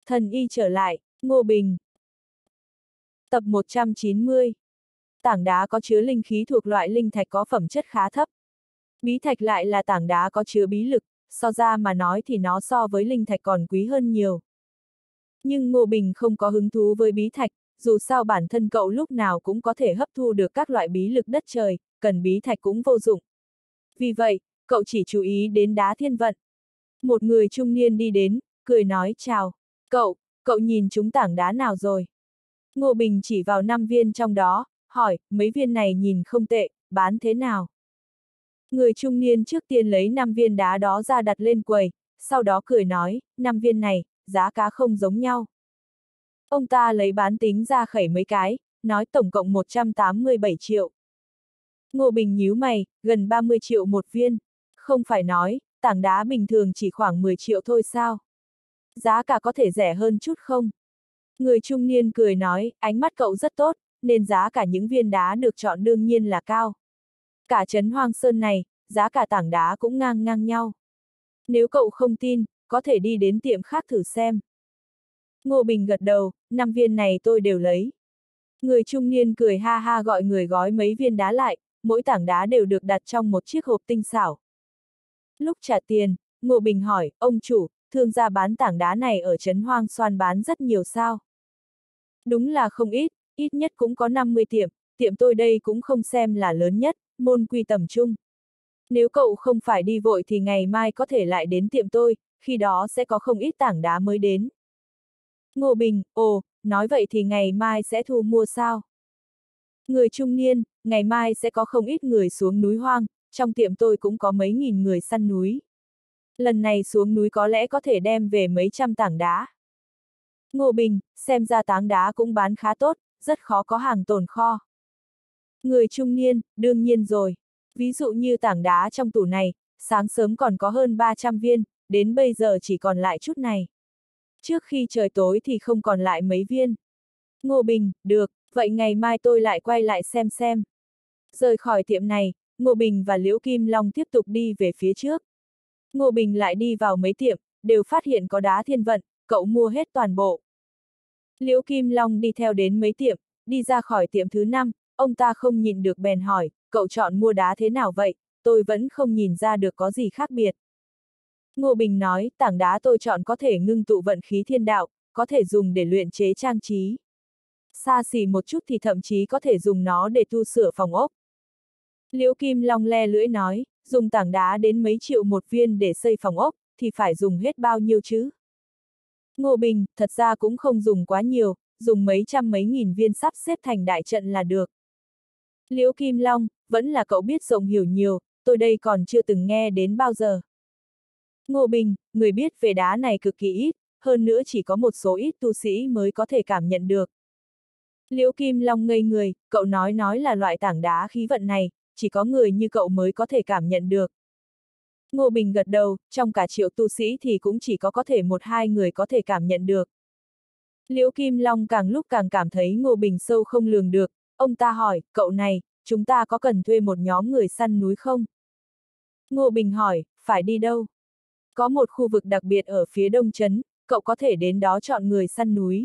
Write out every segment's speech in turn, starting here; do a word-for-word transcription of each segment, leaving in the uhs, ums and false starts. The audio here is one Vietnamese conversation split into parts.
Thần y trở lại, Ngô Bình. Tập một trăm chín mươi. Tảng đá có chứa linh khí thuộc loại linh thạch có phẩm chất khá thấp. Bí thạch lại là tảng đá có chứa bí lực, so ra mà nói thì nó so với linh thạch còn quý hơn nhiều. Nhưng Ngô Bình không có hứng thú với bí thạch, dù sao bản thân cậu lúc nào cũng có thể hấp thu được các loại bí lực đất trời, cần bí thạch cũng vô dụng. Vì vậy, cậu chỉ chú ý đến đá thiên vận. Một người trung niên đi đến, cười nói chào. Cậu, cậu nhìn chúng tảng đá nào rồi? Ngô Bình chỉ vào năm viên trong đó, hỏi, mấy viên này nhìn không tệ, bán thế nào? Người trung niên trước tiên lấy năm viên đá đó ra đặt lên quầy, sau đó cười nói, năm viên này, giá cả không giống nhau. Ông ta lấy bán tính ra khẩy mấy cái, nói tổng cộng một trăm tám mươi bảy triệu. Ngô Bình nhíu mày, gần ba mươi triệu một viên. Không phải nói, tảng đá bình thường chỉ khoảng mười triệu thôi sao? Giá cả có thể rẻ hơn chút không? Người trung niên cười nói, ánh mắt cậu rất tốt, nên giá cả những viên đá được chọn đương nhiên là cao. Cả trấn Hoang Sơn này, giá cả tảng đá cũng ngang ngang nhau. Nếu cậu không tin, có thể đi đến tiệm khác thử xem. Ngô Bình gật đầu, năm viên này tôi đều lấy. Người trung niên cười ha ha gọi người gói mấy viên đá lại, mỗi tảng đá đều được đặt trong một chiếc hộp tinh xảo. Lúc trả tiền, Ngô Bình hỏi, ông chủ, thương gia bán tảng đá này ở trấn Hoang Xoan bán rất nhiều sao? Đúng là không ít, ít nhất cũng có năm mươi tiệm, tiệm tôi đây cũng không xem là lớn nhất, môn quy tầm trung. Nếu cậu không phải đi vội thì ngày mai có thể lại đến tiệm tôi, khi đó sẽ có không ít tảng đá mới đến. Ngô Bình, ồ, nói vậy thì ngày mai sẽ thu mua sao? Người trung niên, ngày mai sẽ có không ít người xuống núi hoang, trong tiệm tôi cũng có mấy nghìn người săn núi. Lần này xuống núi có lẽ có thể đem về mấy trăm tảng đá. Ngô Bình, xem ra tảng đá cũng bán khá tốt, rất khó có hàng tồn kho. Người trung niên, đương nhiên rồi. Ví dụ như tảng đá trong tủ này, sáng sớm còn có hơn ba trăm viên, đến bây giờ chỉ còn lại chút này. Trước khi trời tối thì không còn lại mấy viên. Ngô Bình, được, vậy ngày mai tôi lại quay lại xem xem. Rời khỏi tiệm này, Ngô Bình và Liễu Kim Long tiếp tục đi về phía trước. Ngô Bình lại đi vào mấy tiệm, đều phát hiện có đá thiên vận, cậu mua hết toàn bộ. Liễu Kim Long đi theo đến mấy tiệm, đi ra khỏi tiệm thứ năm, ông ta không nhìn được bèn hỏi, cậu chọn mua đá thế nào vậy, tôi vẫn không nhìn ra được có gì khác biệt. Ngô Bình nói, tảng đá tôi chọn có thể ngưng tụ vận khí thiên đạo, có thể dùng để luyện chế trang trí. Xa xỉ một chút thì thậm chí có thể dùng nó để tu sửa phòng ốc. Liễu Kim Long le lưỡi nói, dùng tảng đá đến mấy triệu một viên để xây phòng ốc, thì phải dùng hết bao nhiêu chứ? Ngô Bình, thật ra cũng không dùng quá nhiều, dùng mấy trăm mấy nghìn viên sắp xếp thành đại trận là được. Liễu Kim Long, vẫn là cậu biết rộng hiểu nhiều, tôi đây còn chưa từng nghe đến bao giờ. Ngô Bình, người biết về đá này cực kỳ ít, hơn nữa chỉ có một số ít tu sĩ mới có thể cảm nhận được. Liễu Kim Long ngây người, cậu nói nói là loại tảng đá khí vận này, chỉ có người như cậu mới có thể cảm nhận được. Ngô Bình gật đầu, trong cả triệu tu sĩ thì cũng chỉ có có thể một hai người có thể cảm nhận được. Liễu Kim Long càng lúc càng cảm thấy Ngô Bình sâu không lường được, ông ta hỏi, cậu này, chúng ta có cần thuê một nhóm người săn núi không? Ngô Bình hỏi, phải đi đâu? Có một khu vực đặc biệt ở phía đông trấn, cậu có thể đến đó chọn người săn núi.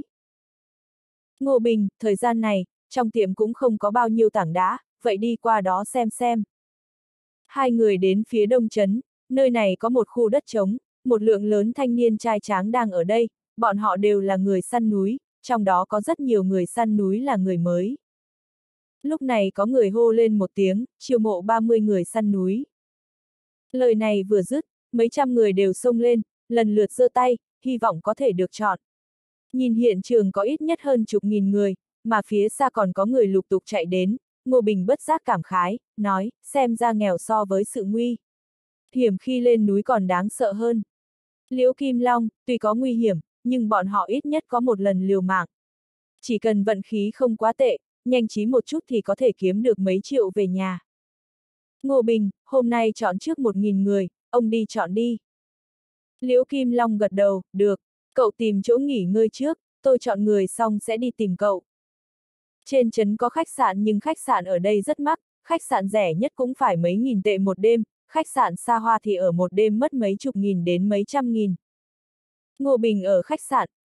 Ngô Bình, thời gian này, trong tiệm cũng không có bao nhiêu tảng đá, vậy đi qua đó xem xem. Hai người đến phía đông trấn, nơi này có một khu đất trống, một lượng lớn thanh niên trai tráng đang ở đây, bọn họ đều là người săn núi, trong đó có rất nhiều người săn núi là người mới. Lúc này có người hô lên một tiếng, chiêu mộ ba mươi người săn núi. Lời này vừa dứt, mấy trăm người đều xông lên, lần lượt giơ tay, hy vọng có thể được chọn. Nhìn hiện trường có ít nhất hơn chục nghìn người, mà phía xa còn có người lục tục chạy đến, Ngô Bình bất giác cảm khái, nói, xem ra nghèo so với sự nguy hiểm khi lên núi còn đáng sợ hơn. Liễu Kim Long, tuy có nguy hiểm, nhưng bọn họ ít nhất có một lần liều mạng. Chỉ cần vận khí không quá tệ, nhanh trí một chút thì có thể kiếm được mấy triệu về nhà. Ngô Bình, hôm nay chọn trước một nghìn người, ông đi chọn đi. Liễu Kim Long gật đầu, được, cậu tìm chỗ nghỉ ngơi trước, tôi chọn người xong sẽ đi tìm cậu. Trên trấn có khách sạn nhưng khách sạn ở đây rất mắc, khách sạn rẻ nhất cũng phải mấy nghìn tệ một đêm, khách sạn xa hoa thì ở một đêm mất mấy chục nghìn đến mấy trăm nghìn. Ngô Bình ở khách sạn,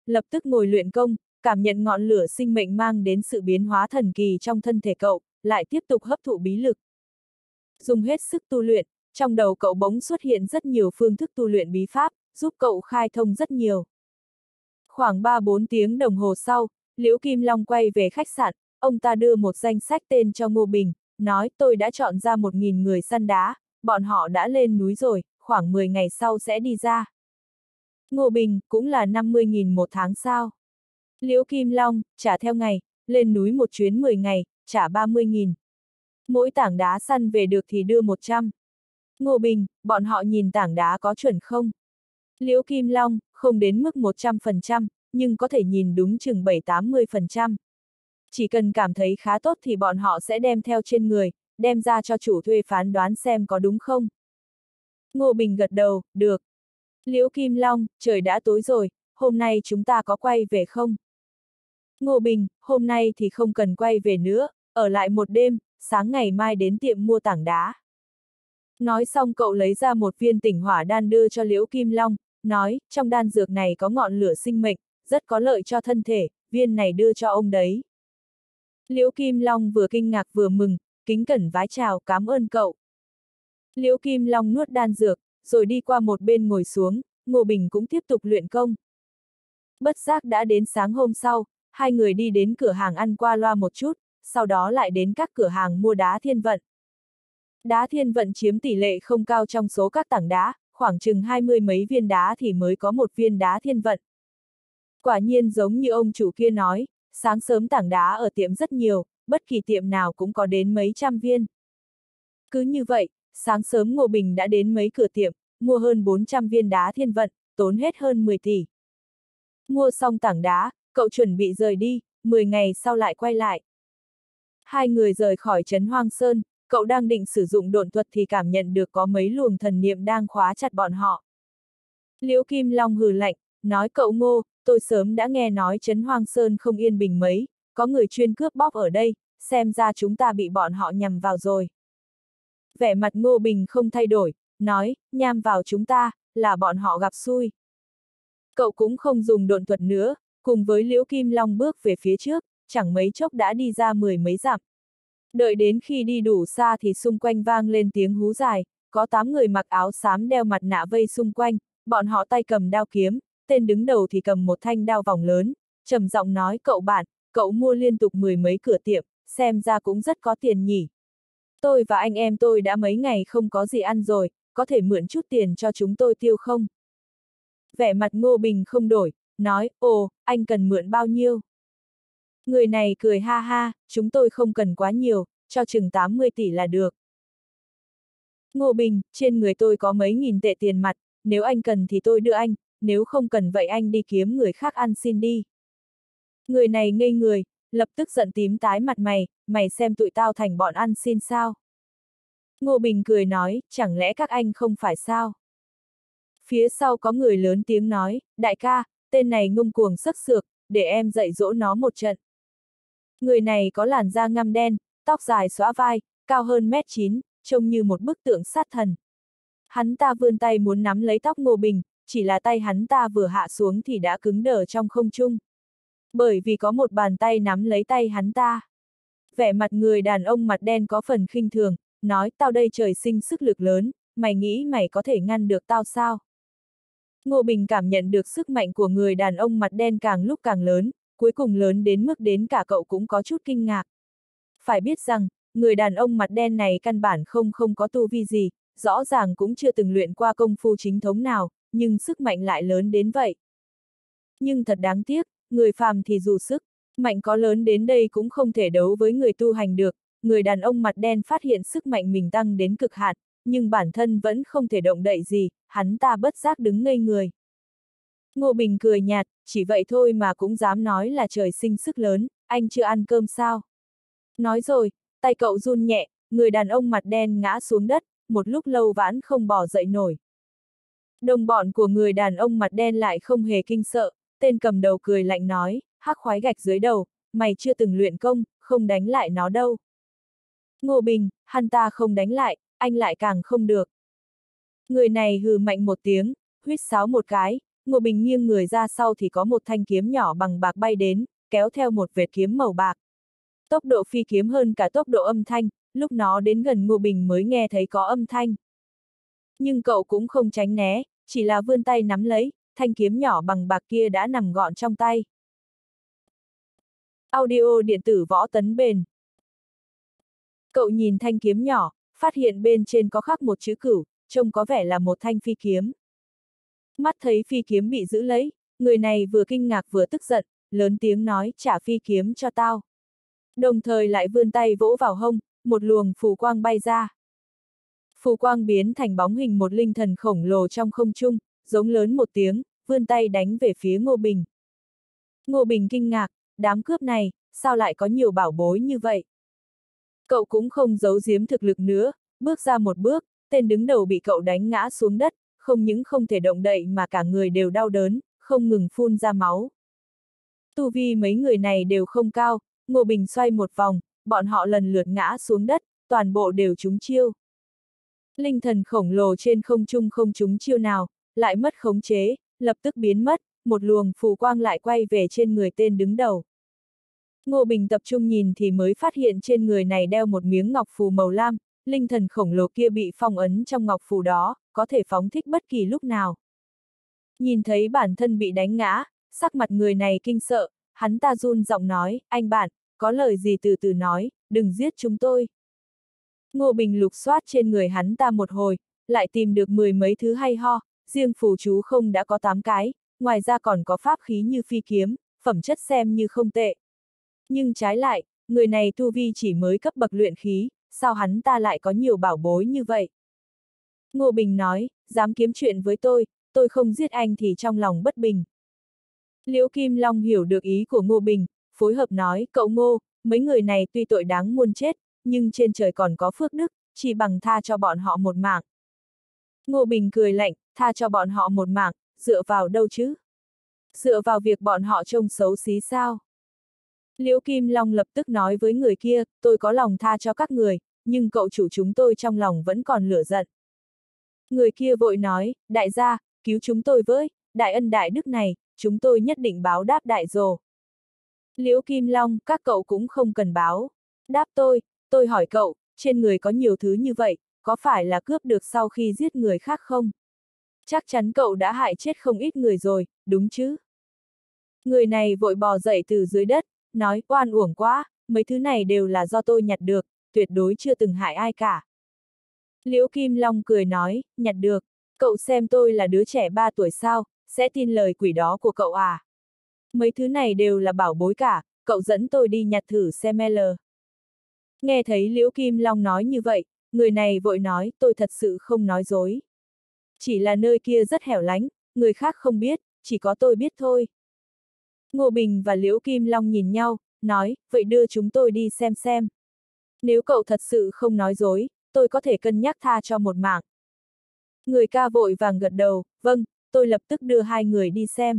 lập tức ngồi luyện công, cảm nhận ngọn lửa sinh mệnh mang đến sự biến hóa thần kỳ trong thân thể cậu, lại tiếp tục hấp thụ bí lực. Dùng hết sức tu luyện, trong đầu cậu bỗng xuất hiện rất nhiều phương thức tu luyện bí pháp, giúp cậu khai thông rất nhiều. Khoảng ba bốn tiếng đồng hồ sau, Liễu Kim Long quay về khách sạn, ông ta đưa một danh sách tên cho Ngô Bình, nói tôi đã chọn ra một nghìn người săn đá, bọn họ đã lên núi rồi, khoảng mười ngày sau sẽ đi ra. Ngô Bình, cũng là năm mươi nghìn một tháng sao? Liễu Kim Long, trả theo ngày, lên núi một chuyến mười ngày, trả ba mươi nghìn. Mỗi tảng đá săn về được thì đưa một trăm. Ngô Bình, bọn họ nhìn tảng đá có chuẩn không? Liễu Kim Long, không đến mức một trăm phần trăm, nhưng có thể nhìn đúng chừng bảy tám mươi phần trăm. Chỉ cần cảm thấy khá tốt thì bọn họ sẽ đem theo trên người, đem ra cho chủ thuê phán đoán xem có đúng không. Ngô Bình gật đầu, được. Liễu Kim Long, trời đã tối rồi, hôm nay chúng ta có quay về không? Ngô Bình, hôm nay thì không cần quay về nữa, ở lại một đêm, sáng ngày mai đến tiệm mua tảng đá. Nói xong cậu lấy ra một viên tỉnh hỏa đan đưa cho Liễu Kim Long, nói, trong đan dược này có ngọn lửa sinh mệnh, rất có lợi cho thân thể, viên này đưa cho ông đấy. Liễu Kim Long vừa kinh ngạc vừa mừng, kính cẩn vái chào, cảm ơn cậu. Liễu Kim Long nuốt đan dược, rồi đi qua một bên ngồi xuống, Ngô Bình cũng tiếp tục luyện công. Bất giác đã đến sáng hôm sau, hai người đi đến cửa hàng ăn qua loa một chút, sau đó lại đến các cửa hàng mua đá thiên vận. Đá thiên vận chiếm tỷ lệ không cao trong số các tảng đá, khoảng chừng hai mươi mấy viên đá thì mới có một viên đá thiên vận. Quả nhiên giống như ông chủ kia nói, sáng sớm tảng đá ở tiệm rất nhiều, bất kỳ tiệm nào cũng có đến mấy trăm viên. Cứ như vậy, sáng sớm Ngô Bình đã đến mấy cửa tiệm, mua hơn bốn trăm viên đá thiên vận, tốn hết hơn mười tỷ. Mua xong tảng đá, cậu chuẩn bị rời đi, mười ngày sau lại quay lại. Hai người rời khỏi trấn Hoang Sơn, cậu đang định sử dụng độn thuật thì cảm nhận được có mấy luồng thần niệm đang khóa chặt bọn họ. Liễu Kim Long hừ lạnh, nói cậu Ngô, tôi sớm đã nghe nói trấn Hoang Sơn không yên bình mấy, có người chuyên cướp bóc ở đây, xem ra chúng ta bị bọn họ nhằm vào rồi. Vẻ mặt Ngô Bình không thay đổi, nói, nhằm vào chúng ta, là bọn họ gặp xui. Cậu cũng không dùng độn thuật nữa, cùng với Liễu Kim Long bước về phía trước, chẳng mấy chốc đã đi ra mười mấy dặm. Đợi đến khi đi đủ xa thì xung quanh vang lên tiếng hú dài, có tám người mặc áo xám đeo mặt nạ vây xung quanh, bọn họ tay cầm đao kiếm, tên đứng đầu thì cầm một thanh đao vòng lớn, trầm giọng nói cậu bạn, cậu mua liên tục mười mấy cửa tiệm, xem ra cũng rất có tiền nhỉ. Tôi và anh em tôi đã mấy ngày không có gì ăn rồi, có thể mượn chút tiền cho chúng tôi tiêu không? Vẻ mặt Ngô Bình không đổi, nói, ồ, anh cần mượn bao nhiêu? Người này cười ha ha, chúng tôi không cần quá nhiều, cho chừng tám mươi tỷ là được. Ngô Bình, trên người tôi có mấy nghìn tệ tiền mặt, nếu anh cần thì tôi đưa anh, nếu không cần vậy anh đi kiếm người khác ăn xin đi. Người này ngây người, lập tức giận tím tái mặt mày, mày xem tụi tao thành bọn ăn xin sao? Ngô Bình cười nói, chẳng lẽ các anh không phải sao? Phía sau có người lớn tiếng nói, đại ca, tên này ngông cuồng sắc sược, để em dạy dỗ nó một trận. Người này có làn da ngăm đen, tóc dài xõa vai, cao hơn mét chín, trông như một bức tượng sát thần. Hắn ta vươn tay muốn nắm lấy tóc Ngô Bình, chỉ là tay hắn ta vừa hạ xuống thì đã cứng đờ trong không trung. Bởi vì có một bàn tay nắm lấy tay hắn ta. Vẻ mặt người đàn ông mặt đen có phần khinh thường, nói tao đây trời sinh sức lực lớn, mày nghĩ mày có thể ngăn được tao sao? Ngô Bình cảm nhận được sức mạnh của người đàn ông mặt đen càng lúc càng lớn, cuối cùng lớn đến mức đến cả cậu cũng có chút kinh ngạc. Phải biết rằng, người đàn ông mặt đen này căn bản không không có tu vi gì, rõ ràng cũng chưa từng luyện qua công phu chính thống nào, nhưng sức mạnh lại lớn đến vậy. Nhưng thật đáng tiếc, người phàm thì dù sức mạnh có lớn đến đây cũng không thể đấu với người tu hành được, người đàn ông mặt đen phát hiện sức mạnh mình tăng đến cực hạn, nhưng bản thân vẫn không thể động đậy gì, hắn ta bất giác đứng ngây người. Ngô Bình cười nhạt, chỉ vậy thôi mà cũng dám nói là trời sinh sức lớn, anh chưa ăn cơm sao? Nói rồi, tay cậu run nhẹ, người đàn ông mặt đen ngã xuống đất, một lúc lâu vãn không bò dậy nổi. Đồng bọn của người đàn ông mặt đen lại không hề kinh sợ, tên cầm đầu cười lạnh nói, hắc khoái gạch dưới đầu, mày chưa từng luyện công, không đánh lại nó đâu. Ngô Bình, hắn ta không đánh lại, anh lại càng không được. Người này hừ mạnh một tiếng, huýt sáo một cái, Ngô Bình nghiêng người ra sau thì có một thanh kiếm nhỏ bằng bạc bay đến, kéo theo một vệt kiếm màu bạc. Tốc độ phi kiếm hơn cả tốc độ âm thanh, lúc nó đến gần Ngô Bình mới nghe thấy có âm thanh. Nhưng cậu cũng không tránh né, chỉ là vươn tay nắm lấy, thanh kiếm nhỏ bằng bạc kia đã nằm gọn trong tay. Audio điện tử võ tấn bền. Cậu nhìn thanh kiếm nhỏ, phát hiện bên trên có khắc một chữ cửu, trông có vẻ là một thanh phi kiếm. Mắt thấy phi kiếm bị giữ lấy, người này vừa kinh ngạc vừa tức giận, lớn tiếng nói trả phi kiếm cho tao. Đồng thời lại vươn tay vỗ vào hông, một luồng phù quang bay ra. Phù quang biến thành bóng hình một linh thần khổng lồ trong không trung, giống lớn một tiếng, vươn tay đánh về phía Ngô Bình. Ngô Bình kinh ngạc, đám cướp này, sao lại có nhiều bảo bối như vậy? Cậu cũng không giấu giếm thực lực nữa, bước ra một bước, tên đứng đầu bị cậu đánh ngã xuống đất, không những không thể động đậy mà cả người đều đau đớn, không ngừng phun ra máu. Tu vi mấy người này đều không cao, Ngô Bình xoay một vòng, bọn họ lần lượt ngã xuống đất, toàn bộ đều trúng chiêu. Linh thần khổng lồ trên không trung không trúng chiêu nào, lại mất khống chế, lập tức biến mất, một luồng phù quang lại quay về trên người tên đứng đầu. Ngô Bình tập trung nhìn thì mới phát hiện trên người này đeo một miếng ngọc phù màu lam, linh thần khổng lồ kia bị phong ấn trong ngọc phù đó, có thể phóng thích bất kỳ lúc nào. Nhìn thấy bản thân bị đánh ngã, sắc mặt người này kinh sợ, hắn ta run giọng nói, anh bạn, có lời gì từ từ nói, đừng giết chúng tôi. Ngô Bình lục soát trên người hắn ta một hồi, lại tìm được mười mấy thứ hay ho, riêng phù chú không đã có tám cái, ngoài ra còn có pháp khí như phi kiếm, phẩm chất xem như không tệ. Nhưng trái lại, người này tu vi chỉ mới cấp bậc luyện khí, sao hắn ta lại có nhiều bảo bối như vậy? Ngô Bình nói, dám kiếm chuyện với tôi, tôi không giết anh thì trong lòng bất bình. Liễu Kim Long hiểu được ý của Ngô Bình, phối hợp nói, cậu Ngô, mấy người này tuy tội đáng muôn chết, nhưng trên trời còn có phước đức, chỉ bằng tha cho bọn họ một mạng. Ngô Bình cười lạnh, tha cho bọn họ một mạng, dựa vào đâu chứ? Dựa vào việc bọn họ trông xấu xí sao? Liễu Kim Long lập tức nói với người kia, tôi có lòng tha cho các người, nhưng cậu chủ chúng tôi trong lòng vẫn còn lửa giận. Người kia vội nói, đại gia, cứu chúng tôi với, đại ân đại đức này, chúng tôi nhất định báo đáp đại dồ. Liễu Kim Long, các cậu cũng không cần báo. Đáp tôi, tôi hỏi cậu, trên người có nhiều thứ như vậy, có phải là cướp được sau khi giết người khác không? Chắc chắn cậu đã hại chết không ít người rồi, đúng chứ? Người này vội bò dậy từ dưới đất, nói oan uổng quá, mấy thứ này đều là do tôi nhặt được, tuyệt đối chưa từng hại ai cả. Liễu Kim Long cười nói, nhặt được, cậu xem tôi là đứa trẻ ba tuổi sao, sẽ tin lời quỷ đó của cậu à? Mấy thứ này đều là bảo bối cả, cậu dẫn tôi đi nhặt thử xem lờ. Nghe thấy Liễu Kim Long nói như vậy, người này vội nói, tôi thật sự không nói dối. Chỉ là nơi kia rất hẻo lánh, người khác không biết, chỉ có tôi biết thôi. Ngô Bình và Liễu Kim Long nhìn nhau, nói, vậy đưa chúng tôi đi xem xem. Nếu cậu thật sự không nói dối, tôi có thể cân nhắc tha cho một mạng. Người ca vội vàng gật đầu, vâng, tôi lập tức đưa hai người đi xem.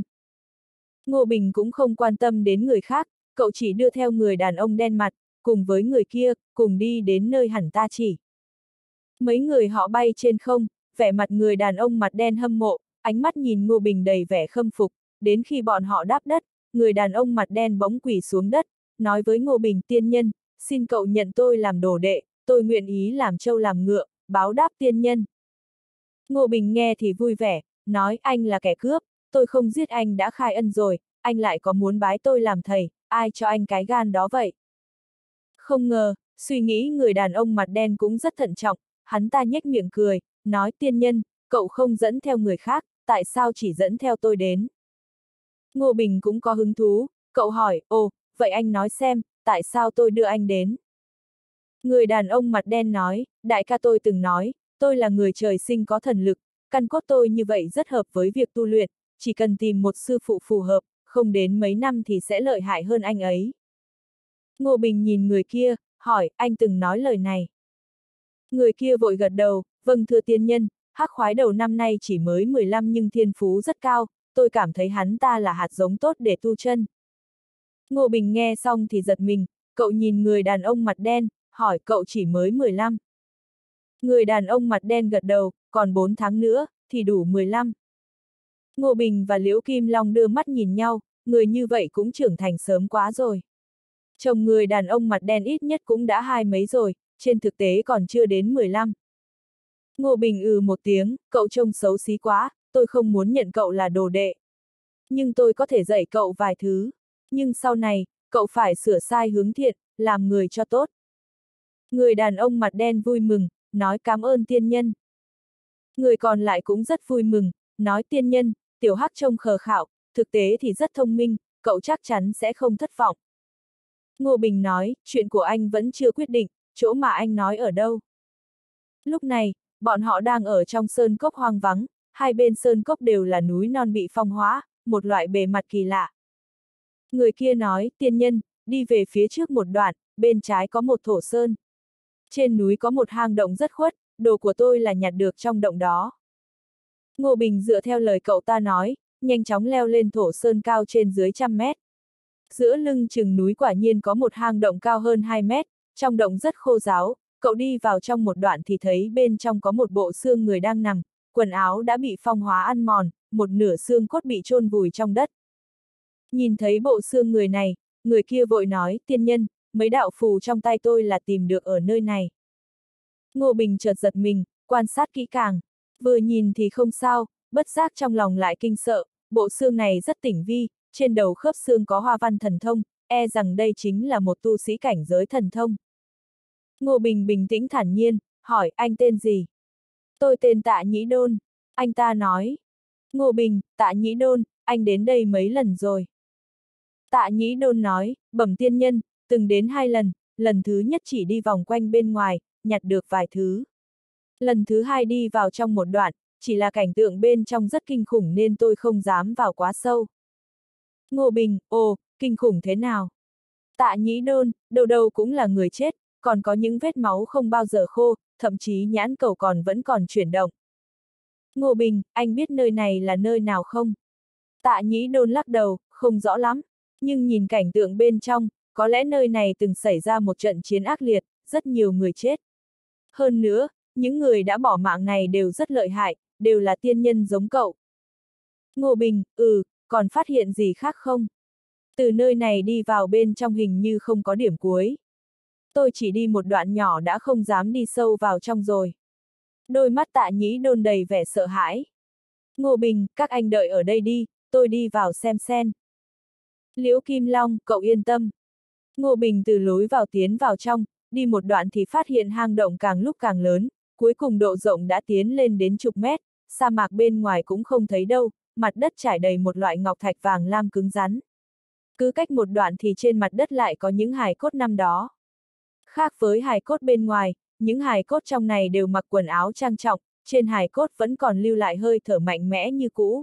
Ngô Bình cũng không quan tâm đến người khác, cậu chỉ đưa theo người đàn ông đen mặt, cùng với người kia, cùng đi đến nơi hẳn ta chỉ. Mấy người họ bay trên không, vẻ mặt người đàn ông mặt đen hâm mộ, ánh mắt nhìn Ngô Bình đầy vẻ khâm phục, đến khi bọn họ đáp đất, người đàn ông mặt đen bỗng quỳ xuống đất, nói với Ngô Bình tiên nhân, xin cậu nhận tôi làm đồ đệ, tôi nguyện ý làm trâu làm ngựa, báo đáp tiên nhân. Ngô Bình nghe thì vui vẻ, nói anh là kẻ cướp, tôi không giết anh đã khai ân rồi, anh lại có muốn bái tôi làm thầy, ai cho anh cái gan đó vậy? Không ngờ, suy nghĩ người đàn ông mặt đen cũng rất thận trọng, hắn ta nhếch miệng cười, nói tiên nhân, cậu không dẫn theo người khác, tại sao chỉ dẫn theo tôi đến? Ngô Bình cũng có hứng thú, cậu hỏi, ồ, vậy anh nói xem, tại sao tôi đưa anh đến? Người đàn ông mặt đen nói, đại ca tôi từng nói, tôi là người trời sinh có thần lực, căn cốt tôi như vậy rất hợp với việc tu luyện, chỉ cần tìm một sư phụ phù hợp, không đến mấy năm thì sẽ lợi hại hơn anh ấy. Ngô Bình nhìn người kia, hỏi, anh từng nói lời này. Người kia vội gật đầu, vâng thưa tiên nhân, Hắc Khoái đầu năm nay chỉ mới mười lăm nhưng thiên phú rất cao, tôi cảm thấy hắn ta là hạt giống tốt để tu chân. Ngô Bình nghe xong thì giật mình, cậu nhìn người đàn ông mặt đen, hỏi cậu chỉ mới mười lăm. Người đàn ông mặt đen gật đầu, còn bốn tháng nữa, thì đủ mười lăm. Ngô Bình và Liễu Kim Long đưa mắt nhìn nhau, người như vậy cũng trưởng thành sớm quá rồi. Chồng người đàn ông mặt đen ít nhất cũng đã hai mấy rồi, trên thực tế còn chưa đến mười lăm. Ngô Bình ừ một tiếng, cậu trông xấu xí quá, tôi không muốn nhận cậu là đồ đệ. Nhưng tôi có thể dạy cậu vài thứ. Nhưng sau này, cậu phải sửa sai hướng thiện, làm người cho tốt. Người đàn ông mặt đen vui mừng, nói cảm ơn tiên nhân. Người còn lại cũng rất vui mừng, nói tiên nhân, tiểu hắc trông khờ khạo, thực tế thì rất thông minh, cậu chắc chắn sẽ không thất vọng. Ngô Bình nói, chuyện của anh vẫn chưa quyết định, chỗ mà anh nói ở đâu. Lúc này, bọn họ đang ở trong sơn cốc hoang vắng, hai bên sơn cốc đều là núi non bị phong hóa, một loại bề mặt kỳ lạ. Người kia nói, tiên nhân, đi về phía trước một đoạn, bên trái có một thổ sơn. Trên núi có một hang động rất khuất, đồ của tôi là nhặt được trong động đó. Ngô Bình dựa theo lời cậu ta nói, nhanh chóng leo lên thổ sơn cao trên dưới trăm mét. Giữa lưng chừng núi quả nhiên có một hang động cao hơn hai mét, trong động rất khô ráo, cậu đi vào trong một đoạn thì thấy bên trong có một bộ xương người đang nằm, quần áo đã bị phong hóa ăn mòn, một nửa xương cốt bị chôn vùi trong đất. Nhìn thấy bộ xương người này, người kia vội nói, tiên nhân, mấy đạo phù trong tay tôi là tìm được ở nơi này. Ngô Bình chợt giật mình, quan sát kỹ càng, vừa nhìn thì không sao, bất giác trong lòng lại kinh sợ, bộ xương này rất tinh vi, trên đầu khớp xương có hoa văn thần thông, e rằng đây chính là một tu sĩ cảnh giới thần thông. Ngô Bình bình tĩnh thản nhiên, hỏi anh tên gì? Tôi tên Tạ Nhĩ Đôn. Anh ta nói. Ngô Bình, Tạ Nhĩ Đôn, anh đến đây mấy lần rồi? Tạ Nhĩ Đôn nói, bẩm tiên nhân, từng đến hai lần, lần thứ nhất chỉ đi vòng quanh bên ngoài, nhặt được vài thứ. Lần thứ hai đi vào trong một đoạn, chỉ là cảnh tượng bên trong rất kinh khủng nên tôi không dám vào quá sâu. Ngô Bình, ồ, kinh khủng thế nào? Tạ Nhĩ Đôn, đầu đầu cũng là người chết, còn có những vết máu không bao giờ khô, thậm chí nhãn cầu còn vẫn còn chuyển động. Ngô Bình, anh biết nơi này là nơi nào không? Tạ Nhĩ Đôn lắc đầu, không rõ lắm, nhưng nhìn cảnh tượng bên trong, có lẽ nơi này từng xảy ra một trận chiến ác liệt, rất nhiều người chết. Hơn nữa, những người đã bỏ mạng này đều rất lợi hại, đều là tiên nhân giống cậu. Ngô Bình, ừ, còn phát hiện gì khác không? Từ nơi này đi vào bên trong hình như không có điểm cuối. Tôi chỉ đi một đoạn nhỏ đã không dám đi sâu vào trong rồi. Đôi mắt Tạ Nhĩ Đôn đầy vẻ sợ hãi. Ngô Bình, các anh đợi ở đây đi, tôi đi vào xem xem. Liễu Kim Long, cậu yên tâm. Ngô Bình từ lối vào tiến vào trong, đi một đoạn thì phát hiện hang động càng lúc càng lớn, cuối cùng độ rộng đã tiến lên đến chục mét, sa mạc bên ngoài cũng không thấy đâu, mặt đất trải đầy một loại ngọc thạch vàng lam cứng rắn. Cứ cách một đoạn thì trên mặt đất lại có những hài cốt năm đó. Khác với hài cốt bên ngoài, những hài cốt trong này đều mặc quần áo trang trọng, trên hài cốt vẫn còn lưu lại hơi thở mạnh mẽ như cũ.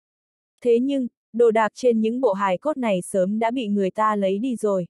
Thế nhưng, đồ đạc trên những bộ hài cốt này sớm đã bị người ta lấy đi rồi.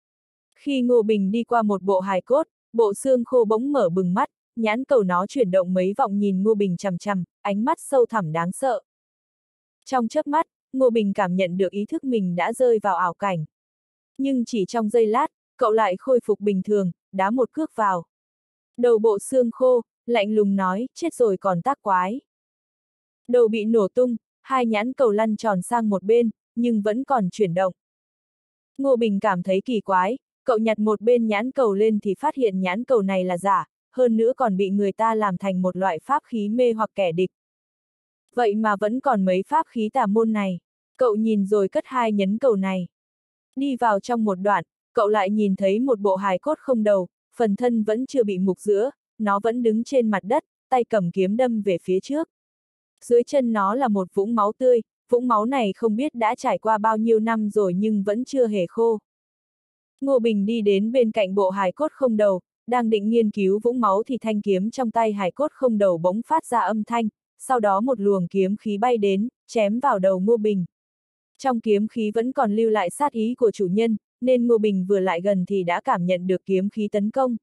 Khi Ngô Bình đi qua một bộ hài cốt, bộ xương khô bỗng mở bừng mắt, nhãn cầu nó chuyển động mấy vòng nhìn Ngô Bình chằm chằm, ánh mắt sâu thẳm đáng sợ. Trong chớp mắt, Ngô Bình cảm nhận được ý thức mình đã rơi vào ảo cảnh. Nhưng chỉ trong giây lát, cậu lại khôi phục bình thường, đá một cước vào. Đầu bộ xương khô, lạnh lùng nói, chết rồi còn tác quái. Đầu bị nổ tung, hai nhãn cầu lăn tròn sang một bên, nhưng vẫn còn chuyển động. Ngô Bình cảm thấy kỳ quái, cậu nhặt một bên nhãn cầu lên thì phát hiện nhãn cầu này là giả, hơn nữa còn bị người ta làm thành một loại pháp khí mê hoặc kẻ địch. Vậy mà vẫn còn mấy pháp khí tà môn này, cậu nhìn rồi cất hai nhấn cầu này. Đi vào trong một đoạn, cậu lại nhìn thấy một bộ hài cốt không đầu, phần thân vẫn chưa bị mục giữa, nó vẫn đứng trên mặt đất, tay cầm kiếm đâm về phía trước. Dưới chân nó là một vũng máu tươi, vũng máu này không biết đã trải qua bao nhiêu năm rồi nhưng vẫn chưa hề khô. Ngô Bình đi đến bên cạnh bộ hài cốt không đầu, đang định nghiên cứu vũng máu thì thanh kiếm trong tay hài cốt không đầu bỗng phát ra âm thanh, sau đó một luồng kiếm khí bay đến, chém vào đầu Ngô Bình. Trong kiếm khí vẫn còn lưu lại sát ý của chủ nhân, nên Ngô Bình vừa lại gần thì đã cảm nhận được kiếm khí tấn công.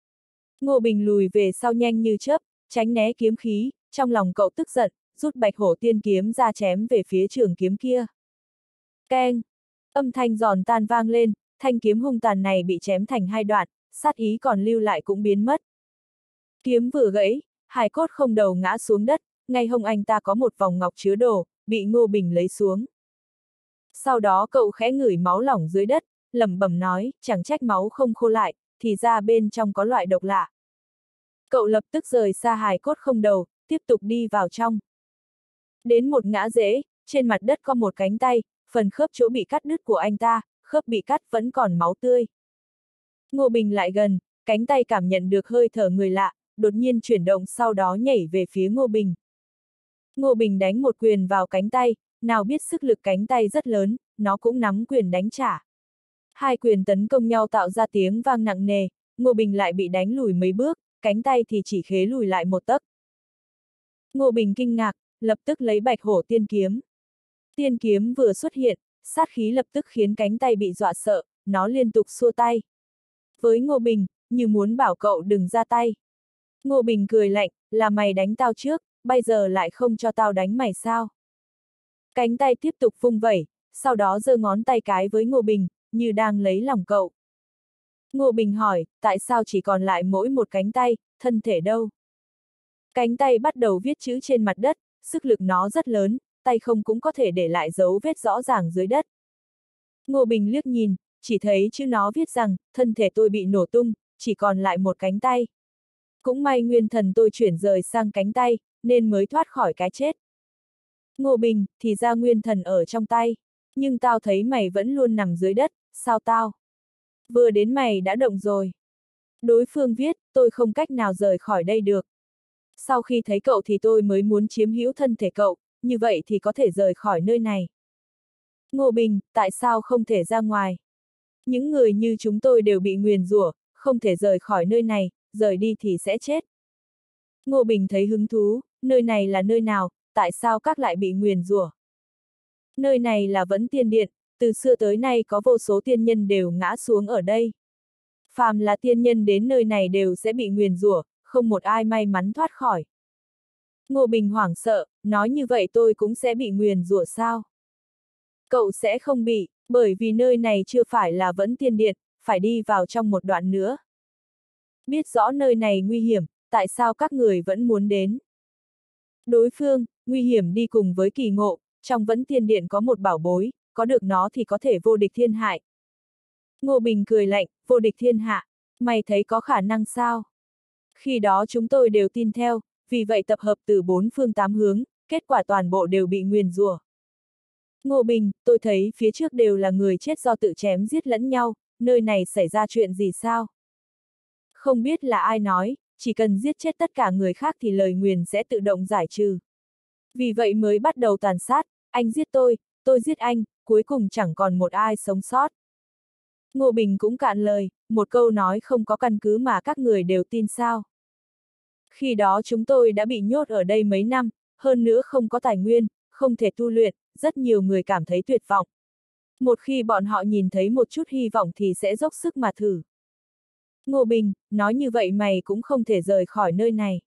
Ngô Bình lùi về sau nhanh như chớp, tránh né kiếm khí, trong lòng cậu tức giận, rút Bạch Hổ Tiên kiếm ra chém về phía trường kiếm kia. Keng! Âm thanh giòn tan vang lên, thanh kiếm hung tàn này bị chém thành hai đoạn, sát ý còn lưu lại cũng biến mất. Kiếm vừa gãy, hài cốt không đầu ngã xuống đất, ngay hông anh ta có một vòng ngọc chứa đồ, bị Ngô Bình lấy xuống. Sau đó cậu khẽ ngửi máu lỏng dưới đất, lẩm bẩm nói, chẳng trách máu không khô lại, thì ra bên trong có loại độc lạ. Cậu lập tức rời xa hài cốt không đầu, tiếp tục đi vào trong. Đến một ngã rẽ, trên mặt đất có một cánh tay, phần khớp chỗ bị cắt đứt của anh ta, khớp bị cắt vẫn còn máu tươi. Ngô Bình lại gần, cánh tay cảm nhận được hơi thở người lạ, đột nhiên chuyển động sau đó nhảy về phía Ngô Bình. Ngô Bình đánh một quyền vào cánh tay, nào biết sức lực cánh tay rất lớn, nó cũng nắm quyền đánh trả. Hai quyền tấn công nhau tạo ra tiếng vang nặng nề, Ngô Bình lại bị đánh lùi mấy bước, cánh tay thì chỉ khế lùi lại một tấc. Ngô Bình kinh ngạc, lập tức lấy Bạch Hổ Tiên Kiếm. Tiên kiếm vừa xuất hiện, sát khí lập tức khiến cánh tay bị dọa sợ, nó liên tục xua tay. Với Ngô Bình, như muốn bảo cậu đừng ra tay. Ngô Bình cười lạnh, là mày đánh tao trước, bây giờ lại không cho tao đánh mày sao? Cánh tay tiếp tục vung vẩy, sau đó giơ ngón tay cái với Ngô Bình, như đang lấy lòng cậu. Ngô Bình hỏi, tại sao chỉ còn lại mỗi một cánh tay, thân thể đâu? Cánh tay bắt đầu viết chữ trên mặt đất, sức lực nó rất lớn, tay không cũng có thể để lại dấu vết rõ ràng dưới đất. Ngô Bình liếc nhìn, chỉ thấy chữ nó viết rằng, thân thể tôi bị nổ tung, chỉ còn lại một cánh tay. Cũng may nguyên thần tôi chuyển rời sang cánh tay, nên mới thoát khỏi cái chết. Ngô Bình, thì ra nguyên thần ở trong tay, nhưng tao thấy mày vẫn luôn nằm dưới đất, sao tao? Vừa đến mày đã động rồi. Đối phương viết, tôi không cách nào rời khỏi đây được. Sau khi thấy cậu thì tôi mới muốn chiếm hữu thân thể cậu, như vậy thì có thể rời khỏi nơi này. Ngô Bình, tại sao không thể ra ngoài? Những người như chúng tôi đều bị nguyền rủa, không thể rời khỏi nơi này, rời đi thì sẽ chết. Ngô Bình thấy hứng thú, nơi này là nơi nào, tại sao các lại bị nguyền rủa? Nơi này là Vẫn Tiên Điện, từ xưa tới nay có vô số tiên nhân đều ngã xuống ở đây. Phàm là tiên nhân đến nơi này đều sẽ bị nguyền rủa, không một ai may mắn thoát khỏi. Ngô Bình hoảng sợ, nói như vậy tôi cũng sẽ bị nguyền rủa sao? Cậu sẽ không bị, bởi vì nơi này chưa phải là Vẫn Tiên Điện, phải đi vào trong một đoạn nữa. Biết rõ nơi này nguy hiểm, tại sao các người vẫn muốn đến? Đối phương, nguy hiểm đi cùng với kỳ ngộ, trong Vẫn Tiên Điện có một bảo bối, có được nó thì có thể vô địch thiên hạ. Ngô Bình cười lạnh, vô địch thiên hạ, mày thấy có khả năng sao? Khi đó chúng tôi đều tin theo, vì vậy tập hợp từ bốn phương tám hướng, kết quả toàn bộ đều bị nguyền rủa. Ngô Bình, tôi thấy phía trước đều là người chết do tự chém giết lẫn nhau, nơi này xảy ra chuyện gì sao? Không biết là ai nói, chỉ cần giết chết tất cả người khác thì lời nguyền sẽ tự động giải trừ. Vì vậy mới bắt đầu tàn sát, anh giết tôi, tôi giết anh, cuối cùng chẳng còn một ai sống sót. Ngô Bình cũng cạn lời, một câu nói không có căn cứ mà các người đều tin sao. Khi đó chúng tôi đã bị nhốt ở đây mấy năm, hơn nữa không có tài nguyên, không thể tu luyện, rất nhiều người cảm thấy tuyệt vọng. Một khi bọn họ nhìn thấy một chút hy vọng thì sẽ dốc sức mà thử. Ngô Bình, nói như vậy mày cũng không thể rời khỏi nơi này.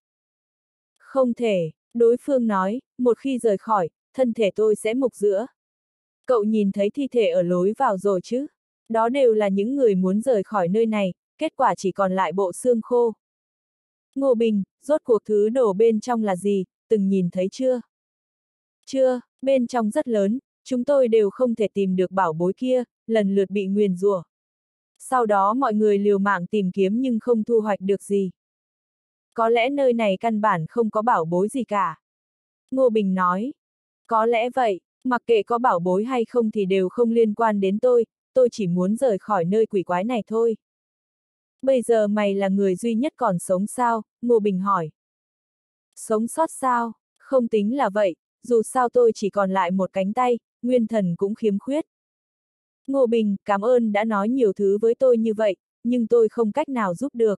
Không thể, đối phương nói, một khi rời khỏi, thân thể tôi sẽ mục giữa. Cậu nhìn thấy thi thể ở lối vào rồi chứ? Đó đều là những người muốn rời khỏi nơi này, kết quả chỉ còn lại bộ xương khô. Ngô Bình, rốt cuộc thứ đổ bên trong là gì, từng nhìn thấy chưa? Chưa, bên trong rất lớn, chúng tôi đều không thể tìm được bảo bối kia, lần lượt bị nguyền rủa. Sau đó mọi người liều mạng tìm kiếm nhưng không thu hoạch được gì. Có lẽ nơi này căn bản không có bảo bối gì cả. Ngô Bình nói. Có lẽ vậy, mặc kệ có bảo bối hay không thì đều không liên quan đến tôi, tôi chỉ muốn rời khỏi nơi quỷ quái này thôi. Bây giờ mày là người duy nhất còn sống sao? Ngô Bình hỏi. Sống sót sao? Không tính là vậy, dù sao tôi chỉ còn lại một cánh tay, nguyên thần cũng khiếm khuyết. Ngô Bình, cảm ơn đã nói nhiều thứ với tôi như vậy, nhưng tôi không cách nào giúp được.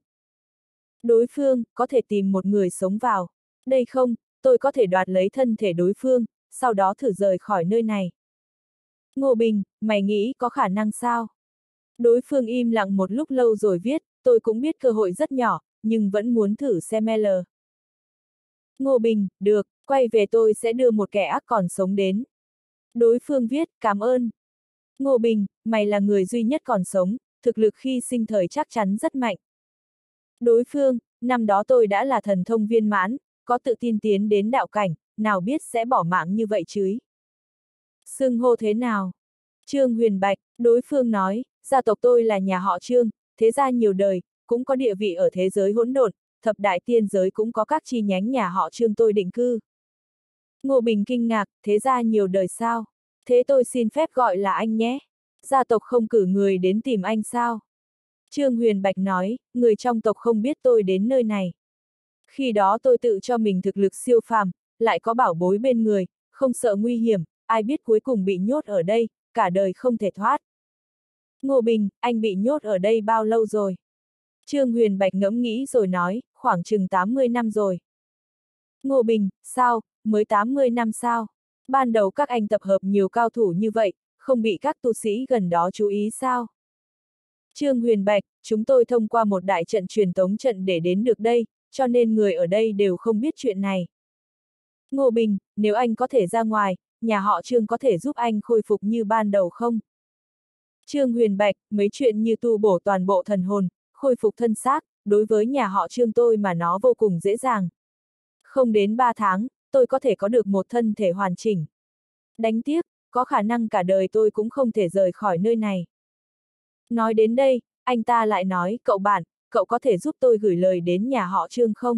Đối phương, có thể tìm một người sống vào. Đây không, tôi có thể đoạt lấy thân thể đối phương, sau đó thử rời khỏi nơi này. Ngô Bình, mày nghĩ có khả năng sao? Đối phương im lặng một lúc lâu rồi viết, tôi cũng biết cơ hội rất nhỏ, nhưng vẫn muốn thử xem L. Ngô Bình, được, quay về tôi sẽ đưa một kẻ ác còn sống đến. Đối phương viết, cảm ơn. Ngô Bình, mày là người duy nhất còn sống, thực lực khi sinh thời chắc chắn rất mạnh. Đối phương, năm đó tôi đã là thần thông viên mãn, có tự tin tiến đến đạo cảnh, nào biết sẽ bỏ mạng như vậy chứ. Xưng hô thế nào? Trương Huyền Bạch, đối phương nói, gia tộc tôi là nhà họ Trương, thế gia nhiều đời, cũng có địa vị ở thế giới hỗn độn, thập đại tiên giới cũng có các chi nhánh nhà họ Trương tôi định cư. Ngô Bình kinh ngạc, thế gia nhiều đời sao? Thế tôi xin phép gọi là anh nhé. Gia tộc không cử người đến tìm anh sao? Trương Huyền Bạch nói, người trong tộc không biết tôi đến nơi này. Khi đó tôi tự cho mình thực lực siêu phàm, lại có bảo bối bên người, không sợ nguy hiểm, ai biết cuối cùng bị nhốt ở đây, cả đời không thể thoát. Ngô Bình, anh bị nhốt ở đây bao lâu rồi? Trương Huyền Bạch ngẫm nghĩ rồi nói, khoảng chừng tám mươi năm rồi. Ngô Bình, sao, mới tám mươi năm sao? Ban đầu các anh tập hợp nhiều cao thủ như vậy, không bị các tu sĩ gần đó chú ý sao? Trương Huyền Bạch, chúng tôi thông qua một đại trận truyền tống trận để đến được đây, cho nên người ở đây đều không biết chuyện này. Ngô Bình, nếu anh có thể ra ngoài, nhà họ Trương có thể giúp anh khôi phục như ban đầu không? Trương Huyền Bạch, mấy chuyện như tu bổ toàn bộ thần hồn, khôi phục thân xác, đối với nhà họ Trương tôi mà nó vô cùng dễ dàng. Không đến ba tháng, tôi có thể có được một thân thể hoàn chỉnh. Đánh tiếc, có khả năng cả đời tôi cũng không thể rời khỏi nơi này. Nói đến đây, anh ta lại nói, cậu bạn, cậu có thể giúp tôi gửi lời đến nhà họ Trương không?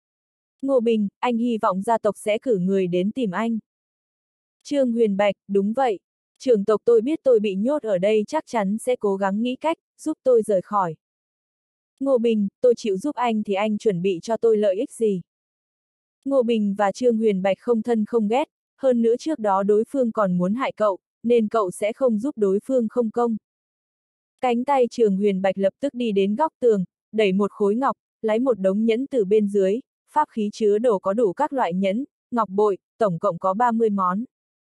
Ngô Bình, anh hy vọng gia tộc sẽ cử người đến tìm anh. Trương Huyền Bạch, đúng vậy. Trưởng tộc tôi biết tôi bị nhốt ở đây chắc chắn sẽ cố gắng nghĩ cách, giúp tôi rời khỏi. Ngô Bình, tôi chịu giúp anh thì anh chuẩn bị cho tôi lợi ích gì? Ngô Bình và Trương Huyền Bạch không thân không ghét, hơn nữa trước đó đối phương còn muốn hại cậu, nên cậu sẽ không giúp đối phương không công. Cánh tay Trương Huyền Bạch lập tức đi đến góc tường, đẩy một khối ngọc, lấy một đống nhẫn từ bên dưới, pháp khí chứa đồ có đủ các loại nhẫn, ngọc bội, tổng cộng có ba mươi món.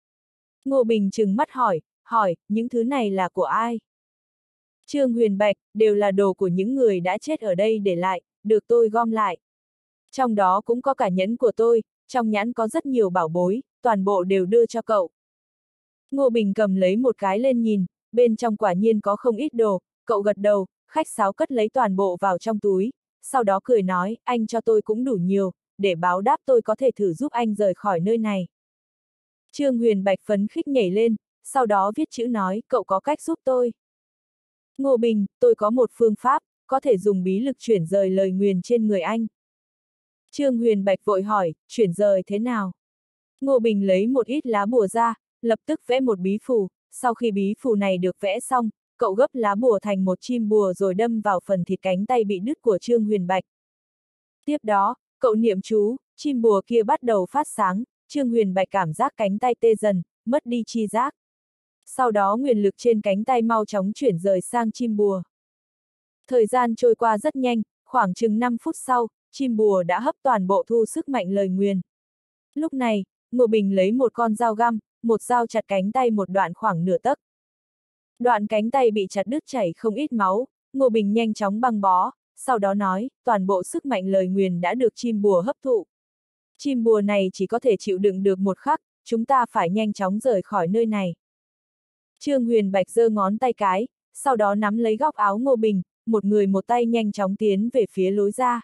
Ngô Bình trừng mắt hỏi, hỏi, những thứ này là của ai? Trương Huyền Bạch, đều là đồ của những người đã chết ở đây để lại, được tôi gom lại. Trong đó cũng có cả nhẫn của tôi, trong nhẫn có rất nhiều bảo bối, toàn bộ đều đưa cho cậu. Ngô Bình cầm lấy một cái lên nhìn, bên trong quả nhiên có không ít đồ, cậu gật đầu, khách sáo cất lấy toàn bộ vào trong túi, sau đó cười nói, anh cho tôi cũng đủ nhiều, để báo đáp tôi có thể thử giúp anh rời khỏi nơi này. Trương Huyền Bạch phấn khích nhảy lên, sau đó viết chữ nói, cậu có cách giúp tôi. Ngô Bình, tôi có một phương pháp, có thể dùng bí lực chuyển rời lời nguyền trên người anh. Trương Huyền Bạch vội hỏi, chuyển rời thế nào? Ngô Bình lấy một ít lá bùa ra, lập tức vẽ một bí phù, sau khi bí phù này được vẽ xong, cậu gấp lá bùa thành một chim bùa rồi đâm vào phần thịt cánh tay bị đứt của Trương Huyền Bạch. Tiếp đó, cậu niệm chú, chim bùa kia bắt đầu phát sáng, Trương Huyền Bạch cảm giác cánh tay tê dần, mất đi chi giác. Sau đó nguyền lực trên cánh tay mau chóng chuyển rời sang chim bùa. Thời gian trôi qua rất nhanh, khoảng chừng năm phút sau, chim bùa đã hấp toàn bộ thu sức mạnh lời nguyền. Lúc này, Ngô Bình lấy một con dao găm, một dao chặt cánh tay một đoạn khoảng nửa tấc. Đoạn cánh tay bị chặt đứt chảy không ít máu, Ngô Bình nhanh chóng băng bó, sau đó nói, toàn bộ sức mạnh lời nguyền đã được chim bùa hấp thụ. Chim bùa này chỉ có thể chịu đựng được một khắc, chúng ta phải nhanh chóng rời khỏi nơi này. Trương Huyền Bạch giơ ngón tay cái, sau đó nắm lấy góc áo Ngô Bình, một người một tay nhanh chóng tiến về phía lối ra.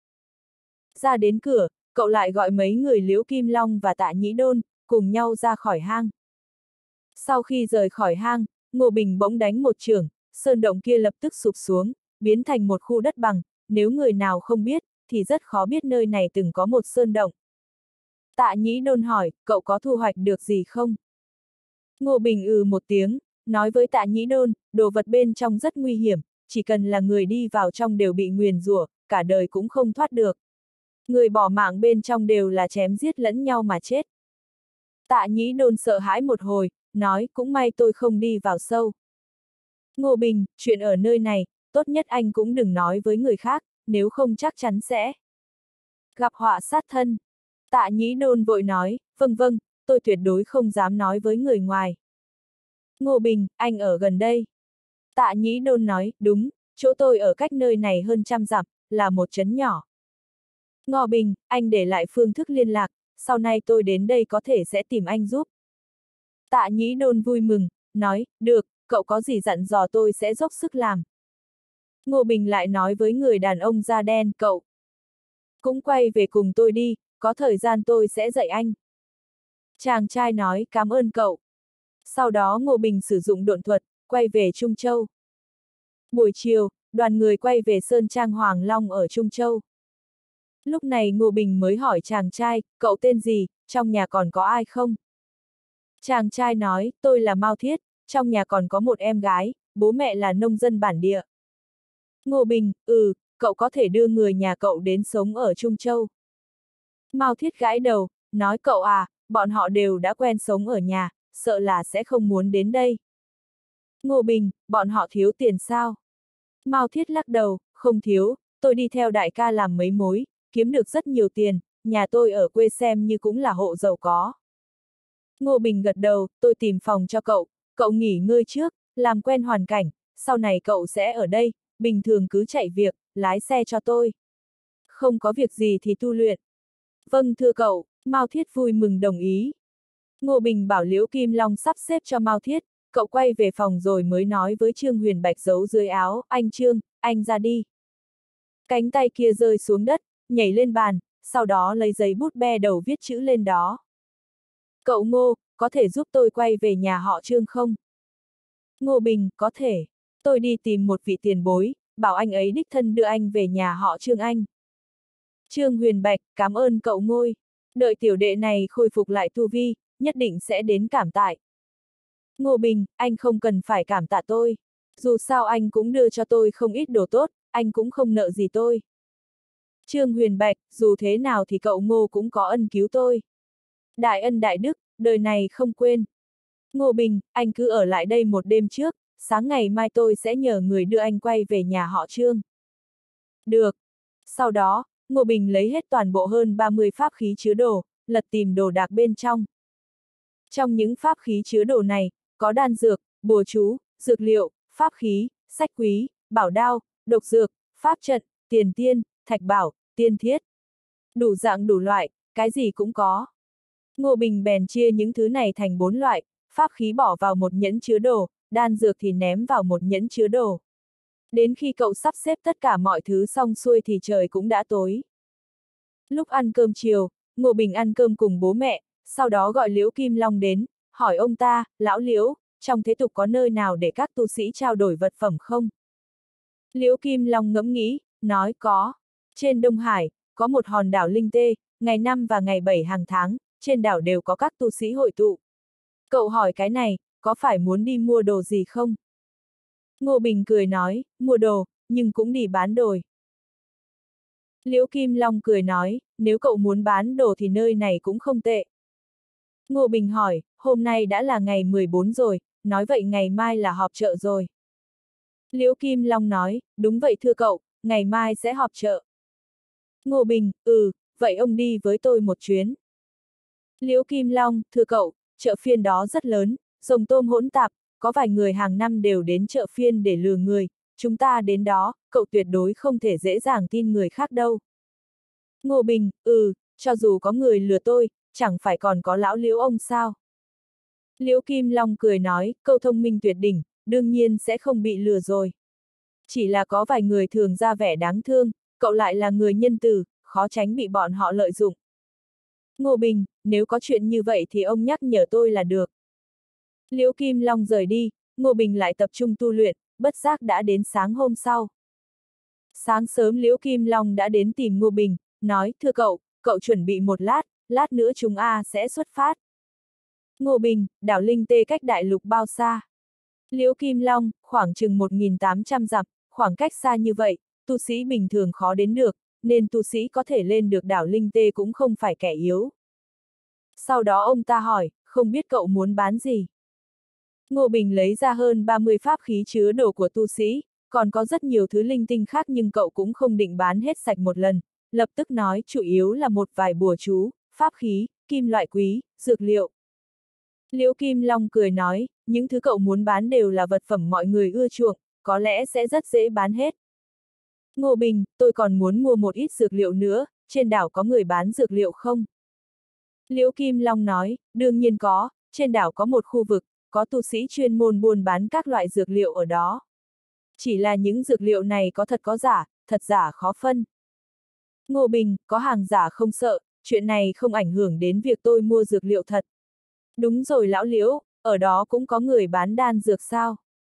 Ra đến cửa, cậu lại gọi mấy người Liễu Kim Long và Tạ Nhĩ Đôn, cùng nhau ra khỏi hang. Sau khi rời khỏi hang, Ngô Bình bỗng đánh một chưởng, sơn động kia lập tức sụp xuống, biến thành một khu đất bằng, nếu người nào không biết, thì rất khó biết nơi này từng có một sơn động. Tạ Nhĩ Đôn hỏi, cậu có thu hoạch được gì không? Ngô Bình ừ một tiếng, nói với Tạ Nhĩ Đôn, đồ vật bên trong rất nguy hiểm, chỉ cần là người đi vào trong đều bị nguyền rủa, cả đời cũng không thoát được. Người bỏ mạng bên trong đều là chém giết lẫn nhau mà chết. Tạ Nhĩ Đôn sợ hãi một hồi, nói cũng may tôi không đi vào sâu. Ngô Bình, chuyện ở nơi này, tốt nhất anh cũng đừng nói với người khác, nếu không chắc chắn sẽ gặp họa sát thân. Tạ Nhĩ Đôn vội nói, vâng vâng, tôi tuyệt đối không dám nói với người ngoài. Ngô Bình, anh ở gần đây. Tạ Nhĩ Đôn nói, đúng, chỗ tôi ở cách nơi này hơn trăm dặm, là một trấn nhỏ. Ngô Bình, anh để lại phương thức liên lạc, sau này tôi đến đây có thể sẽ tìm anh giúp. Tạ Nhĩ Đôn vui mừng, nói, được, cậu có gì dặn dò tôi sẽ dốc sức làm. Ngô Bình lại nói với người đàn ông da đen, cậu cũng quay về cùng tôi đi, có thời gian tôi sẽ dạy anh. Chàng trai nói, cảm ơn cậu. Sau đó Ngô Bình sử dụng độn thuật, quay về Trung Châu. Buổi chiều, đoàn người quay về Sơn Trang Hoàng Long ở Trung Châu. Lúc này Ngô Bình mới hỏi chàng trai, cậu tên gì, trong nhà còn có ai không? Chàng trai nói, tôi là Mao Thiết, trong nhà còn có một em gái, bố mẹ là nông dân bản địa. Ngô Bình, ừ, cậu có thể đưa người nhà cậu đến sống ở Trung Châu. Mao Thiết gãi đầu, nói cậu à, bọn họ đều đã quen sống ở nhà, sợ là sẽ không muốn đến đây. Ngô Bình, bọn họ thiếu tiền sao? Mao Thiết lắc đầu, không thiếu, tôi đi theo đại ca làm mấy mối, kiếm được rất nhiều tiền, nhà tôi ở quê xem như cũng là hộ giàu có. Ngô Bình gật đầu, tôi tìm phòng cho cậu, cậu nghỉ ngơi trước, làm quen hoàn cảnh, sau này cậu sẽ ở đây, bình thường cứ chạy việc, lái xe cho tôi. Không có việc gì thì tu luyện. Vâng thưa cậu, Mao Thiết vui mừng đồng ý. Ngô Bình bảo Liễu Kim Long sắp xếp cho Mao Thiết, cậu quay về phòng rồi mới nói với Trương Huyền Bạch giấu dưới áo, anh Trương, anh ra đi. Cánh tay kia rơi xuống đất, nhảy lên bàn, sau đó lấy giấy bút be đầu viết chữ lên đó. Cậu Ngô, có thể giúp tôi quay về nhà họ Trương không? Ngô Bình, có thể. Tôi đi tìm một vị tiền bối, bảo anh ấy đích thân đưa anh về nhà họ Trương anh. Trương Huyền Bạch, cảm ơn cậu Ngôi. Đợi tiểu đệ này khôi phục lại tu vi, nhất định sẽ đến cảm tạ. Ngô Bình, anh không cần phải cảm tạ tôi. Dù sao anh cũng đưa cho tôi không ít đồ tốt, anh cũng không nợ gì tôi. Trương Huyền Bạch, dù thế nào thì cậu Ngô cũng có ân cứu tôi. Đại ân đại đức, đời này không quên. Ngô Bình, anh cứ ở lại đây một đêm trước, sáng ngày mai tôi sẽ nhờ người đưa anh quay về nhà họ Trương. Được. Sau đó, Ngô Bình lấy hết toàn bộ hơn ba mươi pháp khí chứa đồ, lật tìm đồ đạc bên trong. Trong những pháp khí chứa đồ này, có đan dược, bùa chú, dược liệu, pháp khí, sách quý, bảo đao, độc dược, pháp trận, tiền tiên, thạch bảo, tiên thiết. Đủ dạng đủ loại, cái gì cũng có. Ngô Bình bèn chia những thứ này thành bốn loại, pháp khí bỏ vào một nhẫn chứa đồ, đan dược thì ném vào một nhẫn chứa đồ. Đến khi cậu sắp xếp tất cả mọi thứ xong xuôi thì trời cũng đã tối. Lúc ăn cơm chiều, Ngô Bình ăn cơm cùng bố mẹ, sau đó gọi Liễu Kim Long đến, hỏi ông ta, lão Liễu, trong thế tục có nơi nào để các tu sĩ trao đổi vật phẩm không? Liễu Kim Long ngẫm nghĩ, nói có. Trên Đông Hải, có một hòn đảo Linh Tê, ngày năm và ngày bảy hàng tháng, trên đảo đều có các tu sĩ hội tụ. Cậu hỏi cái này, có phải muốn đi mua đồ gì không? Ngô Bình cười nói, mua đồ, nhưng cũng đi bán đồ. Liễu Kim Long cười nói, nếu cậu muốn bán đồ thì nơi này cũng không tệ. Ngô Bình hỏi, hôm nay đã là ngày mười bốn rồi, nói vậy ngày mai là họp chợ rồi. Liễu Kim Long nói, đúng vậy thưa cậu, ngày mai sẽ họp chợ. Ngô Bình, ừ, vậy ông đi với tôi một chuyến. Liễu Kim Long, thưa cậu, chợ phiên đó rất lớn, rồng tôm hỗn tạp, có vài người hàng năm đều đến chợ phiên để lừa người, chúng ta đến đó, cậu tuyệt đối không thể dễ dàng tin người khác đâu. Ngô Bình, ừ, cho dù có người lừa tôi, chẳng phải còn có lão Liễu ông sao? Liễu Kim Long cười nói, cậu thông minh tuyệt đỉnh, đương nhiên sẽ không bị lừa rồi. Chỉ là có vài người thường ra vẻ đáng thương, cậu lại là người nhân từ, khó tránh bị bọn họ lợi dụng. Ngô Bình, nếu có chuyện như vậy thì ông nhắc nhở tôi là được. Liễu Kim Long rời đi, Ngô Bình lại tập trung tu luyện, bất giác đã đến sáng hôm sau. Sáng sớm Liễu Kim Long đã đến tìm Ngô Bình, nói, thưa cậu, cậu chuẩn bị một lát, lát nữa chúng A sẽ xuất phát. Ngô Bình, đảo Linh Tê cách đại lục bao xa? Liễu Kim Long, khoảng chừng một nghìn tám trăm dặm, khoảng cách xa như vậy, tu sĩ bình thường khó đến được, nên tu sĩ có thể lên được đảo Linh Tê cũng không phải kẻ yếu. Sau đó ông ta hỏi, không biết cậu muốn bán gì? Ngô Bình lấy ra hơn ba mươi pháp khí chứa đồ của tu sĩ, còn có rất nhiều thứ linh tinh khác nhưng cậu cũng không định bán hết sạch một lần, lập tức nói chủ yếu là một vài bùa chú, pháp khí, kim loại quý, dược liệu. Liễu Kim Long cười nói, những thứ cậu muốn bán đều là vật phẩm mọi người ưa chuộng, có lẽ sẽ rất dễ bán hết. Ngô Bình, tôi còn muốn mua một ít dược liệu nữa, trên đảo có người bán dược liệu không? Liễu Kim Long nói, đương nhiên có, trên đảo có một khu vực, có tu sĩ chuyên môn buôn bán các loại dược liệu ở đó. Chỉ là những dược liệu này có thật có giả, thật giả khó phân. Ngô Bình, có hàng giả không sợ, chuyện này không ảnh hưởng đến việc tôi mua dược liệu thật. Đúng rồi lão Liễu, ở đó cũng có người bán đan dược sao?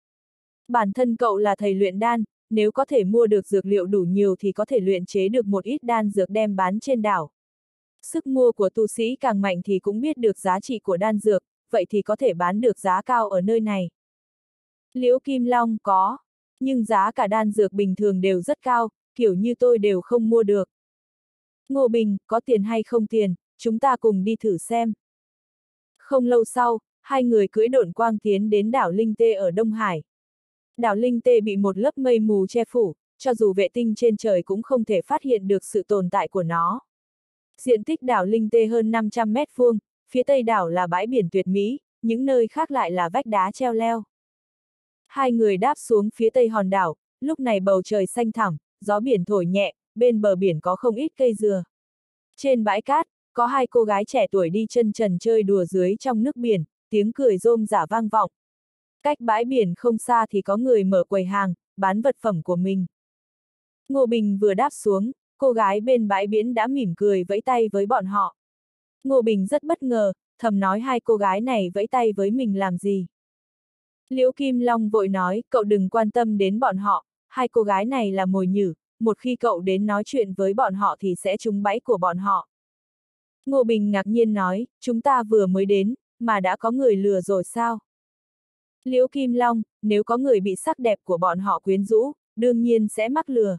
Bản thân cậu là thầy luyện đan, nếu có thể mua được dược liệu đủ nhiều thì có thể luyện chế được một ít đan dược đem bán trên đảo. Sức mua của tu sĩ càng mạnh thì cũng biết được giá trị của đan dược, vậy thì có thể bán được giá cao ở nơi này. Liễu Kim Long có, nhưng giá cả đan dược bình thường đều rất cao, kiểu như tôi đều không mua được. Ngô Bình, có tiền hay không tiền, chúng ta cùng đi thử xem. Không lâu sau, hai người cưỡi độn quang tiến đến đảo Linh Tê ở Đông Hải. Đảo Linh Tê bị một lớp mây mù che phủ, cho dù vệ tinh trên trời cũng không thể phát hiện được sự tồn tại của nó. Diện tích đảo Linh Tê hơn năm trăm mét vuông, phía tây đảo là bãi biển tuyệt mỹ, những nơi khác lại là vách đá treo leo. Hai người đáp xuống phía tây hòn đảo, lúc này bầu trời xanh thẳm, gió biển thổi nhẹ, bên bờ biển có không ít cây dừa. Trên bãi cát, có hai cô gái trẻ tuổi đi chân trần chơi đùa dưới trong nước biển, tiếng cười rôm rả vang vọng. Cách bãi biển không xa thì có người mở quầy hàng, bán vật phẩm của mình. Ngô Bình vừa đáp xuống, cô gái bên bãi biển đã mỉm cười vẫy tay với bọn họ. Ngô Bình rất bất ngờ, thầm nói hai cô gái này vẫy tay với mình làm gì. Liễu Kim Long vội nói, cậu đừng quan tâm đến bọn họ, hai cô gái này là mồi nhử, một khi cậu đến nói chuyện với bọn họ thì sẽ trúng bẫy của bọn họ. Ngô Bình ngạc nhiên nói, chúng ta vừa mới đến, mà đã có người lừa rồi sao? Liễu Kim Long, nếu có người bị sắc đẹp của bọn họ quyến rũ, đương nhiên sẽ mắc lừa.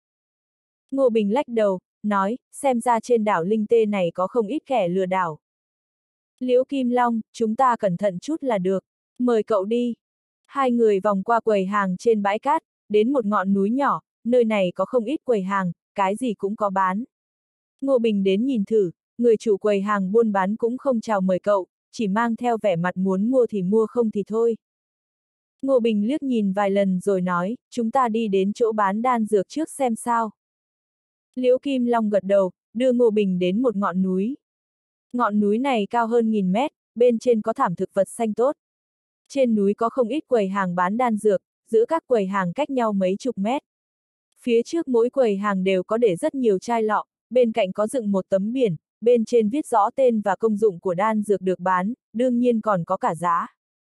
Ngô Bình lắc đầu, nói, xem ra trên đảo Linh Tê này có không ít kẻ lừa đảo. Liễu Kim Long, chúng ta cẩn thận chút là được, mời cậu đi. Hai người vòng qua quầy hàng trên bãi cát, đến một ngọn núi nhỏ, nơi này có không ít quầy hàng, cái gì cũng có bán. Ngô Bình đến nhìn thử, người chủ quầy hàng buôn bán cũng không chào mời cậu, chỉ mang theo vẻ mặt muốn mua thì mua không thì thôi. Ngô Bình liếc nhìn vài lần rồi nói, chúng ta đi đến chỗ bán đan dược trước xem sao. Liễu Kim Long gật đầu, đưa Ngô Bình đến một ngọn núi. Ngọn núi này cao hơn nghìn mét, bên trên có thảm thực vật xanh tốt. Trên núi có không ít quầy hàng bán đan dược, giữa các quầy hàng cách nhau mấy chục mét. Phía trước mỗi quầy hàng đều có để rất nhiều chai lọ, bên cạnh có dựng một tấm biển, bên trên viết rõ tên và công dụng của đan dược được bán, đương nhiên còn có cả giá.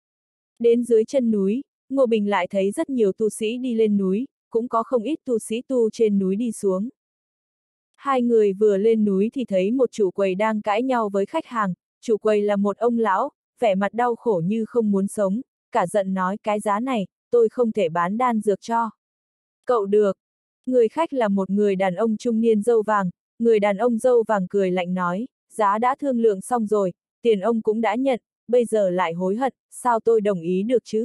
Đến dưới chân núi, Ngô Bình lại thấy rất nhiều tu sĩ đi lên núi, cũng có không ít tu sĩ tu trên núi đi xuống. Hai người vừa lên núi thì thấy một chủ quầy đang cãi nhau với khách hàng, chủ quầy là một ông lão, vẻ mặt đau khổ như không muốn sống, cả giận nói cái giá này, tôi không thể bán đan dược cho. Cậu được. Người khách là một người đàn ông trung niên râu vàng, người đàn ông râu vàng cười lạnh nói, giá đã thương lượng xong rồi, tiền ông cũng đã nhận, bây giờ lại hối hận, sao tôi đồng ý được chứ?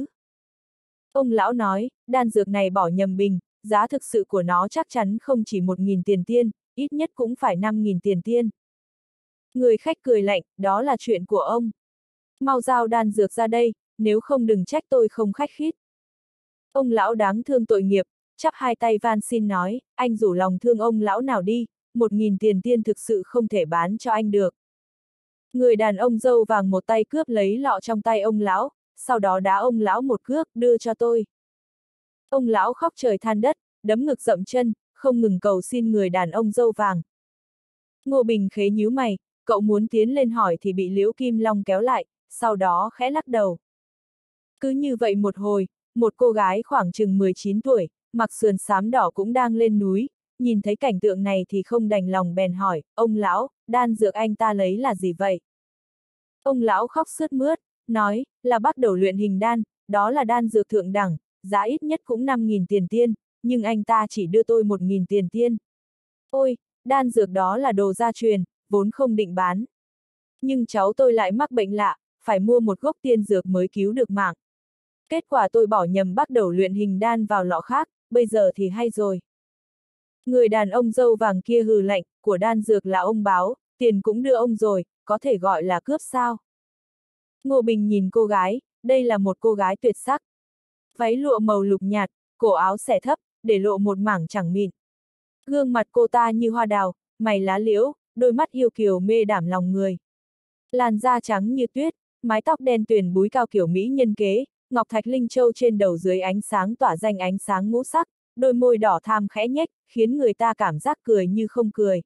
Ông lão nói, đan dược này bỏ nhầm bình, giá thực sự của nó chắc chắn không chỉ một nghìn tiền tiên, ít nhất cũng phải năm nghìn tiền tiên. Người khách cười lạnh, đó là chuyện của ông. Mau giao đan dược ra đây, nếu không đừng trách tôi không khách khít. Ông lão đáng thương tội nghiệp, chắp hai tay van xin nói, anh rủ lòng thương ông lão nào đi, một nghìn tiền tiên thực sự không thể bán cho anh được. Người đàn ông râu vàng một tay cướp lấy lọ trong tay ông lão, sau đó đá ông lão một cước, đưa cho tôi. Ông lão khóc trời than đất, đấm ngực dậm chân, không ngừng cầu xin người đàn ông râu vàng. Ngô Bình khế nhíu mày, cậu muốn tiến lên hỏi thì bị Liễu Kim Long kéo lại, sau đó khẽ lắc đầu. Cứ như vậy một hồi, một cô gái khoảng chừng mười chín tuổi, mặc sườn xám đỏ cũng đang lên núi, nhìn thấy cảnh tượng này thì không đành lòng bèn hỏi, ông lão, đan dược anh ta lấy là gì vậy? Ông lão khóc sướt mướt, nói, là bắt đầu luyện hình đan, đó là đan dược thượng đẳng, giá ít nhất cũng năm nghìn tiền tiên, nhưng anh ta chỉ đưa tôi một nghìn tiền tiên. Ôi, đan dược đó là đồ gia truyền, vốn không định bán. Nhưng cháu tôi lại mắc bệnh lạ, phải mua một gốc tiên dược mới cứu được mạng. Kết quả tôi bỏ nhầm bắt đầu luyện hình đan vào lọ khác, bây giờ thì hay rồi. Người đàn ông râu vàng kia hừ lạnh, của đan dược là ông báo, tiền cũng đưa ông rồi, có thể gọi là cướp sao? Ngô Bình nhìn cô gái, đây là một cô gái tuyệt sắc. Váy lụa màu lục nhạt, cổ áo xẻ thấp, để lộ một mảng chẳng mịn. Gương mặt cô ta như hoa đào, mày lá liễu, đôi mắt yêu kiều mê đảm lòng người. Làn da trắng như tuyết, mái tóc đen tuyền búi cao kiểu mỹ nhân kế, ngọc thạch linh châu trên đầu dưới ánh sáng tỏa danh ánh sáng ngũ sắc, đôi môi đỏ tham khẽ nhếch, khiến người ta cảm giác cười như không cười.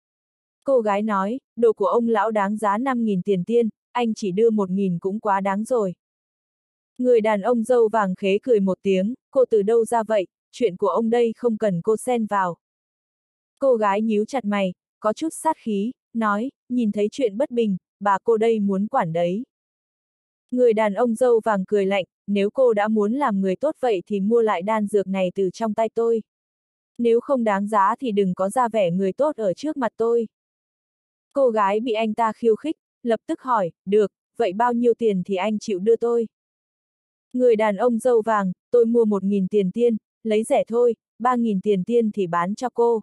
Cô gái nói, đồ của ông lão đáng giá năm nghìn tiền tiên, anh chỉ đưa một nghìn cũng quá đáng rồi. Người đàn ông râu vàng khế cười một tiếng, cô từ đâu ra vậy, chuyện của ông đây không cần cô xen vào. Cô gái nhíu chặt mày, có chút sát khí, nói, nhìn thấy chuyện bất bình, bà cô đây muốn quản đấy. Người đàn ông râu vàng cười lạnh, nếu cô đã muốn làm người tốt vậy thì mua lại đan dược này từ trong tay tôi. Nếu không đáng giá thì đừng có ra vẻ người tốt ở trước mặt tôi. Cô gái bị anh ta khiêu khích, lập tức hỏi, được, vậy bao nhiêu tiền thì anh chịu đưa tôi? Người đàn ông râu vàng, tôi mua một nghìn tiền tiên, lấy rẻ thôi, ba nghìn tiền tiên thì bán cho cô.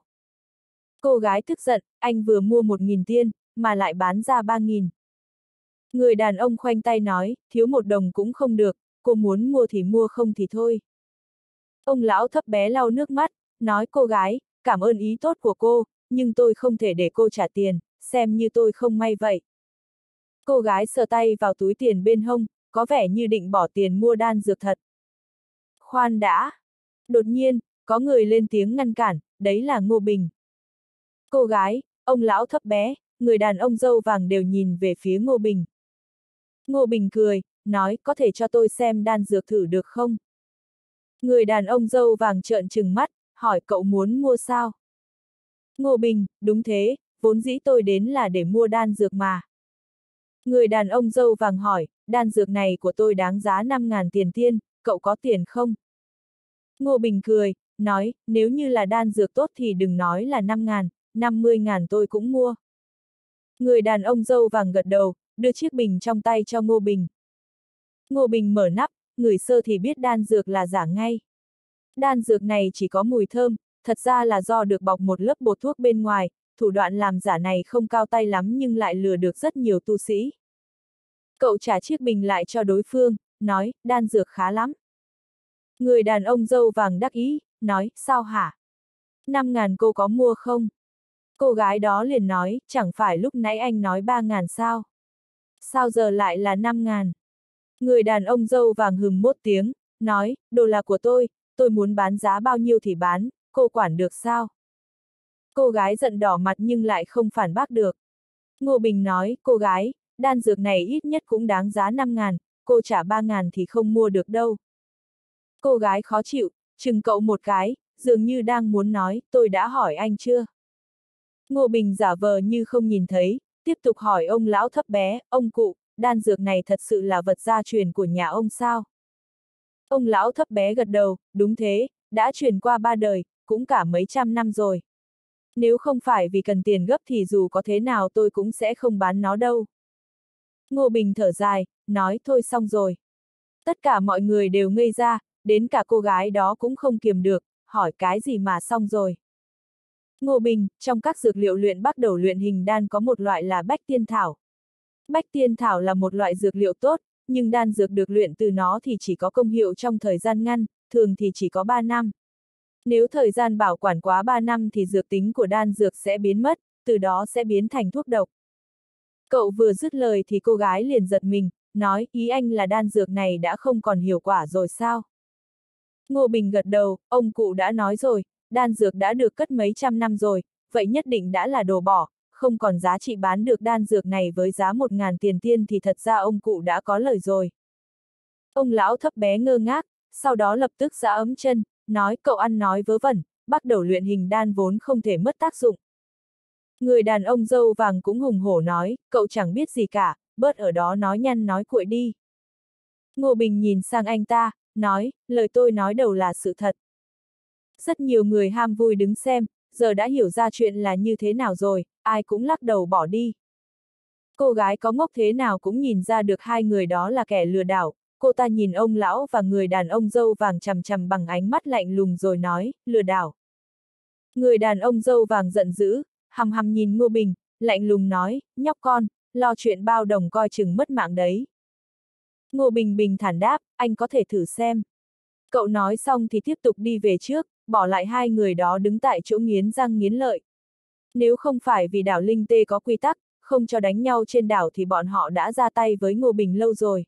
Cô gái tức giận, anh vừa mua một nghìn tiên, mà lại bán ra ba nghìn. Người đàn ông khoanh tay nói, thiếu một đồng cũng không được, cô muốn mua thì mua không thì thôi. Ông lão thấp bé lau nước mắt, nói cô gái, cảm ơn ý tốt của cô, nhưng tôi không thể để cô trả tiền, xem như tôi không may vậy. Cô gái sờ tay vào túi tiền bên hông, có vẻ như định bỏ tiền mua đan dược thật. Khoan đã. Đột nhiên, có người lên tiếng ngăn cản, đấy là Ngô Bình. Cô gái, ông lão thấp bé, người đàn ông râu vàng đều nhìn về phía Ngô Bình. Ngô Bình cười, nói có thể cho tôi xem đan dược thử được không? Người đàn ông râu vàng trợn trừng mắt, hỏi cậu muốn mua sao? Ngô Bình, đúng thế, vốn dĩ tôi đến là để mua đan dược mà. Người đàn ông râu vàng hỏi, đan dược này của tôi đáng giá năm ngàn tiền tiên, cậu có tiền không? Ngô Bình cười, nói, nếu như là đan dược tốt thì đừng nói là năm ngàn, năm mươi ngàn tôi cũng mua. Người đàn ông râu vàng gật đầu, đưa chiếc bình trong tay cho Ngô Bình. Ngô Bình mở nắp, ngửi sơ thì biết đan dược là giả ngay. Đan dược này chỉ có mùi thơm, thật ra là do được bọc một lớp bột thuốc bên ngoài, thủ đoạn làm giả này không cao tay lắm nhưng lại lừa được rất nhiều tu sĩ. Cậu trả chiếc bình lại cho đối phương, nói, đan dược khá lắm. Người đàn ông râu vàng đắc ý, nói, sao hả? Năm ngàn cô có mua không? Cô gái đó liền nói, chẳng phải lúc nãy anh nói ba ngàn sao? Sao giờ lại là năm ngàn? Người đàn ông râu vàng hừm một tiếng, nói, đồ là của tôi, tôi muốn bán giá bao nhiêu thì bán, cô quản được sao? Cô gái giận đỏ mặt nhưng lại không phản bác được. Ngô Bình nói, cô gái, đan dược này ít nhất cũng đáng giá năm ngàn, cô trả ba ngàn thì không mua được đâu. Cô gái khó chịu, chừng cậu một cái, dường như đang muốn nói, tôi đã hỏi anh chưa? Ngô Bình giả vờ như không nhìn thấy, tiếp tục hỏi ông lão thấp bé, ông cụ, đan dược này thật sự là vật gia truyền của nhà ông sao? Ông lão thấp bé gật đầu, đúng thế, đã truyền qua ba đời, cũng cả mấy trăm năm rồi. Nếu không phải vì cần tiền gấp thì dù có thế nào tôi cũng sẽ không bán nó đâu. Ngô Bình thở dài, nói thôi xong rồi. Tất cả mọi người đều ngây ra, đến cả cô gái đó cũng không kiềm được, hỏi cái gì mà xong rồi. Ngô Bình, trong các dược liệu luyện bắt đầu luyện hình đan có một loại là bách tiên thảo. Bách tiên thảo là một loại dược liệu tốt, nhưng đan dược được luyện từ nó thì chỉ có công hiệu trong thời gian ngắn, thường thì chỉ có ba năm. Nếu thời gian bảo quản quá ba năm thì dược tính của đan dược sẽ biến mất, từ đó sẽ biến thành thuốc độc. Cậu vừa dứt lời thì cô gái liền giật mình, nói, ý anh là đan dược này đã không còn hiệu quả rồi sao? Ngô Bình gật đầu, ông cụ đã nói rồi, đan dược đã được cất mấy trăm năm rồi, vậy nhất định đã là đồ bỏ, không còn giá trị bán được đan dược này với giá một ngàn tiền tiên thì thật ra ông cụ đã có lời rồi. Ông lão thấp bé ngơ ngác, sau đó lập tức giã ấm chân, nói cậu ăn nói vớ vẩn, bắt đầu luyện hình đan vốn không thể mất tác dụng. Người đàn ông râu vàng cũng hùng hổ nói, cậu chẳng biết gì cả, bớt ở đó nói nhăn nói cuội đi. Ngô Bình nhìn sang anh ta, nói, lời tôi nói đầu là sự thật. Rất nhiều người ham vui đứng xem, giờ đã hiểu ra chuyện là như thế nào rồi, ai cũng lắc đầu bỏ đi. Cô gái có ngốc thế nào cũng nhìn ra được hai người đó là kẻ lừa đảo, cô ta nhìn ông lão và người đàn ông râu vàng chằm chằm bằng ánh mắt lạnh lùng rồi nói, lừa đảo. Người đàn ông râu vàng giận dữ, hằm hằm nhìn Ngô Bình, lạnh lùng nói, nhóc con, lo chuyện bao đồng coi chừng mất mạng đấy. Ngô Bình bình thản đáp, anh có thể thử xem. Cậu nói xong thì tiếp tục đi về trước, bỏ lại hai người đó đứng tại chỗ nghiến răng nghiến lợi. Nếu không phải vì đảo Linh Tê có quy tắc, không cho đánh nhau trên đảo thì bọn họ đã ra tay với Ngô Bình lâu rồi.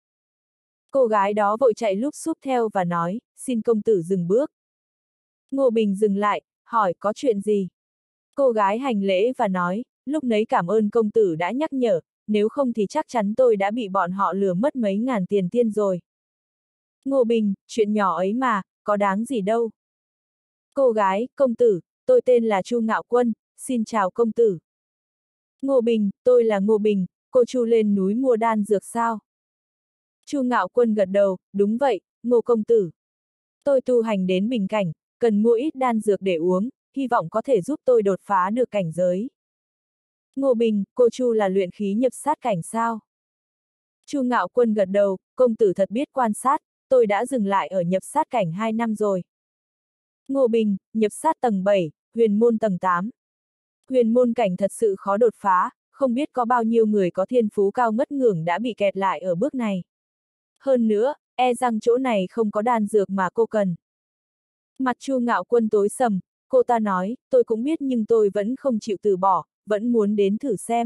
Cô gái đó vội chạy lúp xúp theo và nói, xin công tử dừng bước. Ngô Bình dừng lại, hỏi có chuyện gì? Cô gái hành lễ và nói, lúc nấy cảm ơn công tử đã nhắc nhở, nếu không thì chắc chắn tôi đã bị bọn họ lừa mất mấy ngàn tiền tiên rồi. Ngô Bình, chuyện nhỏ ấy mà, có đáng gì đâu. Cô gái, công tử, tôi tên là Chu Ngạo Quân, xin chào công tử. Ngô Bình, tôi là Ngô Bình, cô Chu lên núi mua đan dược sao? Chu Ngạo Quân gật đầu, đúng vậy, Ngô công tử. Tôi tu hành đến bình cảnh, cần mua ít đan dược để uống, hy vọng có thể giúp tôi đột phá được cảnh giới. Ngô Bình, cô Chu là luyện khí nhập sát cảnh sao? Chu Ngạo Quân gật đầu, công tử thật biết quan sát, tôi đã dừng lại ở nhập sát cảnh hai năm rồi. Ngô Bình, nhập sát tầng bảy, huyền môn tầng tám. Huyền môn cảnh thật sự khó đột phá, không biết có bao nhiêu người có thiên phú cao ngất ngưỡng đã bị kẹt lại ở bước này. Hơn nữa, e rằng chỗ này không có đan dược mà cô cần. Mặt Chu Ngạo Quân tối sầm, cô ta nói, tôi cũng biết nhưng tôi vẫn không chịu từ bỏ, vẫn muốn đến thử xem.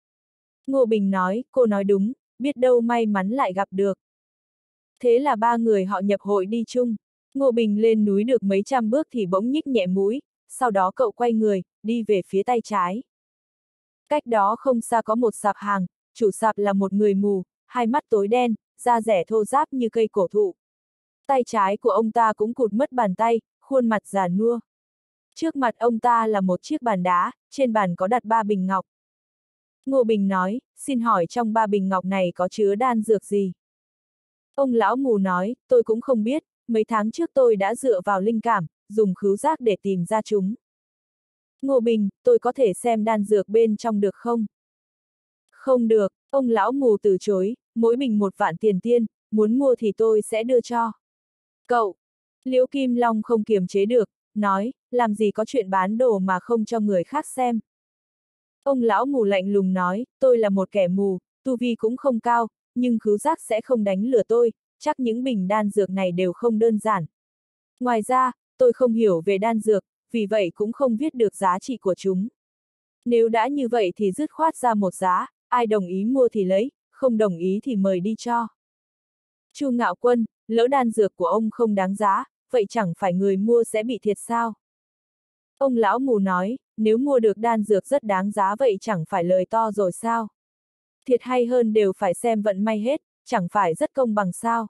Ngô Bình nói, cô nói đúng, biết đâu may mắn lại gặp được. Thế là ba người họ nhập hội đi chung. Ngô Bình lên núi được mấy trăm bước thì bỗng nhích nhẹ mũi, sau đó cậu quay người, đi về phía tay trái. Cách đó không xa có một sạp hàng, chủ sạp là một người mù, hai mắt tối đen, da rẻ thô ráp như cây cổ thụ. Tay trái của ông ta cũng cụt mất bàn tay, khuôn mặt già nua. Trước mặt ông ta là một chiếc bàn đá, trên bàn có đặt ba bình ngọc. Ngô Bình nói, xin hỏi trong ba bình ngọc này có chứa đan dược gì? Ông lão mù nói, tôi cũng không biết, mấy tháng trước tôi đã dựa vào linh cảm, dùng khứu giác để tìm ra chúng. Ngô Bình, tôi có thể xem đan dược bên trong được không? Không được, ông lão mù từ chối, mỗi bình một vạn tiền tiên, muốn mua thì tôi sẽ đưa cho. Cậu, Liễu Kim Long không kiềm chế được, nói, làm gì có chuyện bán đồ mà không cho người khác xem. Ông lão mù lạnh lùng nói, tôi là một kẻ mù, tu vi cũng không cao, nhưng khứu giác sẽ không đánh lừa tôi, chắc những bình đan dược này đều không đơn giản. Ngoài ra, tôi không hiểu về đan dược, vì vậy cũng không viết được giá trị của chúng. Nếu đã như vậy thì dứt khoát ra một giá, ai đồng ý mua thì lấy, không đồng ý thì mời đi cho. Chu Ngạo Quân, lỡ đan dược của ông không đáng giá, vậy chẳng phải người mua sẽ bị thiệt sao? Ông lão mù nói, nếu mua được đan dược rất đáng giá vậy chẳng phải lời to rồi sao? Thiệt hay hơn đều phải xem vận may hết, chẳng phải rất công bằng sao?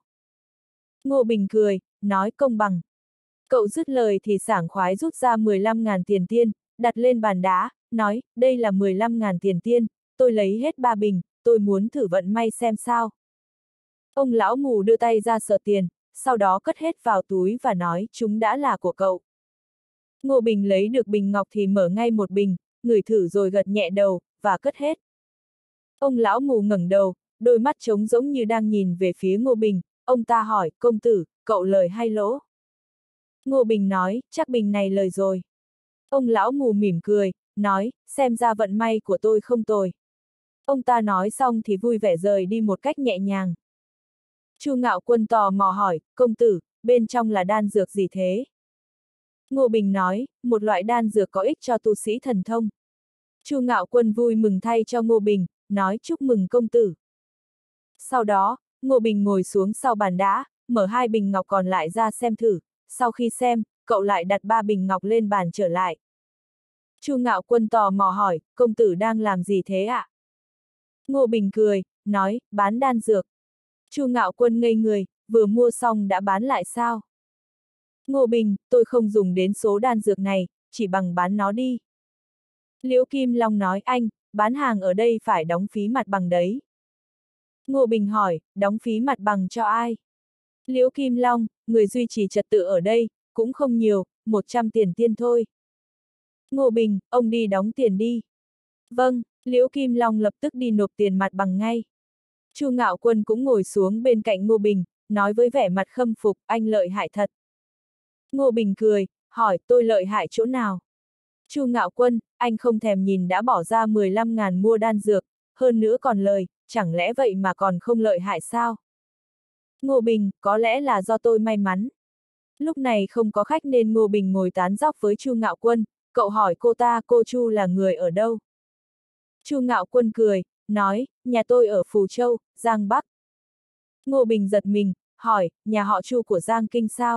Ngô Bình cười, nói công bằng. Cậu dứt lời thì sảng khoái rút ra mười lăm ngàn tiền tiên, đặt lên bàn đá, nói, đây là mười lăm ngàn tiền tiên, tôi lấy hết ba bình, tôi muốn thử vận may xem sao. Ông lão mù đưa tay ra sờ tiền, sau đó cất hết vào túi và nói, chúng đã là của cậu. Ngô Bình lấy được bình ngọc thì mở ngay một bình, ngửi thử rồi gật nhẹ đầu, và cất hết. Ông lão mù ngẩng đầu, đôi mắt trống rỗng như đang nhìn về phía Ngô Bình, ông ta hỏi, công tử, cậu lời hay lỗ? Ngô Bình nói, chắc bình này lời rồi. Ông lão mù mỉm cười, nói, xem ra vận may của tôi không tồi. Ông ta nói xong thì vui vẻ rời đi một cách nhẹ nhàng. Chu Ngạo Quân tò mò hỏi, công tử, bên trong là đan dược gì thế? Ngô Bình nói, một loại đan dược có ích cho tu sĩ thần thông. Chu Ngạo Quân vui mừng thay cho Ngô Bình, nói chúc mừng công tử. Sau đó, Ngô Bình ngồi xuống sau bàn đá, mở hai bình ngọc còn lại ra xem thử, sau khi xem, cậu lại đặt ba bình ngọc lên bàn trở lại. Chu Ngạo Quân tò mò hỏi, công tử đang làm gì thế ạ? Ngô Bình cười, nói, bán đan dược. Chu Ngạo Quân ngây người, vừa mua xong đã bán lại sao? Ngô Bình, tôi không dùng đến số đan dược này, chỉ bằng bán nó đi. Liễu Kim Long nói, anh, bán hàng ở đây phải đóng phí mặt bằng đấy. Ngô Bình hỏi, đóng phí mặt bằng cho ai? Liễu Kim Long, người duy trì trật tự ở đây, cũng không nhiều, một trăm tiền tiên thôi. Ngô Bình, ông đi đóng tiền đi. Vâng, Liễu Kim Long lập tức đi nộp tiền mặt bằng ngay. Chu Ngạo Quân cũng ngồi xuống bên cạnh Ngô Bình, nói với vẻ mặt khâm phục, anh lợi hại thật. Ngô Bình cười, hỏi, tôi lợi hại chỗ nào? Chu Ngạo Quân, anh không thèm nhìn đã bỏ ra mười lăm ngàn mua đan dược, hơn nữa còn lời, chẳng lẽ vậy mà còn không lợi hại sao? Ngô Bình, có lẽ là do tôi may mắn. Lúc này không có khách nên Ngô Bình ngồi tán dóc với Chu Ngạo Quân, cậu hỏi cô ta, cô Chu là người ở đâu? Chu Ngạo Quân cười, nói, nhà tôi ở Phù Châu, Giang Bắc. Ngô Bình giật mình, hỏi, nhà họ Chu của Giang Kinh sao?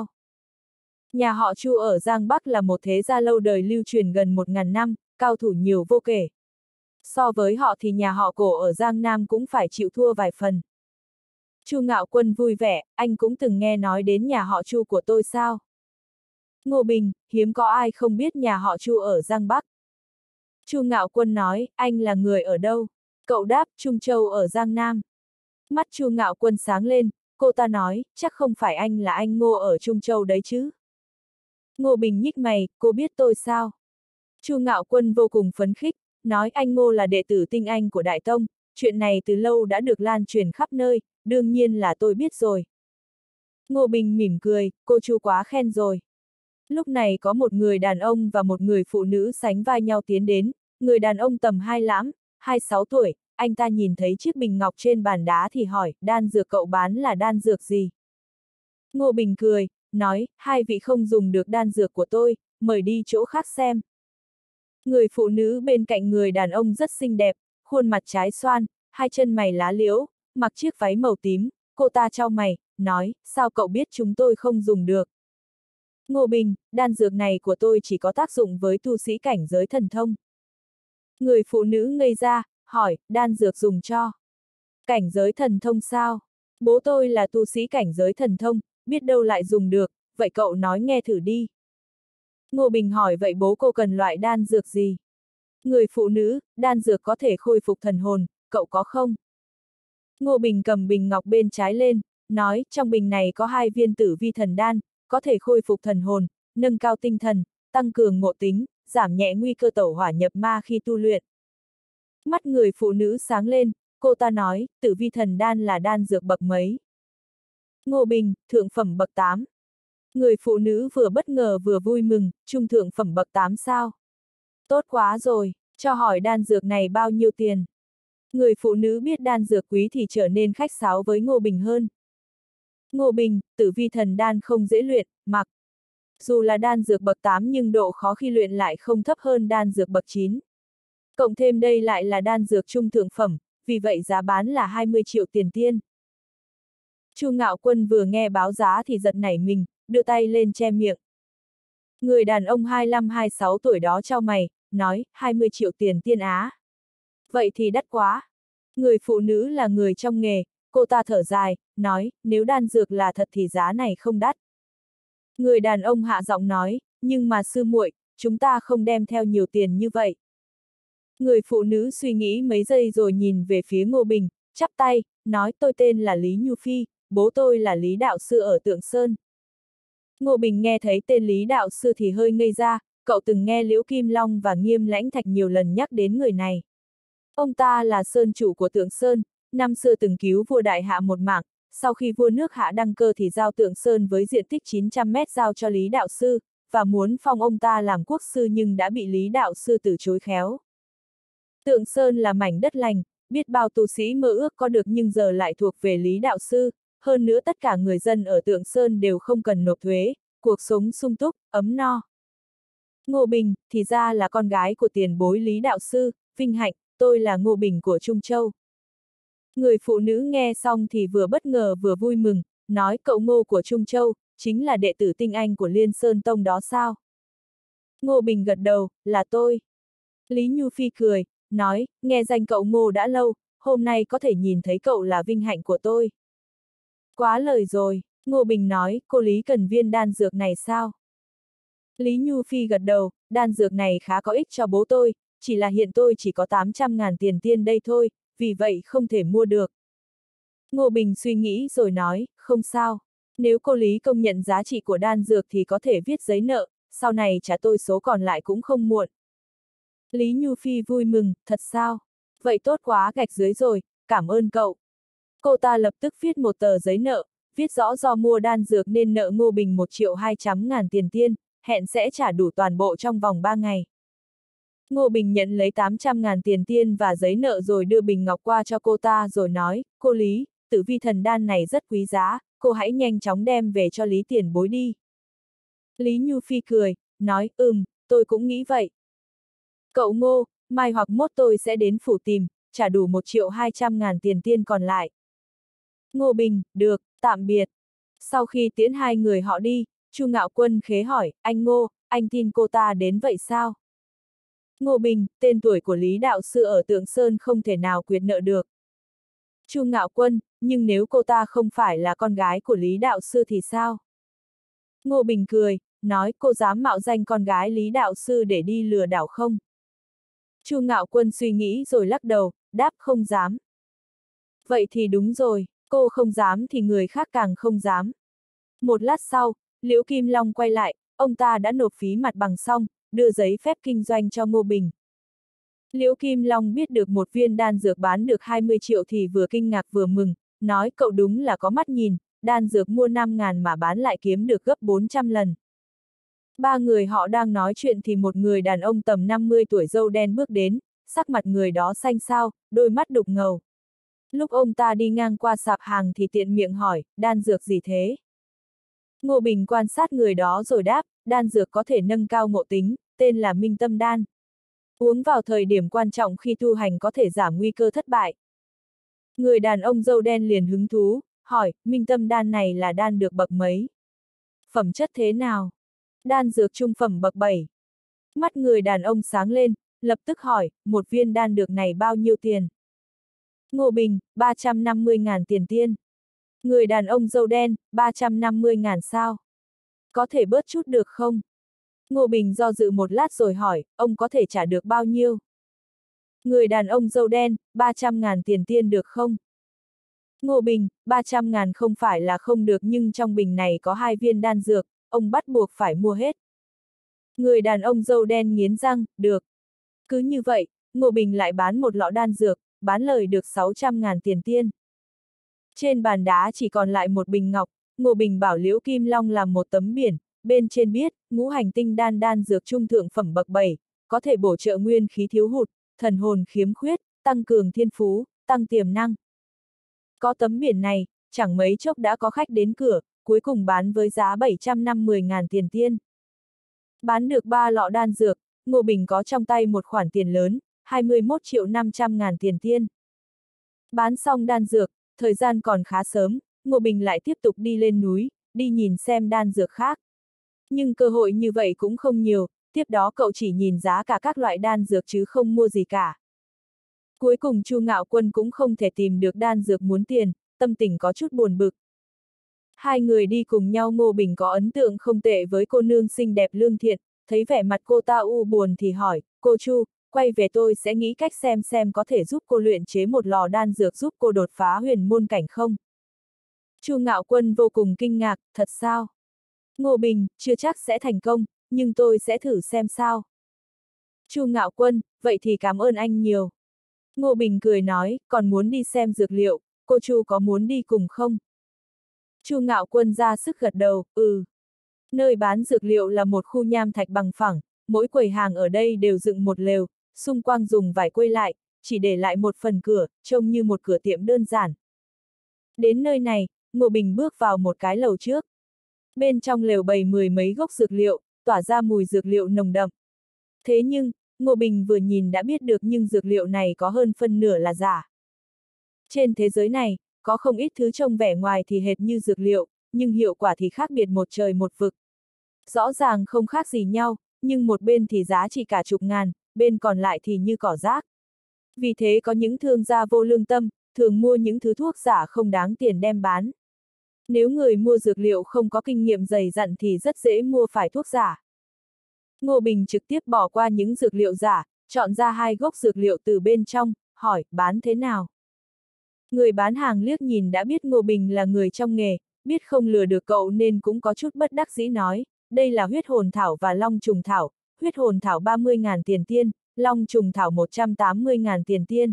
Nhà họ Chu ở Giang Bắc là một thế gia lâu đời lưu truyền gần một ngàn năm, cao thủ nhiều vô kể. So với họ thì nhà họ Cổ ở Giang Nam cũng phải chịu thua vài phần. Chu Ngạo Quân vui vẻ, anh cũng từng nghe nói đến nhà họ Chu của tôi sao? Ngô Bình, hiếm có ai không biết nhà họ Chu ở Giang Bắc. Chu Ngạo Quân nói, anh là người ở đâu? Cậu đáp, Trung Châu ở Giang Nam. Mắt Chu Ngạo Quân sáng lên, cô ta nói, chắc không phải anh là anh Ngô ở Trung Châu đấy chứ? Ngô Bình nhích mày, cô biết tôi sao? Chu Ngạo Quân vô cùng phấn khích, nói anh Ngô là đệ tử tinh anh của Đại Tông, chuyện này từ lâu đã được lan truyền khắp nơi, đương nhiên là tôi biết rồi. Ngô Bình mỉm cười, cô Chu quá khen rồi. Lúc này có một người đàn ông và một người phụ nữ sánh vai nhau tiến đến, người đàn ông tầm hai lãm, hai mươi sáu tuổi, anh ta nhìn thấy chiếc bình ngọc trên bàn đá thì hỏi, đan dược cậu bán là đan dược gì? Ngô Bình cười, nói, hai vị không dùng được đan dược của tôi, mời đi chỗ khác xem. Người phụ nữ bên cạnh người đàn ông rất xinh đẹp, khuôn mặt trái xoan, hai chân mày lá liễu, mặc chiếc váy màu tím, cô ta chau mày, nói, sao cậu biết chúng tôi không dùng được? Ngô Bình, đan dược này của tôi chỉ có tác dụng với tu sĩ cảnh giới thần thông. Người phụ nữ ngây ra, hỏi, đan dược dùng cho cảnh giới thần thông sao? Bố tôi là tu sĩ cảnh giới thần thông, biết đâu lại dùng được, vậy cậu nói nghe thử đi. Ngô Bình hỏi vậy bố cô cần loại đan dược gì? Người phụ nữ, đan dược có thể khôi phục thần hồn, cậu có không? Ngô Bình cầm bình ngọc bên trái lên, nói, trong bình này có hai viên tử vi thần đan, có thể khôi phục thần hồn, nâng cao tinh thần, tăng cường ngộ tính, giảm nhẹ nguy cơ tẩu hỏa nhập ma khi tu luyện. Mắt người phụ nữ sáng lên, cô ta nói, tử vi thần đan là đan dược bậc mấy? Ngô Bình, thượng phẩm bậc tám. Người phụ nữ vừa bất ngờ vừa vui mừng, trung thượng phẩm bậc tám sao? Tốt quá rồi, cho hỏi đan dược này bao nhiêu tiền? Người phụ nữ biết đan dược quý thì trở nên khách sáo với Ngô Bình hơn. Ngô Bình, tử vi thần đan không dễ luyện, mặc dù là đan dược bậc tám nhưng độ khó khi luyện lại không thấp hơn đan dược bậc chín. Cộng thêm đây lại là đan dược trung thượng phẩm, vì vậy giá bán là hai mươi triệu tiền tiên. Chu Ngạo Quân vừa nghe báo giá thì giật nảy mình, đưa tay lên che miệng. Người đàn ông hai mươi lăm hai mươi sáu tuổi đó chau mày, nói, hai mươi triệu tiền tiên á. Vậy thì đắt quá. Người phụ nữ là người trong nghề, cô ta thở dài, nói, nếu đan dược là thật thì giá này không đắt. Người đàn ông hạ giọng nói, nhưng mà sư muội, chúng ta không đem theo nhiều tiền như vậy. Người phụ nữ suy nghĩ mấy giây rồi nhìn về phía Ngô Bình, chắp tay, nói tôi tên là Lý Nhu Phi, bố tôi là Lý Đạo Sư ở Tượng Sơn. Ngô Bình nghe thấy tên Lý Đạo Sư thì hơi ngây ra, cậu từng nghe Liễu Kim Long và Nghiêm Lãnh Thạch nhiều lần nhắc đến người này. Ông ta là sơn chủ của Tượng Sơn, năm xưa từng cứu vua Đại Hạ một mạng, sau khi vua nước Hạ đăng cơ thì giao Tượng Sơn với diện tích chín trăm mét giao cho Lý Đạo Sư, và muốn phong ông ta làm quốc sư nhưng đã bị Lý Đạo Sư từ chối khéo. Tượng Sơn là mảnh đất lành, biết bao tu sĩ mơ ước có được nhưng giờ lại thuộc về Lý Đạo Sư, hơn nữa tất cả người dân ở Tượng Sơn đều không cần nộp thuế, cuộc sống sung túc, ấm no. Ngô Bình, thì ra là con gái của tiền bối Lý Đạo Sư, vinh hạnh, tôi là Ngô Bình của Trung Châu. Người phụ nữ nghe xong thì vừa bất ngờ vừa vui mừng, nói cậu Ngô của Trung Châu, chính là đệ tử tinh anh của Liên Sơn Tông đó sao? Ngô Bình gật đầu, là tôi. Lý Nhu Phi cười, nói, nghe danh cậu Ngô đã lâu, hôm nay có thể nhìn thấy cậu là vinh hạnh của tôi. Quá lời rồi, Ngô Bình nói, cô Lý cần viên đan dược này sao? Lý Nhu Phi gật đầu, đan dược này khá có ích cho bố tôi, chỉ là hiện tôi chỉ có tám trăm ngàn tiền tiên đây thôi, vì vậy không thể mua được. Ngô Bình suy nghĩ rồi nói, không sao, nếu cô Lý công nhận giá trị của đan dược thì có thể viết giấy nợ, sau này trả tôi số còn lại cũng không muộn. Lý Nhu Phi vui mừng, thật sao? Vậy tốt quá gạch dưới rồi, cảm ơn cậu. Cô ta lập tức viết một tờ giấy nợ, viết rõ do mua đan dược nên nợ Ngô Bình một triệu hai trăm ngàn tiền tiên, hẹn sẽ trả đủ toàn bộ trong vòng ba ngày. Ngô Bình nhận lấy tám trăm ngàn tiền tiên và giấy nợ rồi đưa bình ngọc qua cho cô ta rồi nói, cô Lý, tử vi thần đan này rất quý giá, cô hãy nhanh chóng đem về cho Lý tiền bối đi. Lý Nhu Phi cười, nói, ừm, tôi cũng nghĩ vậy. Cậu Ngô, mai hoặc mốt tôi sẽ đến phủ tìm, trả đủ một triệu hai trăm ngàn tiền tiên còn lại. Ngô Bình, được, tạm biệt. Sau khi tiễn hai người họ đi, Chu Ngạo Quân khế hỏi, anh Ngô, anh tin cô ta đến vậy sao? Ngô Bình, tên tuổi của Lý Đạo Sư ở Tượng Sơn không thể nào quyệt nợ được. Chu Ngạo Quân, nhưng nếu cô ta không phải là con gái của Lý Đạo Sư thì sao? Ngô Bình cười, nói cô dám mạo danh con gái Lý Đạo Sư để đi lừa đảo không? Chu Ngạo Quân suy nghĩ rồi lắc đầu, đáp không dám. Vậy thì đúng rồi, cô không dám thì người khác càng không dám. Một lát sau, Liễu Kim Long quay lại, ông ta đã nộp phí mặt bằng xong, đưa giấy phép kinh doanh cho Ngô Bình. Liễu Kim Long biết được một viên đan dược bán được hai mươi triệu thì vừa kinh ngạc vừa mừng, nói cậu đúng là có mắt nhìn, đan dược mua năm ngàn mà bán lại kiếm được gấp bốn trăm lần. Ba người họ đang nói chuyện thì một người đàn ông tầm năm mươi tuổi râu đen bước đến, sắc mặt người đó xanh xao, đôi mắt đục ngầu. Lúc ông ta đi ngang qua sạp hàng thì tiện miệng hỏi, đan dược gì thế? Ngô Bình quan sát người đó rồi đáp, đan dược có thể nâng cao ngộ tính, tên là Minh Tâm Đan. Uống vào thời điểm quan trọng khi tu hành có thể giảm nguy cơ thất bại. Người đàn ông râu đen liền hứng thú, hỏi, Minh Tâm Đan này là đan được bậc mấy? Phẩm chất thế nào? Đan dược trung phẩm bậc bảy. Mắt người đàn ông sáng lên, lập tức hỏi, một viên đan dược này bao nhiêu tiền? Ngô Bình, ba trăm năm mươi ngàn tiền tiên. Người đàn ông râu đen, ba trăm năm mươi ngàn sao? Có thể bớt chút được không? Ngô Bình do dự một lát rồi hỏi, ông có thể trả được bao nhiêu? Người đàn ông râu đen, ba trăm ngàn tiền tiên được không? Ngô Bình, ba trăm ngàn không phải là không được nhưng trong bình này có hai viên đan dược, ông bắt buộc phải mua hết. Người đàn ông râu đen nghiến răng, được. Cứ như vậy, Ngô Bình lại bán một lọ đan dược, bán lời được sáu trăm ngàn tiền tiên. Trên bàn đá chỉ còn lại một bình ngọc, Ngô Bình bảo Liễu Kim Long làm một tấm biển, bên trên viết, ngũ hành tinh đan đan dược trung thượng phẩm bậc bảy, có thể bổ trợ nguyên khí thiếu hụt, thần hồn khiếm khuyết, tăng cường thiên phú, tăng tiềm năng. Có tấm biển này, chẳng mấy chốc đã có khách đến cửa, cuối cùng bán với giá bảy trăm năm mươi ngàn tiền tiên. Bán được ba lọ đan dược, Ngô Bình có trong tay một khoản tiền lớn, hai mươi mốt triệu năm trăm ngàn tiền tiên. Bán xong đan dược, thời gian còn khá sớm, Ngô Bình lại tiếp tục đi lên núi, đi nhìn xem đan dược khác. Nhưng cơ hội như vậy cũng không nhiều, tiếp đó cậu chỉ nhìn giá cả các loại đan dược chứ không mua gì cả. Cuối cùng Chu Ngạo Quân cũng không thể tìm được đan dược muốn tiền, tâm tình có chút buồn bực. Hai người đi cùng nhau, Ngô Bình có ấn tượng không tệ với cô nương xinh đẹp lương thiện, thấy vẻ mặt cô ta u buồn thì hỏi, cô Chu, quay về tôi sẽ nghĩ cách xem xem có thể giúp cô luyện chế một lò đan dược giúp cô đột phá huyền môn cảnh không? Chu Ngạo Quân vô cùng kinh ngạc, thật sao? Ngô Bình, chưa chắc sẽ thành công, nhưng tôi sẽ thử xem sao. Chu Ngạo Quân, vậy thì cảm ơn anh nhiều. Ngô Bình cười nói, còn muốn đi xem dược liệu, cô Chu có muốn đi cùng không? Chu Ngạo Quân ra sức gật đầu, ừ. Nơi bán dược liệu là một khu nham thạch bằng phẳng, mỗi quầy hàng ở đây đều dựng một lều, xung quanh dùng vải quây lại, chỉ để lại một phần cửa, trông như một cửa tiệm đơn giản. Đến nơi này, Ngô Bình bước vào một cái lầu trước. Bên trong lều bày mười mấy gốc dược liệu, tỏa ra mùi dược liệu nồng đậm. Thế nhưng, Ngô Bình vừa nhìn đã biết được nhưng dược liệu này có hơn phân nửa là giả. Trên thế giới này, có không ít thứ trông vẻ ngoài thì hệt như dược liệu, nhưng hiệu quả thì khác biệt một trời một vực. Rõ ràng không khác gì nhau, nhưng một bên thì giá trị cả chục ngàn, bên còn lại thì như cỏ rác. Vì thế có những thương gia vô lương tâm, thường mua những thứ thuốc giả không đáng tiền đem bán. Nếu người mua dược liệu không có kinh nghiệm dày dặn thì rất dễ mua phải thuốc giả. Ngô Bình trực tiếp bỏ qua những dược liệu giả, chọn ra hai gốc dược liệu từ bên trong, hỏi, bán thế nào? Người bán hàng liếc nhìn đã biết Ngô Bình là người trong nghề, biết không lừa được cậu nên cũng có chút bất đắc dĩ nói, đây là huyết hồn thảo và long trùng thảo, huyết hồn thảo ba mươi ngàn tiền tiên, long trùng thảo một trăm tám mươi ngàn tiền tiên.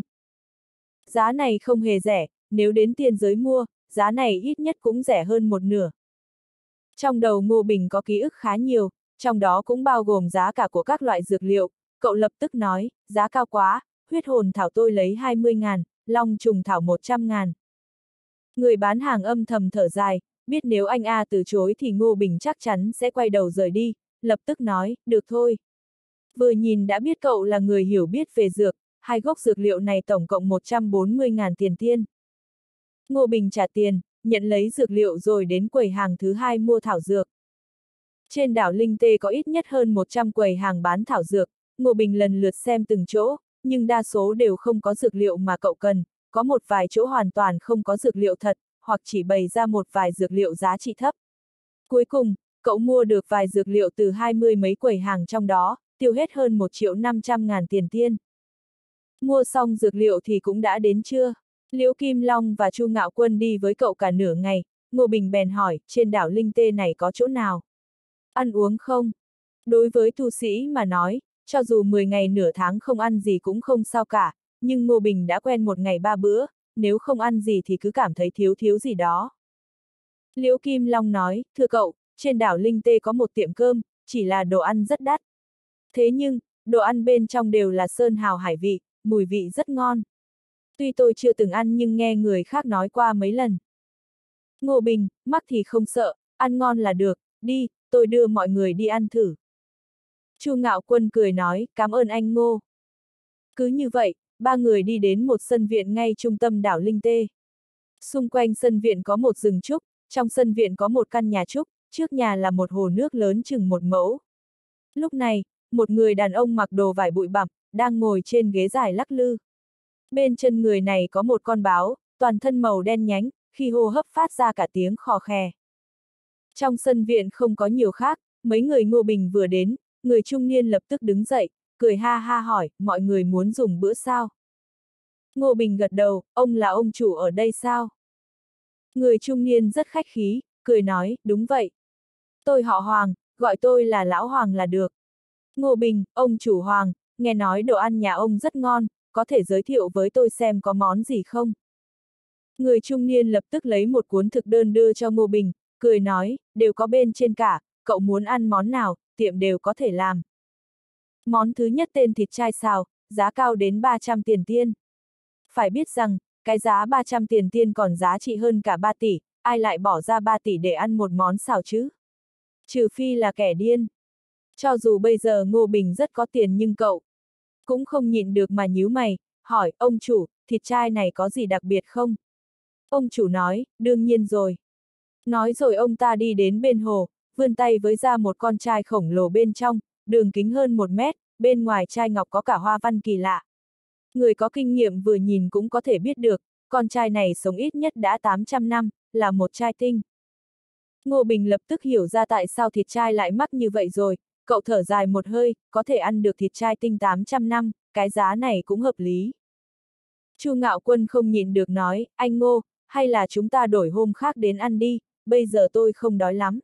Giá này không hề rẻ, nếu đến tiên giới mua, giá này ít nhất cũng rẻ hơn một nửa. Trong đầu Ngô Bình có ký ức khá nhiều, trong đó cũng bao gồm giá cả của các loại dược liệu, cậu lập tức nói, giá cao quá, huyết hồn thảo tôi lấy hai mươi ngàn, long trùng thảo một trăm ngàn. Người bán hàng âm thầm thở dài, biết nếu anh A từ chối thì Ngô Bình chắc chắn sẽ quay đầu rời đi, lập tức nói, được thôi. Vừa nhìn đã biết cậu là người hiểu biết về dược, hai gốc dược liệu này tổng cộng một trăm bốn mươi ngàn tiền tiên. Ngô Bình trả tiền, nhận lấy dược liệu rồi đến quầy hàng thứ hai mua thảo dược. Trên đảo Linh Tê có ít nhất hơn một trăm quầy hàng bán thảo dược, Ngô Bình lần lượt xem từng chỗ, nhưng đa số đều không có dược liệu mà cậu cần, có một vài chỗ hoàn toàn không có dược liệu thật, hoặc chỉ bày ra một vài dược liệu giá trị thấp. Cuối cùng, cậu mua được vài dược liệu từ hai mươi mấy quầy hàng trong đó, tiêu hết hơn một triệu năm trăm ngàn tiền tiên. Mua xong dược liệu thì cũng đã đến trưa. Liễu Kim Long và Chu Ngạo Quân đi với cậu cả nửa ngày, Ngô Bình bèn hỏi, trên đảo Linh Tê này có chỗ nào? Ăn uống không? Đối với tu sĩ mà nói, cho dù mười ngày nửa tháng không ăn gì cũng không sao cả, nhưng Ngô Bình đã quen một ngày ba bữa, nếu không ăn gì thì cứ cảm thấy thiếu thiếu gì đó. Liễu Kim Long nói, thưa cậu, trên đảo Linh Tê có một tiệm cơm, chỉ là đồ ăn rất đắt. Thế nhưng, đồ ăn bên trong đều là sơn hào hải vị, mùi vị rất ngon. Tuy tôi chưa từng ăn nhưng nghe người khác nói qua mấy lần. Ngô Bình, mắc thì không sợ, ăn ngon là được, đi, tôi đưa mọi người đi ăn thử. Chu Ngạo Quân cười nói, cảm ơn anh Ngô. Cứ như vậy, ba người đi đến một sân viện ngay trung tâm đảo Linh Tê. Xung quanh sân viện có một rừng trúc, trong sân viện có một căn nhà trúc, trước nhà là một hồ nước lớn chừng một mẫu. Lúc này, một người đàn ông mặc đồ vải bụi bặm, đang ngồi trên ghế dài lắc lư. Bên chân người này có một con báo, toàn thân màu đen nhánh, khi hô hấp phát ra cả tiếng khò khè. Trong sân viện không có nhiều khác, mấy người Ngô Bình vừa đến, người trung niên lập tức đứng dậy, cười ha ha hỏi, mọi người muốn dùng bữa sao? Ngô Bình gật đầu, ông là ông chủ ở đây sao? Người trung niên rất khách khí, cười nói, đúng vậy. Tôi họ Hoàng, gọi tôi là Lão Hoàng là được. Ngô Bình, ông chủ Hoàng, nghe nói đồ ăn nhà ông rất ngon, có thể giới thiệu với tôi xem có món gì không? Người trung niên lập tức lấy một cuốn thực đơn đưa cho Ngô Bình, cười nói, đều có bên trên cả, cậu muốn ăn món nào, tiệm đều có thể làm. Món thứ nhất tên thịt chai xào, giá cao đến ba trăm tiền tiên. Phải biết rằng, cái giá ba trăm tiền tiên còn giá trị hơn cả ba tỷ, ai lại bỏ ra ba tỷ để ăn một món xào chứ? Trừ phi là kẻ điên. Cho dù bây giờ Ngô Bình rất có tiền nhưng cậu cũng không nhịn được mà nhíu mày, hỏi, ông chủ, thịt chai này có gì đặc biệt không? Ông chủ nói, đương nhiên rồi. Nói rồi ông ta đi đến bên hồ, vươn tay với ra một con trai khổng lồ bên trong, đường kính hơn một mét, bên ngoài chai ngọc có cả hoa văn kỳ lạ. Người có kinh nghiệm vừa nhìn cũng có thể biết được, con trai này sống ít nhất đã tám trăm năm, là một trai tinh. Ngô Bình lập tức hiểu ra tại sao thịt trai lại mắc như vậy rồi, cậu thở dài một hơi, có thể ăn được thịt trai tinh tám trăm năm, cái giá này cũng hợp lý. Chu Ngạo Quân không nhịn được nói, anh Ngô, hay là chúng ta đổi hôm khác đến ăn đi, bây giờ tôi không đói lắm.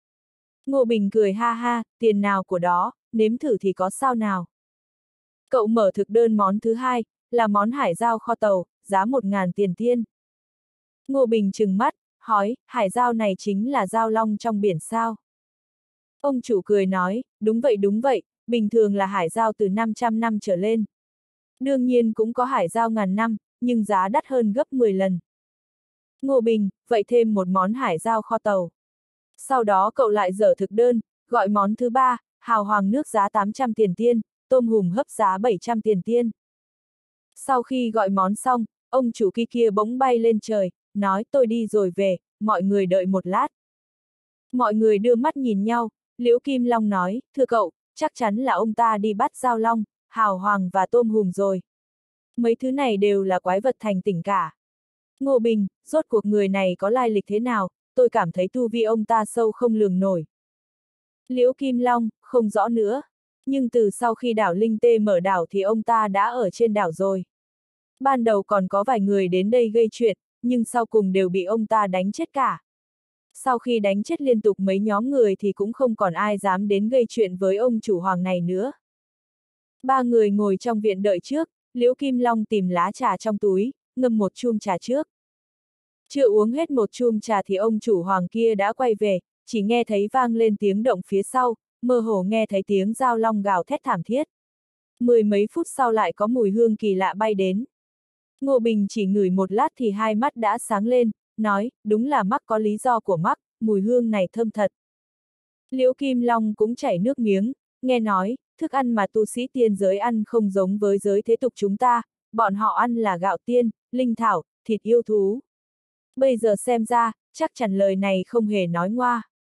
Ngô Bình cười ha ha, tiền nào của đó, nếm thử thì có sao nào. Cậu mở thực đơn món thứ hai, là món hải dao kho tàu, giá một ngàn tiền tiên. Ngô Bình trừng mắt, hỏi, hải dao này chính là dao long trong biển sao? Ông chủ cười nói, đúng vậy đúng vậy, bình thường là hải dao từ năm trăm năm trở lên. Đương nhiên cũng có hải dao ngàn năm, nhưng giá đắt hơn gấp mười lần. Ngô Bình, vậy thêm một món hải dao kho tàu. Sau đó cậu lại dở thực đơn, gọi món thứ ba, hào hoàng nước giá tám trăm tiền tiên, tôm hùm hấp giá bảy trăm tiền tiên. Sau khi gọi món xong, ông chủ kia kia bỗng bay lên trời, nói tôi đi rồi về, mọi người đợi một lát. Mọi người đưa mắt nhìn nhau, Liễu Kim Long nói, thưa cậu, chắc chắn là ông ta đi bắt giao long, hào hoàng và tôm hùm rồi. Mấy thứ này đều là quái vật thành tỉnh cả. Ngô Bình, rốt cuộc người này có lai lịch thế nào, tôi cảm thấy tu vi ông ta sâu không lường nổi. Liễu Kim Long, không rõ nữa. Nhưng từ sau khi đảo Linh Tê mở đảo thì ông ta đã ở trên đảo rồi. Ban đầu còn có vài người đến đây gây chuyện, nhưng sau cùng đều bị ông ta đánh chết cả. Sau khi đánh chết liên tục mấy nhóm người thì cũng không còn ai dám đến gây chuyện với ông chủ Hoàng này nữa. Ba người ngồi trong viện đợi trước, Liễu Kim Long tìm lá trà trong túi, ngâm một chum trà trước. Chưa uống hết một chum trà thì ông chủ Hoàng kia đã quay về, chỉ nghe thấy vang lên tiếng động phía sau, mơ hồ nghe thấy tiếng dao long gào thét thảm thiết. Mười mấy phút sau lại có mùi hương kỳ lạ bay đến. Ngô Bình chỉ ngửi một lát thì hai mắt đã sáng lên, nói, đúng là mắc có lý do của mắc, mùi hương này thơm thật. Liễu Kim Long cũng chảy nước miếng, nghe nói, thức ăn mà tu sĩ tiên giới ăn không giống với giới thế tục chúng ta, bọn họ ăn là gạo tiên, linh thảo, thịt yêu thú. Bây giờ xem ra, chắc chắn lời này không hề nói ngoa.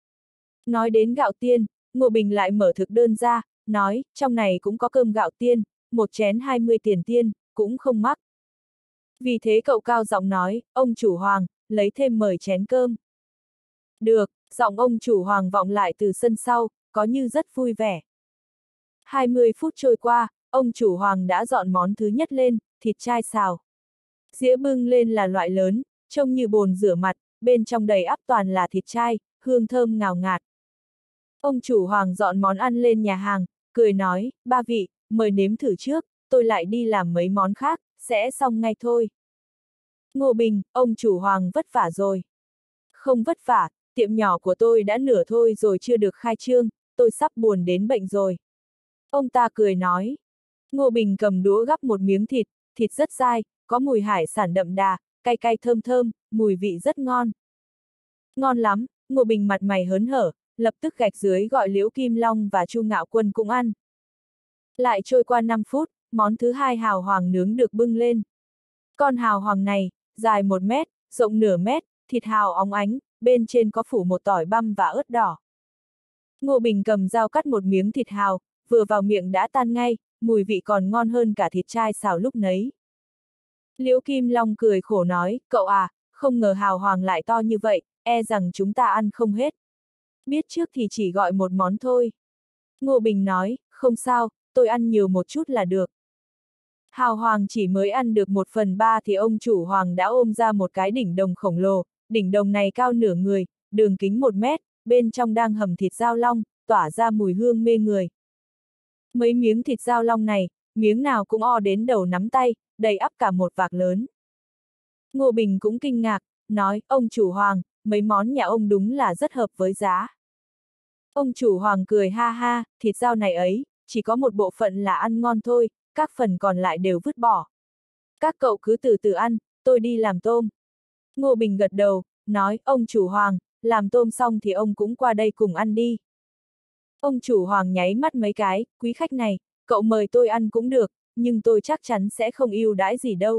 Nói đến gạo tiên, Ngô Bình lại mở thực đơn ra, nói, trong này cũng có cơm gạo tiên, một chén hai mươi tiền tiên, cũng không mắc. Vì thế cậu cao giọng nói, ông chủ Hoàng, lấy thêm mời chén cơm. Được, giọng ông chủ Hoàng vọng lại từ sân sau, có như rất vui vẻ. hai mươi phút trôi qua, ông chủ Hoàng đã dọn món thứ nhất lên, thịt chai xào. Dĩa bưng lên là loại lớn, trông như bồn rửa mặt, bên trong đầy ắp toàn là thịt chai, hương thơm ngào ngạt. Ông chủ Hoàng dọn món ăn lên nhà hàng, cười nói, ba vị, mời nếm thử trước, tôi lại đi làm mấy món khác, sẽ xong ngay thôi. Ngô Bình, ông chủ Hoàng vất vả rồi. Không vất vả, tiệm nhỏ của tôi đã nửa thôi rồi chưa được khai trương, tôi sắp buồn đến bệnh rồi. Ông ta cười nói. Ngô Bình cầm đũa gắp một miếng thịt, thịt rất dai, có mùi hải sản đậm đà, cay cay thơm thơm, mùi vị rất ngon. Ngon lắm, Ngô Bình mặt mày hớn hở, lập tức gạch dưới gọi Liễu Kim Long và Chu Ngạo Quân cũng ăn. Lại trôi qua năm phút, món thứ hai hào hoàng nướng được bưng lên. Con hào hoàng này, dài một mét, rộng nửa mét, thịt hào óng ánh, bên trên có phủ một tỏi băm và ớt đỏ. Ngô Bình cầm dao cắt một miếng thịt hào, vừa vào miệng đã tan ngay, mùi vị còn ngon hơn cả thịt chai xào lúc nấy. Liễu Kim Long cười khổ nói, cậu à, không ngờ hào hoàng lại to như vậy, e rằng chúng ta ăn không hết. Biết trước thì chỉ gọi một món thôi. Ngô Bình nói, không sao, tôi ăn nhiều một chút là được. Hào hoàng chỉ mới ăn được một phần ba thì ông chủ Hoàng đã ôm ra một cái đỉnh đồng khổng lồ, đỉnh đồng này cao nửa người, đường kính một mét, bên trong đang hầm thịt dao long, tỏa ra mùi hương mê người. Mấy miếng thịt dao long này, miếng nào cũng o đến đầu nắm tay, đầy ắp cả một vạc lớn. Ngô Bình cũng kinh ngạc, nói, ông chủ Hoàng, mấy món nhà ông đúng là rất hợp với giá. Ông chủ Hoàng cười ha ha, thịt dao này ấy, chỉ có một bộ phận là ăn ngon thôi, các phần còn lại đều vứt bỏ. Các cậu cứ từ từ ăn, tôi đi làm tôm. Ngô Bình gật đầu, nói, ông chủ Hoàng, làm tôm xong thì ông cũng qua đây cùng ăn đi. Ông chủ Hoàng nháy mắt mấy cái, quý khách này, cậu mời tôi ăn cũng được, nhưng tôi chắc chắn sẽ không ưu đãi gì đâu.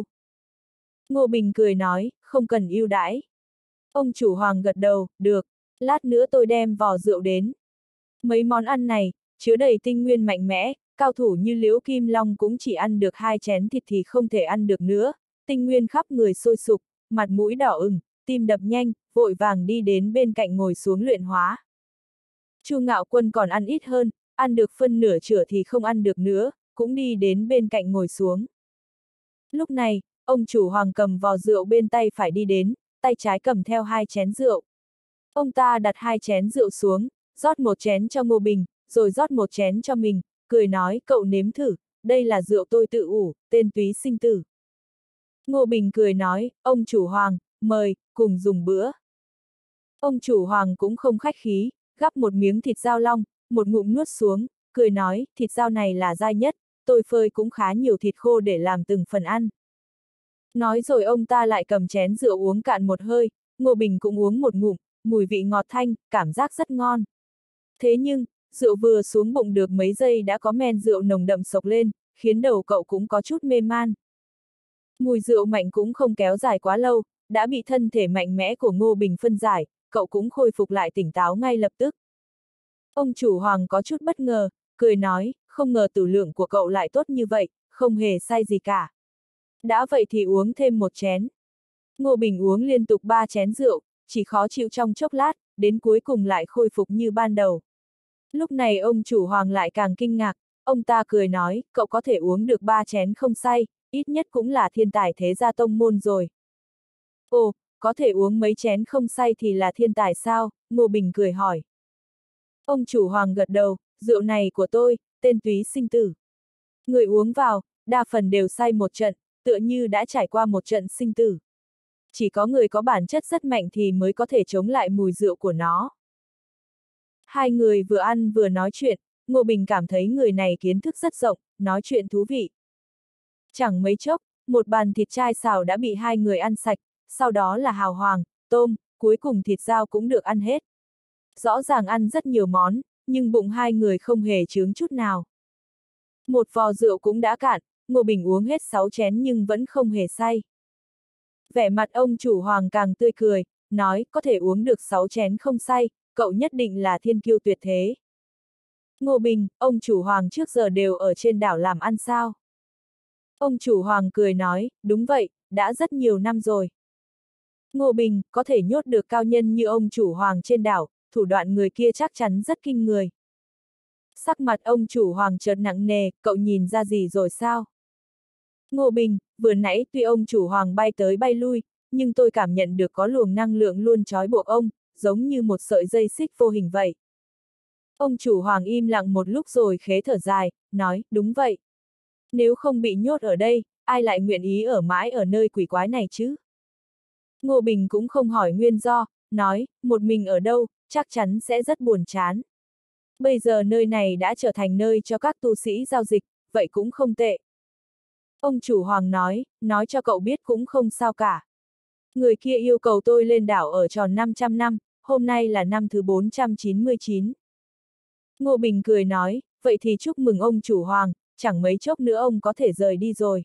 Ngô Bình cười nói, không cần ưu đãi. Ông chủ Hoàng gật đầu, được, lát nữa tôi đem vò rượu đến. Mấy món ăn này, chứa đầy tinh nguyên mạnh mẽ, cao thủ như Liễu Kim Long cũng chỉ ăn được hai chén thịt thì không thể ăn được nữa, tinh nguyên khắp người sôi sục, mặt mũi đỏ ửng, tim đập nhanh, vội vàng đi đến bên cạnh ngồi xuống luyện hóa. Chu Ngạo Quân còn ăn ít hơn, ăn được phân nửa chửa thì không ăn được nữa, cũng đi đến bên cạnh ngồi xuống. Lúc này, ông chủ Hoàng cầm vò rượu bên tay phải đi đến, tay trái cầm theo hai chén rượu. Ông ta đặt hai chén rượu xuống, rót một chén cho Ngô Bình, rồi rót một chén cho mình, cười nói, cậu nếm thử, đây là rượu tôi tự ủ, tên túy sinh tử. Ngô Bình cười nói, ông chủ Hoàng, mời, cùng dùng bữa. Ông chủ Hoàng cũng không khách khí, gắp một miếng thịt dao long, một ngụm nuốt xuống, cười nói, thịt dao này là dai nhất, tôi phơi cũng khá nhiều thịt khô để làm từng phần ăn. Nói rồi ông ta lại cầm chén rượu uống cạn một hơi, Ngô Bình cũng uống một ngụm, mùi vị ngọt thanh, cảm giác rất ngon. Thế nhưng, rượu vừa xuống bụng được mấy giây đã có men rượu nồng đậm sộc lên, khiến đầu cậu cũng có chút mê man. Mùi rượu mạnh cũng không kéo dài quá lâu, đã bị thân thể mạnh mẽ của Ngô Bình phân giải, cậu cũng khôi phục lại tỉnh táo ngay lập tức. Ông chủ Hoàng có chút bất ngờ, cười nói, không ngờ tử lượng của cậu lại tốt như vậy, không hề say gì cả. Đã vậy thì uống thêm một chén. Ngô Bình uống liên tục ba chén rượu, chỉ khó chịu trong chốc lát, đến cuối cùng lại khôi phục như ban đầu. Lúc này ông chủ Hoàng lại càng kinh ngạc, ông ta cười nói, cậu có thể uống được ba chén không say, ít nhất cũng là thiên tài thế gia tông môn rồi. Ồ, có thể uống mấy chén không say thì là thiên tài sao? Ngô Bình cười hỏi. Ông chủ Hoàng gật đầu, rượu này của tôi, tên túy sinh tử. Người uống vào, đa phần đều say một trận, tựa như đã trải qua một trận sinh tử. Chỉ có người có bản chất rất mạnh thì mới có thể chống lại mùi rượu của nó. Hai người vừa ăn vừa nói chuyện, Ngô Bình cảm thấy người này kiến thức rất rộng, nói chuyện thú vị. Chẳng mấy chốc, một bàn thịt chai xào đã bị hai người ăn sạch, sau đó là hào hoàng, tôm, cuối cùng thịt dao cũng được ăn hết. Rõ ràng ăn rất nhiều món, nhưng bụng hai người không hề chướng chút nào. Một vò rượu cũng đã cạn, Ngô Bình uống hết sáu chén nhưng vẫn không hề say. Vẻ mặt ông chủ Hoàng càng tươi cười, nói có thể uống được sáu chén không say, cậu nhất định là thiên kiêu tuyệt thế. Ngô Bình, ông chủ Hoàng trước giờ đều ở trên đảo làm ăn sao? Ông chủ Hoàng cười nói, đúng vậy, đã rất nhiều năm rồi. Ngô Bình, có thể nhốt được cao nhân như ông chủ Hoàng trên đảo, thủ đoạn người kia chắc chắn rất kinh người. Sắc mặt ông chủ Hoàng chợt nặng nề, cậu nhìn ra gì rồi sao? Ngô Bình, vừa nãy tuy ông chủ Hoàng bay tới bay lui, nhưng tôi cảm nhận được có luồng năng lượng luôn trói buộc ông, giống như một sợi dây xích vô hình vậy. Ông chủ Hoàng im lặng một lúc rồi khế thở dài, nói, đúng vậy. Nếu không bị nhốt ở đây, ai lại nguyện ý ở mãi ở nơi quỷ quái này chứ? Ngô Bình cũng không hỏi nguyên do, nói, một mình ở đâu, chắc chắn sẽ rất buồn chán. Bây giờ nơi này đã trở thành nơi cho các tu sĩ giao dịch, vậy cũng không tệ. Ông chủ Hoàng nói, nói cho cậu biết cũng không sao cả. Người kia yêu cầu tôi lên đảo ở tròn năm trăm năm, hôm nay là năm thứ bốn trăm chín mươi chín. Ngô Bình cười nói, vậy thì chúc mừng ông chủ Hoàng, chẳng mấy chốc nữa ông có thể rời đi rồi.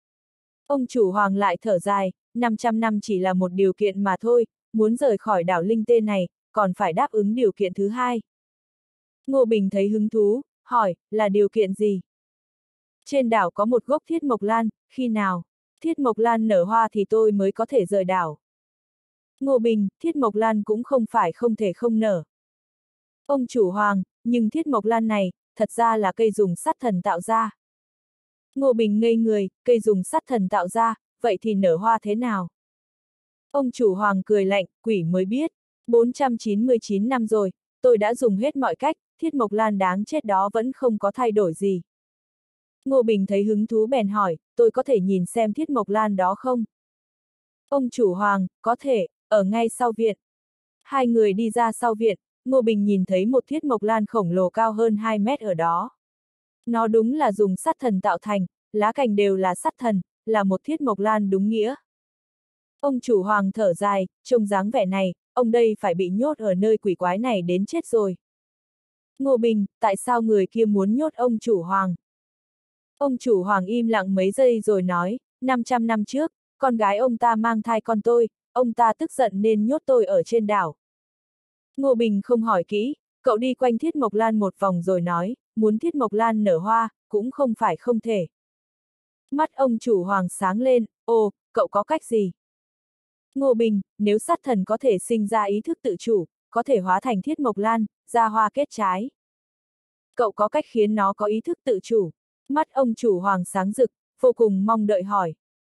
Ông chủ Hoàng lại thở dài, năm trăm năm chỉ là một điều kiện mà thôi, muốn rời khỏi đảo Linh Tê này, còn phải đáp ứng điều kiện thứ hai. Ngô Bình thấy hứng thú, hỏi, là điều kiện gì? Trên đảo có một gốc thiết mộc lan, khi nào thiết mộc lan nở hoa thì tôi mới có thể rời đảo. Ngô Bình, thiết mộc lan cũng không phải không thể không nở. Ông chủ Hoàng, nhưng thiết mộc lan này, thật ra là cây dùng sắt thần tạo ra. Ngô Bình ngây người, cây dùng sắt thần tạo ra, vậy thì nở hoa thế nào? Ông chủ Hoàng cười lạnh, quỷ mới biết, bốn trăm chín mươi chín năm rồi, tôi đã dùng hết mọi cách, thiết mộc lan đáng chết đó vẫn không có thay đổi gì. Ngô Bình thấy hứng thú bèn hỏi, tôi có thể nhìn xem thiết mộc lan đó không? Ông chủ Hoàng, có thể, ở ngay sau viện. Hai người đi ra sau viện, Ngô Bình nhìn thấy một thiết mộc lan khổng lồ cao hơn hai mét ở đó. Nó đúng là dùng sắt thần tạo thành, lá cành đều là sắt thần, là một thiết mộc lan đúng nghĩa. Ông chủ Hoàng thở dài, trông dáng vẻ này, ông đây phải bị nhốt ở nơi quỷ quái này đến chết rồi. Ngô Bình, tại sao người kia muốn nhốt ông chủ Hoàng? Ông chủ Hoàng im lặng mấy giây rồi nói, năm trăm năm trước, con gái ông ta mang thai con tôi, ông ta tức giận nên nhốt tôi ở trên đảo. Ngô Bình không hỏi kỹ, cậu đi quanh thiết mộc lan một vòng rồi nói, muốn thiết mộc lan nở hoa, cũng không phải không thể. Mắt ông chủ Hoàng sáng lên, ồ, cậu có cách gì? Ngô Bình, nếu sát thần có thể sinh ra ý thức tự chủ, có thể hóa thành thiết mộc lan, ra hoa kết trái. Cậu có cách khiến nó có ý thức tự chủ. Mắt ông chủ Hoàng sáng rực, vô cùng mong đợi hỏi.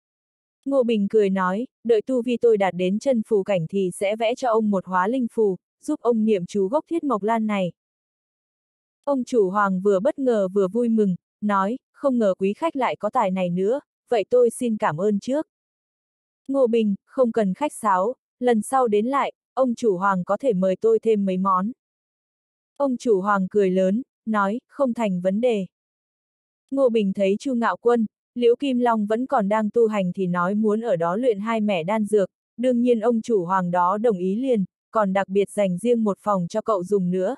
Ngô Bình cười nói, đợi tu vi tôi đạt đến chân phù cảnh thì sẽ vẽ cho ông một hóa linh phù, giúp ông niệm chú gốc thiết mộc lan này. Ông chủ Hoàng vừa bất ngờ vừa vui mừng, nói, không ngờ quý khách lại có tài này nữa, vậy tôi xin cảm ơn trước. Ngô Bình, không cần khách sáo, lần sau đến lại, ông chủ Hoàng có thể mời tôi thêm mấy món. Ông chủ Hoàng cười lớn, nói, không thành vấn đề. Ngô Bình thấy Chu Ngạo Quân, Liễu Kim Long vẫn còn đang tu hành thì nói muốn ở đó luyện hai mẻ đan dược, đương nhiên ông chủ Hoàng đó đồng ý liền, còn đặc biệt dành riêng một phòng cho cậu dùng nữa.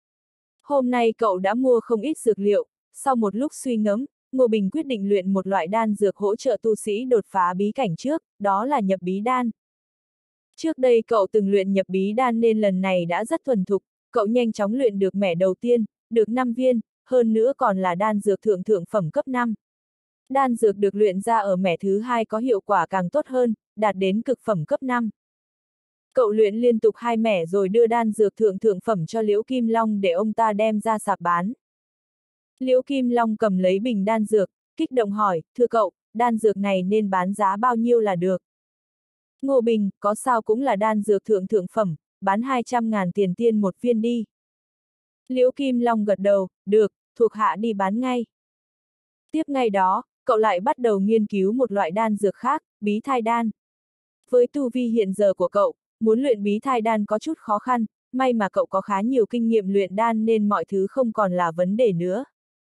Hôm nay cậu đã mua không ít dược liệu, sau một lúc suy ngẫm, Ngô Bình quyết định luyện một loại đan dược hỗ trợ tu sĩ đột phá bí cảnh trước, đó là nhập bí đan. Trước đây cậu từng luyện nhập bí đan nên lần này đã rất thuần thục, cậu nhanh chóng luyện được mẻ đầu tiên, được năm viên, hơn nữa còn là đan dược thượng thượng phẩm cấp năm. Đan dược được luyện ra ở mẻ thứ hai có hiệu quả càng tốt hơn, đạt đến cực phẩm cấp năm. Cậu luyện liên tục hai mẻ rồi đưa đan dược thượng thượng phẩm cho Liễu Kim Long để ông ta đem ra sạp bán. Liễu Kim Long cầm lấy bình đan dược, kích động hỏi, thưa cậu, đan dược này nên bán giá bao nhiêu là được? Ngô Bình, có sao cũng là đan dược thượng thượng phẩm, bán hai trăm ngàn tiền tiên một viên đi. Liễu Kim Long gật đầu, được, thuộc hạ đi bán ngay. Tiếp ngay đó, cậu lại bắt đầu nghiên cứu một loại đan dược khác, bí thai đan. Với tu vi hiện giờ của cậu, muốn luyện bí thai đan có chút khó khăn, may mà cậu có khá nhiều kinh nghiệm luyện đan nên mọi thứ không còn là vấn đề nữa.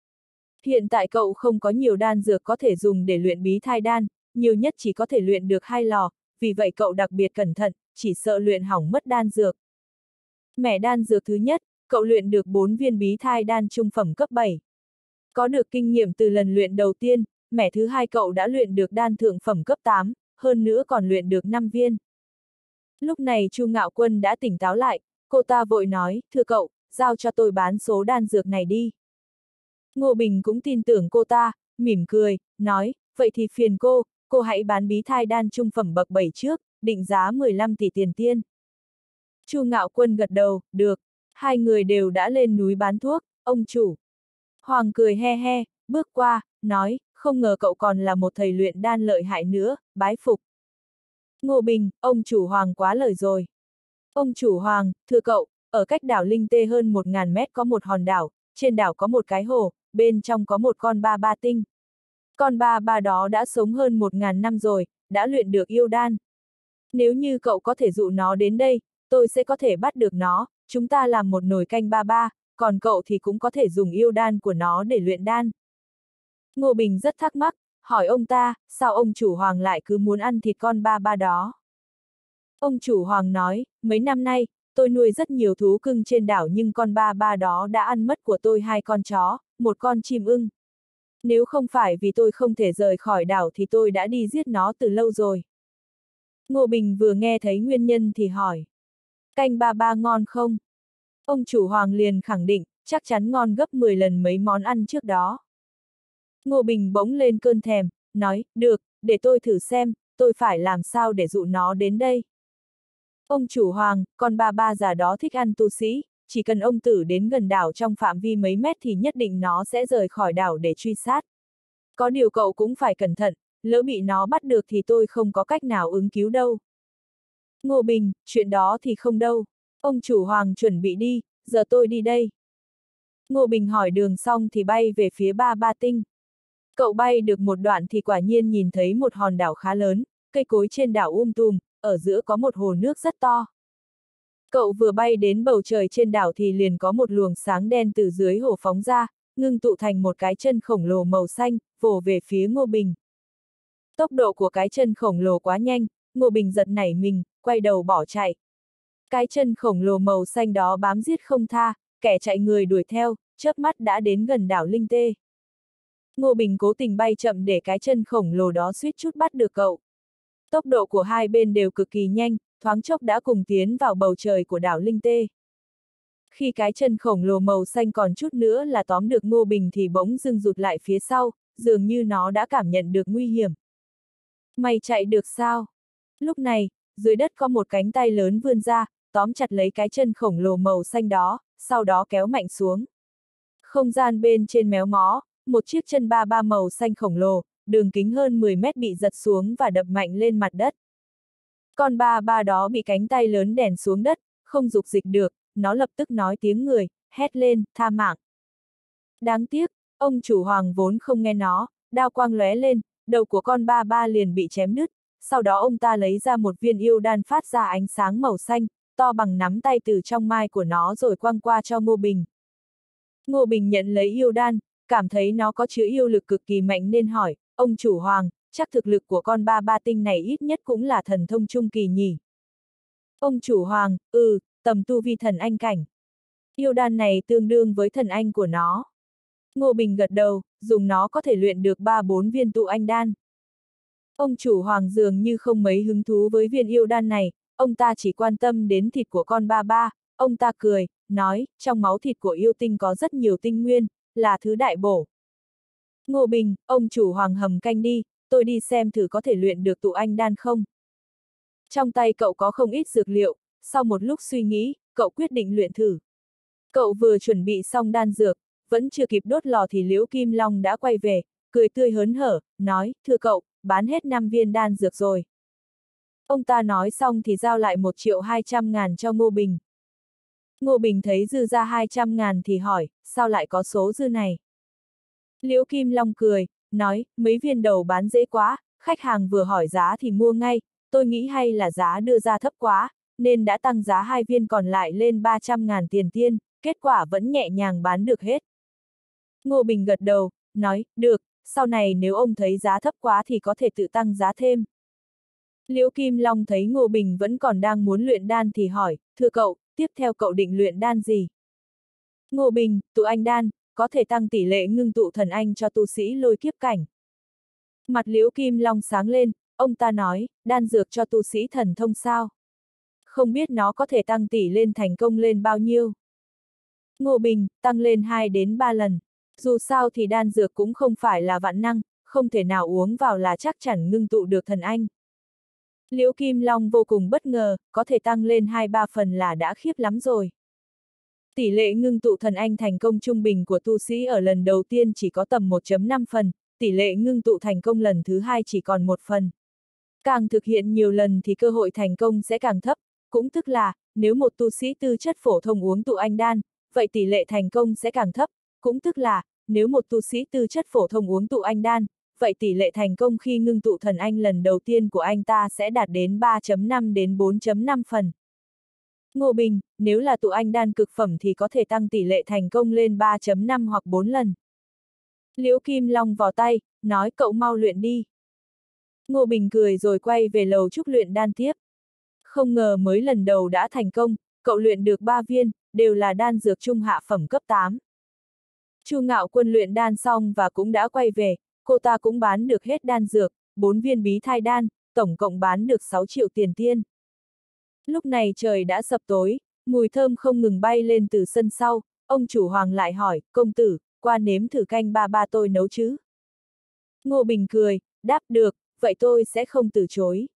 Hiện tại cậu không có nhiều đan dược có thể dùng để luyện bí thai đan, nhiều nhất chỉ có thể luyện được hai lò, vì vậy cậu đặc biệt cẩn thận, chỉ sợ luyện hỏng mất đan dược. Mẻ đan dược thứ nhất, cậu luyện được bốn viên bí thai đan trung phẩm cấp bảy. Có được kinh nghiệm từ lần luyện đầu tiên, mẻ thứ hai cậu đã luyện được đan thượng phẩm cấp tám, hơn nữa còn luyện được năm viên. Lúc này Chu Ngạo Quân đã tỉnh táo lại, cô ta vội nói, thưa cậu, giao cho tôi bán số đan dược này đi. Ngô Bình cũng tin tưởng cô ta, mỉm cười, nói, vậy thì phiền cô, cô hãy bán bí thai đan trung phẩm bậc bảy trước, định giá mười lăm tỷ tiền tiên. Chu Ngạo Quân gật đầu, được. Hai người đều đã lên núi bán thuốc, ông chủ. Hoàng cười he he, bước qua, nói, không ngờ cậu còn là một thầy luyện đan lợi hại nữa, bái phục. Ngô Bình, ông chủ Hoàng quá lời rồi. Ông chủ Hoàng, thưa cậu, ở cách đảo Linh Tê hơn một ngàn mét có một hòn đảo, trên đảo có một cái hồ, bên trong có một con ba ba tinh. Con ba ba đó đã sống hơn một ngàn năm rồi, đã luyện được yêu đan. Nếu như cậu có thể dụ nó đến đây, tôi sẽ có thể bắt được nó, chúng ta làm một nồi canh ba ba, còn cậu thì cũng có thể dùng yêu đan của nó để luyện đan. Ngô Bình rất thắc mắc, hỏi ông ta, sao ông chủ Hoàng lại cứ muốn ăn thịt con ba ba đó? Ông chủ Hoàng nói, mấy năm nay, tôi nuôi rất nhiều thú cưng trên đảo nhưng con ba ba đó đã ăn mất của tôi hai con chó, một con chim ưng. Nếu không phải vì tôi không thể rời khỏi đảo thì tôi đã đi giết nó từ lâu rồi. Ngô Bình vừa nghe thấy nguyên nhân thì hỏi, canh ba ba ngon không? Ông chủ Hoàng liền khẳng định, chắc chắn ngon gấp mười lần mấy món ăn trước đó. Ngô Bình bỗng lên cơn thèm, nói, được, để tôi thử xem, tôi phải làm sao để dụ nó đến đây. Ông chủ Hoàng, con ba ba già đó thích ăn tu sĩ, chỉ cần ông tử đến gần đảo trong phạm vi mấy mét thì nhất định nó sẽ rời khỏi đảo để truy sát. Có điều cậu cũng phải cẩn thận, lỡ bị nó bắt được thì tôi không có cách nào ứng cứu đâu. Ngô Bình, chuyện đó thì không đâu. Ông chủ Hoàng chuẩn bị đi, giờ tôi đi đây. Ngô Bình hỏi đường xong thì bay về phía ba ba tinh. Cậu bay được một đoạn thì quả nhiên nhìn thấy một hòn đảo khá lớn, cây cối trên đảo um tùm, ở giữa có một hồ nước rất to. Cậu vừa bay đến bầu trời trên đảo thì liền có một luồng sáng đen từ dưới hồ phóng ra, ngưng tụ thành một cái chân khổng lồ màu xanh, vồ về phía Ngô Bình. Tốc độ của cái chân khổng lồ quá nhanh, Ngô Bình giật nảy mình, quay đầu bỏ chạy. Cái chân khổng lồ màu xanh đó bám giết không tha, kẻ chạy người đuổi theo, chớp mắt đã đến gần đảo Linh Tê. Ngô Bình cố tình bay chậm để cái chân khổng lồ đó suýt chút bắt được cậu. Tốc độ của hai bên đều cực kỳ nhanh, thoáng chốc đã cùng tiến vào bầu trời của đảo Linh Tê. Khi cái chân khổng lồ màu xanh còn chút nữa là tóm được Ngô Bình thì bỗng dưng rụt lại phía sau, dường như nó đã cảm nhận được nguy hiểm. Mày chạy được sao? Lúc này, dưới đất có một cánh tay lớn vươn ra, tóm chặt lấy cái chân khổng lồ màu xanh đó, sau đó kéo mạnh xuống. Không gian bên trên méo mó, một chiếc chân ba ba màu xanh khổng lồ, đường kính hơn mười mét bị giật xuống và đập mạnh lên mặt đất. Con ba ba đó bị cánh tay lớn đèn xuống đất, không dục dịch được, nó lập tức nói tiếng người, hét lên, tha mạng. Đáng tiếc, ông chủ Hoàng vốn không nghe nó, đao quang lóe lên, đầu của con ba ba liền bị chém đứt, sau đó ông ta lấy ra một viên yêu đan phát ra ánh sáng màu xanh, to bằng nắm tay từ trong mai của nó rồi quăng qua cho Ngô Bình. Ngô Bình nhận lấy yêu đan, cảm thấy nó có chứa yêu lực cực kỳ mạnh nên hỏi, ông chủ Hoàng, chắc thực lực của con ba ba tinh này ít nhất cũng là thần thông trung kỳ nhỉ? Ông chủ Hoàng, ừ, tầm tu vi thần anh cảnh. Yêu đan này tương đương với thần anh của nó. Ngô Bình gật đầu, dùng nó có thể luyện được ba bốn viên tụ anh đan. Ông chủ Hoàng dường như không mấy hứng thú với viên yêu đan này, ông ta chỉ quan tâm đến thịt của con ba ba, ông ta cười, nói, trong máu thịt của yêu tinh có rất nhiều tinh nguyên, là thứ đại bổ. Ngô Bình, ông chủ Hoàng hầm canh đi, tôi đi xem thử có thể luyện được tụ anh đan không. Trong tay cậu có không ít dược liệu, sau một lúc suy nghĩ, cậu quyết định luyện thử. Cậu vừa chuẩn bị xong đan dược, vẫn chưa kịp đốt lò thì Liễu Kim Long đã quay về, cười tươi hớn hở, nói, thưa cậu, bán hết năm viên đan dược rồi. Ông ta nói xong thì giao lại một triệu hai trăm ngàn cho Ngô Bình. Ngô Bình thấy dư ra hai trăm ngàn thì hỏi, sao lại có số dư này? Liễu Kim Long cười, nói, mấy viên đầu bán dễ quá, khách hàng vừa hỏi giá thì mua ngay, tôi nghĩ hay là giá đưa ra thấp quá, nên đã tăng giá hai viên còn lại lên ba trăm ngàn tiền tiên, kết quả vẫn nhẹ nhàng bán được hết. Ngô Bình gật đầu, nói, được, sau này nếu ông thấy giá thấp quá thì có thể tự tăng giá thêm. Liễu Kim Long thấy Ngô Bình vẫn còn đang muốn luyện đan thì hỏi, thưa cậu, tiếp theo cậu định luyện đan gì? Ngô Bình, tụ anh đan, có thể tăng tỷ lệ ngưng tụ thần anh cho tu sĩ lôi kiếp cảnh. Mặt Liễu Kim Long sáng lên, ông ta nói, đan dược cho tu sĩ thần thông sao? Không biết nó có thể tăng tỷ lên thành công lên bao nhiêu? Ngô Bình, tăng lên hai đến ba lần. Dù sao thì đan dược cũng không phải là vạn năng, không không thể nào uống vào là chắc chắn ngưng tụ được thần anh. Liễu Kim Long vô cùng bất ngờ, có thể tăng lên hai ba phần là đã khiếp lắm rồi. Tỷ lệ ngưng tụ thần anh thành công trung bình của tu sĩ ở lần đầu tiên chỉ có tầm một phẩy năm phần, tỷ lệ ngưng tụ thành công lần thứ hai chỉ còn một phần. Càng thực hiện nhiều lần thì cơ hội thành công sẽ càng thấp, cũng tức là, nếu một tu sĩ tư chất phổ thông uống tụ anh đan, vậy tỷ lệ thành công sẽ càng thấp, cũng tức là, nếu một tu sĩ tư chất phổ thông uống tụ anh đan, vậy tỷ lệ thành công khi ngưng tụ thần anh lần đầu tiên của anh ta sẽ đạt đến ba phẩy năm đến bốn phẩy năm phần. Ngô Bình, nếu là tụ anh đan cực phẩm thì có thể tăng tỷ lệ thành công lên ba phẩy năm hoặc bốn lần. Liễu Kim Long vò tay, nói cậu mau luyện đi. Ngô Bình cười rồi quay về lầu trúc luyện đan tiếp. Không ngờ mới lần đầu đã thành công, cậu luyện được ba viên, đều là đan dược trung hạ phẩm cấp tám. Chu Ngạo Quân luyện đan xong và cũng đã quay về, cô ta cũng bán được hết đan dược, bốn viên bí thai đan, tổng cộng bán được sáu triệu tiền tiên. Lúc này trời đã sập tối, mùi thơm không ngừng bay lên từ sân sau, ông chủ Hoàng lại hỏi, công tử, qua nếm thử canh ba ba tôi nấu chứ? Ngô Bình cười, đáp được, vậy tôi sẽ không từ chối.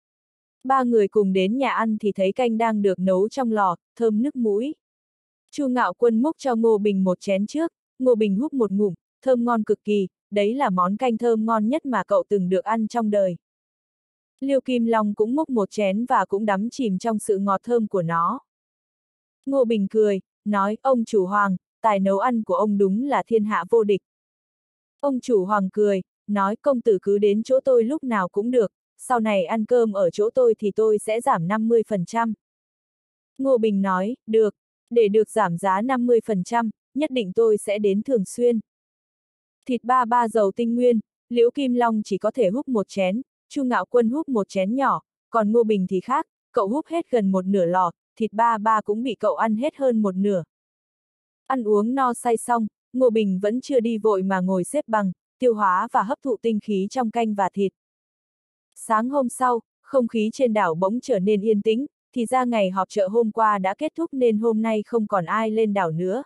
Ba người cùng đến nhà ăn thì thấy canh đang được nấu trong lò, thơm nức mũi. Chu Ngạo Quân múc cho Ngô Bình một chén trước, Ngô Bình húp một ngụm, thơm ngon cực kỳ, đấy là món canh thơm ngon nhất mà cậu từng được ăn trong đời. Liêu Kim Long cũng múc một chén và cũng đắm chìm trong sự ngọt thơm của nó. Ngô Bình cười, nói, ông chủ Hoàng, tài nấu ăn của ông đúng là thiên hạ vô địch. Ông chủ Hoàng cười, nói, công tử cứ đến chỗ tôi lúc nào cũng được, sau này ăn cơm ở chỗ tôi thì tôi sẽ giảm năm mươi phần trăm. Ngô Bình nói, được, để được giảm giá năm mươi phần trăm, nhất định tôi sẽ đến thường xuyên. Thịt ba ba giàu tinh nguyên, Liễu Kim Long chỉ có thể húp một chén, Chu Ngạo Quân húp một chén nhỏ, còn Ngô Bình thì khác, cậu húp hết gần một nửa lò, thịt ba ba cũng bị cậu ăn hết hơn một nửa. Ăn uống no say xong, Ngô Bình vẫn chưa đi vội mà ngồi xếp bằng, tiêu hóa và hấp thụ tinh khí trong canh và thịt. Sáng hôm sau, không khí trên đảo bỗng trở nên yên tĩnh, thì ra ngày họp chợ hôm qua đã kết thúc nên hôm nay không còn ai lên đảo nữa.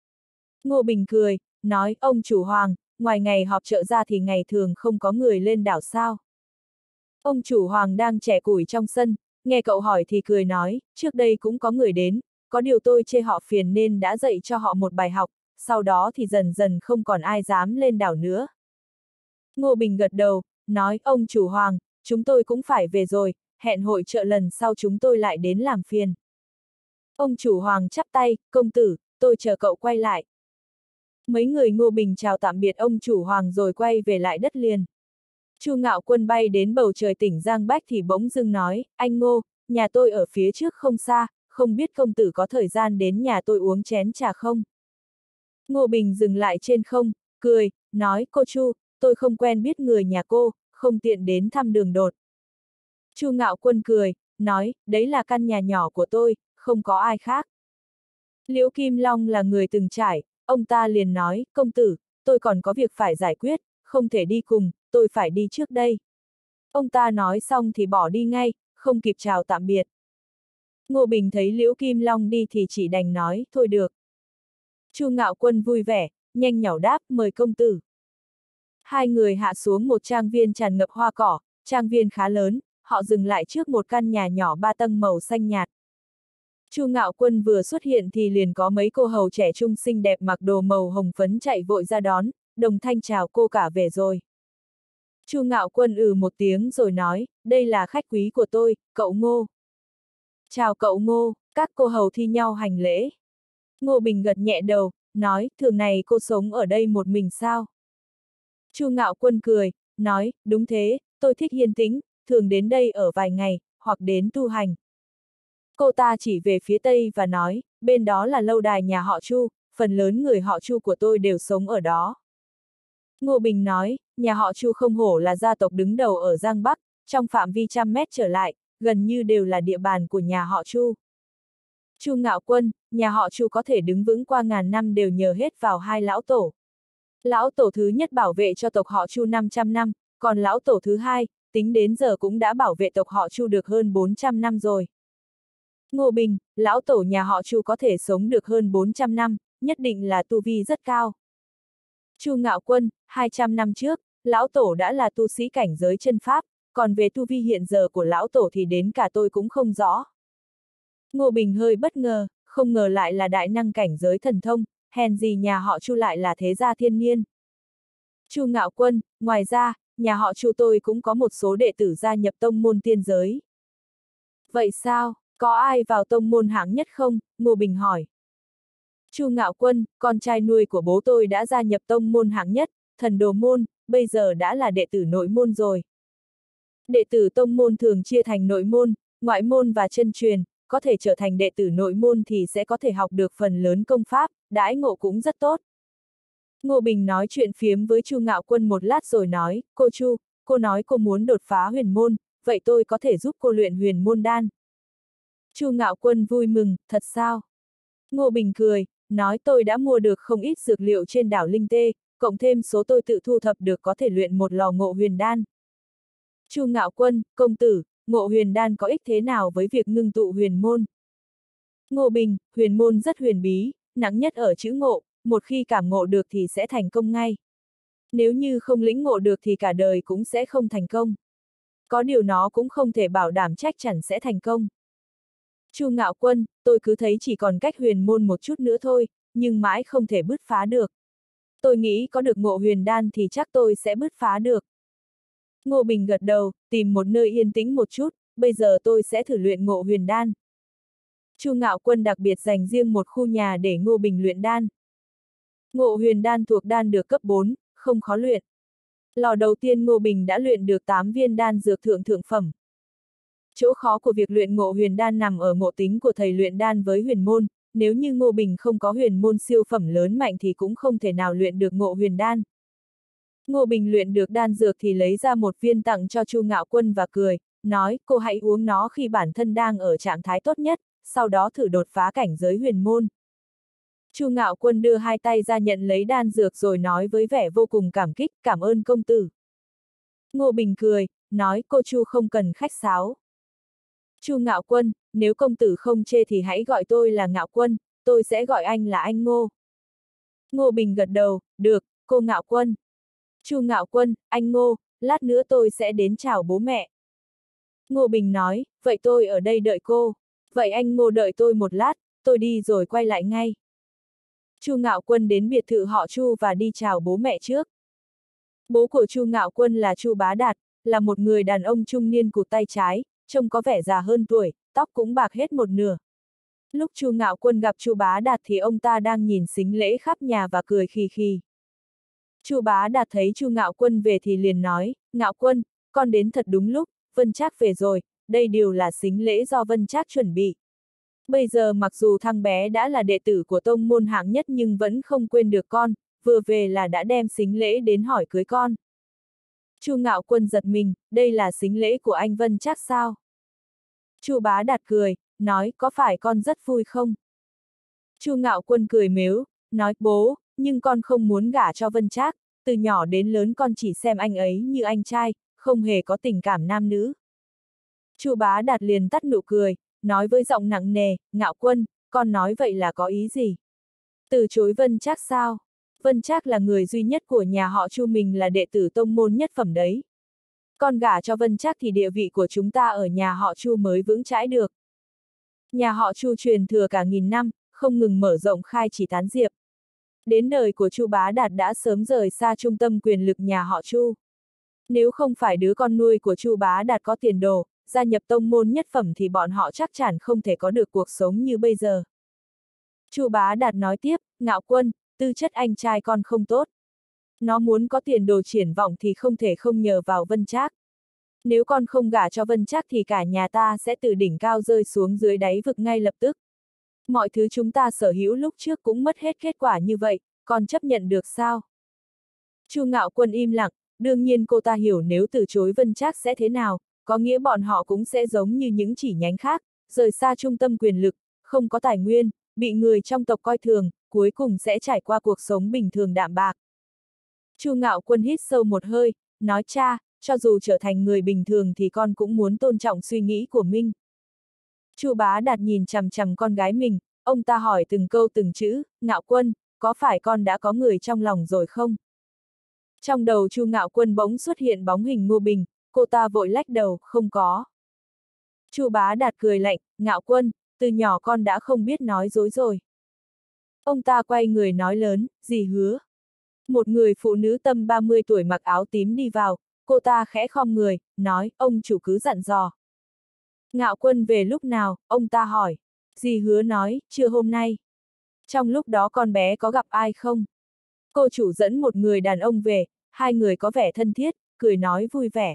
Ngô Bình cười, nói, ông chủ Hoàng, ngoài ngày họp chợ ra thì ngày thường không có người lên đảo sao? Ông chủ Hoàng đang chẻ củi trong sân, nghe cậu hỏi thì cười nói, trước đây cũng có người đến, có điều tôi chê họ phiền nên đã dạy cho họ một bài học, sau đó thì dần dần không còn ai dám lên đảo nữa. Ngô Bình gật đầu, nói, ông chủ Hoàng, chúng tôi cũng phải về rồi, hẹn hội chợ lần sau chúng tôi lại đến làm phiền. Ông chủ Hoàng chắp tay, công tử, tôi chờ cậu quay lại. Mấy người Ngô Bình chào tạm biệt ông chủ Hoàng rồi quay về lại đất liền. Chu Ngạo Quân bay đến bầu trời tỉnh Giang Bách thì bỗng dưng nói, anh Ngô, nhà tôi ở phía trước không xa, không biết công tử có thời gian đến nhà tôi uống chén trà không? Ngô Bình dừng lại trên không, cười, nói, cô Chu, tôi không quen biết người nhà cô, không tiện đến thăm đường đột. Chu Ngạo Quân cười, nói, đấy là căn nhà nhỏ của tôi, không có ai khác. Liễu Kim Long là người từng trải, ông ta liền nói, công tử, tôi còn có việc phải giải quyết, không thể đi cùng, tôi phải đi trước đây. Ông ta nói xong thì bỏ đi ngay, không kịp chào tạm biệt. Ngô Bình thấy Liễu Kim Long đi thì chỉ đành nói, thôi được. Chu Ngạo Quân vui vẻ, nhanh nhảu đáp, mời công tử. Hai người hạ xuống một trang viên tràn ngập hoa cỏ, trang viên khá lớn, họ dừng lại trước một căn nhà nhỏ ba tầng màu xanh nhạt. Chu Ngạo Quân vừa xuất hiện thì liền có mấy cô hầu trẻ trung xinh đẹp mặc đồ màu hồng phấn chạy vội ra đón, đồng thanh chào cô cả về rồi. Chu Ngạo Quân ừ một tiếng rồi nói, đây là khách quý của tôi, cậu Ngô. Chào cậu Ngô, các cô hầu thi nhau hành lễ. Ngô Bình gật nhẹ đầu, nói, thường này cô sống ở đây một mình sao? Chu Ngạo Quân cười, nói, đúng thế, tôi thích yên tĩnh, thường đến đây ở vài ngày, hoặc đến tu hành. Cô ta chỉ về phía tây và nói, bên đó là lâu đài nhà họ Chu, phần lớn người họ Chu của tôi đều sống ở đó. Ngô Bình nói, nhà họ Chu không hổ là gia tộc đứng đầu ở Giang Bắc, trong phạm vi trăm mét trở lại, gần như đều là địa bàn của nhà họ Chu. Chu Ngạo Quân, nhà họ Chu có thể đứng vững qua ngàn năm đều nhờ hết vào hai lão tổ. Lão tổ thứ nhất bảo vệ cho tộc họ Chu năm trăm năm, còn lão tổ thứ hai, tính đến giờ cũng đã bảo vệ tộc họ Chu được hơn bốn trăm năm rồi. Ngô Bình, lão tổ nhà họ Chu có thể sống được hơn bốn trăm năm, nhất định là tu vi rất cao. Chu Ngạo Quân, hai trăm năm trước, lão tổ đã là tu sĩ cảnh giới chân pháp, còn về tu vi hiện giờ của lão tổ thì đến cả tôi cũng không rõ. Ngô Bình hơi bất ngờ, không ngờ lại là đại năng cảnh giới thần thông, hèn gì nhà họ Chu lại là thế gia thiên niên. Chu Ngạo Quân, ngoài ra, nhà họ Chu tôi cũng có một số đệ tử gia nhập tông môn tiên giới. Vậy sao, có ai vào tông môn hạng nhất không? Ngô Bình hỏi. Chu Ngạo Quân, con trai nuôi của bố tôi đã gia nhập tông môn hạng nhất, thần đồ môn, bây giờ đã là đệ tử nội môn rồi. Đệ tử tông môn thường chia thành nội môn, ngoại môn và chân truyền, có thể trở thành đệ tử nội môn thì sẽ có thể học được phần lớn công pháp, đãi ngộ cũng rất tốt. Ngô Bình nói chuyện phiếm với Chu Ngạo Quân một lát rồi nói, cô Chu, cô nói cô muốn đột phá huyền môn, vậy tôi có thể giúp cô luyện huyền môn đan. Chu Ngạo Quân vui mừng, thật sao? Ngô Bình cười, nói tôi đã mua được không ít dược liệu trên đảo Linh Tê, cộng thêm số tôi tự thu thập được có thể luyện một lò ngộ huyền đan. Chu Ngạo Quân, công tử, ngộ huyền đan có ích thế nào với việc ngưng tụ huyền môn? Ngô Bình, huyền môn rất huyền bí, nặng nhất ở chữ ngộ, một khi cảm ngộ được thì sẽ thành công ngay. Nếu như không lĩnh ngộ được thì cả đời cũng sẽ không thành công. Có điều nó cũng không thể bảo đảm chắc chắn sẽ thành công. Chu Ngạo Quân, tôi cứ thấy chỉ còn cách huyền môn một chút nữa thôi, nhưng mãi không thể bứt phá được. Tôi nghĩ có được ngộ huyền đan thì chắc tôi sẽ bứt phá được. Ngô Bình gật đầu, tìm một nơi yên tĩnh một chút, bây giờ tôi sẽ thử luyện ngộ huyền đan. Chu Ngạo Quân đặc biệt dành riêng một khu nhà để Ngô Bình luyện đan. Ngộ huyền đan thuộc đan được cấp bốn, không khó luyện. Lò đầu tiên Ngô Bình đã luyện được tám viên đan dược thượng thượng phẩm. Chỗ khó của việc luyện ngộ huyền đan nằm ở ngộ tính của thầy luyện đan với huyền môn, nếu như Ngô Bình không có huyền môn siêu phẩm lớn mạnh thì cũng không thể nào luyện được ngộ huyền đan. Ngô Bình luyện được đan dược thì lấy ra một viên tặng cho Chu Ngạo Quân và cười, nói, cô hãy uống nó khi bản thân đang ở trạng thái tốt nhất, sau đó thử đột phá cảnh giới huyền môn. Chu Ngạo Quân đưa hai tay ra nhận lấy đan dược rồi nói với vẻ vô cùng cảm kích, cảm ơn công tử. Ngô Bình cười, nói, cô Chu không cần khách sáo. Chu Ngạo Quân, nếu công tử không chê thì hãy gọi tôi là Ngạo Quân, tôi sẽ gọi anh là anh Ngô. Ngô Bình gật đầu, được, cô Ngạo Quân. Chu Ngạo Quân, anh Ngô, lát nữa tôi sẽ đến chào bố mẹ. Ngô Bình nói, vậy tôi ở đây đợi cô. Vậy anh Ngô đợi tôi một lát, tôi đi rồi quay lại ngay. Chu Ngạo Quân đến biệt thự họ Chu và đi chào bố mẹ trước. Bố của Chu Ngạo Quân là Chu Bá Đạt, là một người đàn ông trung niên cụt tay trái, trông có vẻ già hơn tuổi, tóc cũng bạc hết một nửa. Lúc Chu Ngạo Quân gặp Chu Bá Đạt thì ông ta đang nhìn sính lễ khắp nhà và cười khì khì. Chu Bá Đạt thấy Chu Ngạo Quân về thì liền nói, Ngạo Quân, con đến thật đúng lúc, Vân Trác về rồi, đây đều là sính lễ do Vân Trác chuẩn bị. Bây giờ mặc dù thằng bé đã là đệ tử của tông môn hạng nhất nhưng vẫn không quên được con, vừa về là đã đem sính lễ đến hỏi cưới con. Chu Ngạo Quân giật mình, đây là sính lễ của anh Vân Trác sao? Chu Bá Đạt cười, nói, có phải con rất vui không? Chu Ngạo Quân cười mếu, nói, bố, nhưng con không muốn gả cho Vân Trác, từ nhỏ đến lớn con chỉ xem anh ấy như anh trai, không hề có tình cảm nam nữ. Chu Bá Đạt liền tắt nụ cười, nói với giọng nặng nề, Ngạo Quân, con nói vậy là có ý gì? Từ chối Vân Trác sao? Vân Trác là người duy nhất của nhà họ Chu, mình là đệ tử tông môn nhất phẩm đấy. Con gả cho Vân Trác thì địa vị của chúng ta ở nhà họ Chu mới vững chãi được. Nhà họ Chu truyền thừa cả nghìn năm, không ngừng mở rộng khai chỉ tán diệp. Đến đời của Chu Bá Đạt đã sớm rời xa trung tâm quyền lực nhà họ Chu. Nếu không phải đứa con nuôi của Chu Bá Đạt có tiền đồ, gia nhập tông môn nhất phẩm thì bọn họ chắc chắn không thể có được cuộc sống như bây giờ. Chu Bá Đạt nói tiếp, Ngạo Quân, tư chất anh trai con không tốt. Nó muốn có tiền đồ triển vọng thì không thể không nhờ vào Vân Trác. Nếu con không gả cho Vân Trác thì cả nhà ta sẽ từ đỉnh cao rơi xuống dưới đáy vực ngay lập tức. Mọi thứ chúng ta sở hữu lúc trước cũng mất hết, kết quả như vậy, con chấp nhận được sao? Chu Ngạo Quân im lặng, đương nhiên cô ta hiểu nếu từ chối Vân Trác sẽ thế nào, có nghĩa bọn họ cũng sẽ giống như những chỉ nhánh khác, rời xa trung tâm quyền lực, không có tài nguyên, bị người trong tộc coi thường, cuối cùng sẽ trải qua cuộc sống bình thường đạm bạc. Chu Ngạo Quân hít sâu một hơi, nói cha, cho dù trở thành người bình thường thì con cũng muốn tôn trọng suy nghĩ của Minh. Chu Bá Đạt nhìn chằm chằm con gái mình, ông ta hỏi từng câu từng chữ, Ngạo Quân, có phải con đã có người trong lòng rồi không? Trong đầu Chu Ngạo Quân bỗng xuất hiện bóng hình Ngô Bình, cô ta vội lách đầu, không có. Chu Bá Đạt cười lạnh, Ngạo Quân, từ nhỏ con đã không biết nói dối rồi. Ông ta quay người nói lớn, dì Hứa. Một người phụ nữ tầm ba mươi tuổi mặc áo tím đi vào, cô ta khẽ khom người, nói, ông chủ cứ dặn dò. Ngạo Quân về lúc nào, ông ta hỏi. Dì Hứa nói, trưa hôm nay. Trong lúc đó con bé có gặp ai không? Cô chủ dẫn một người đàn ông về, hai người có vẻ thân thiết, cười nói vui vẻ.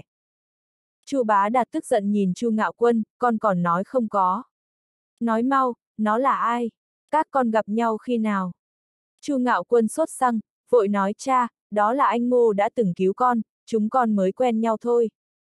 Chu Bá Đạt tức giận nhìn Chu Ngạo Quân, con còn nói không có. Nói mau, nó là ai? Các con gặp nhau khi nào? Chu Ngạo Quân sốt săng, vội nói cha, đó là anh Ngô đã từng cứu con, chúng con mới quen nhau thôi.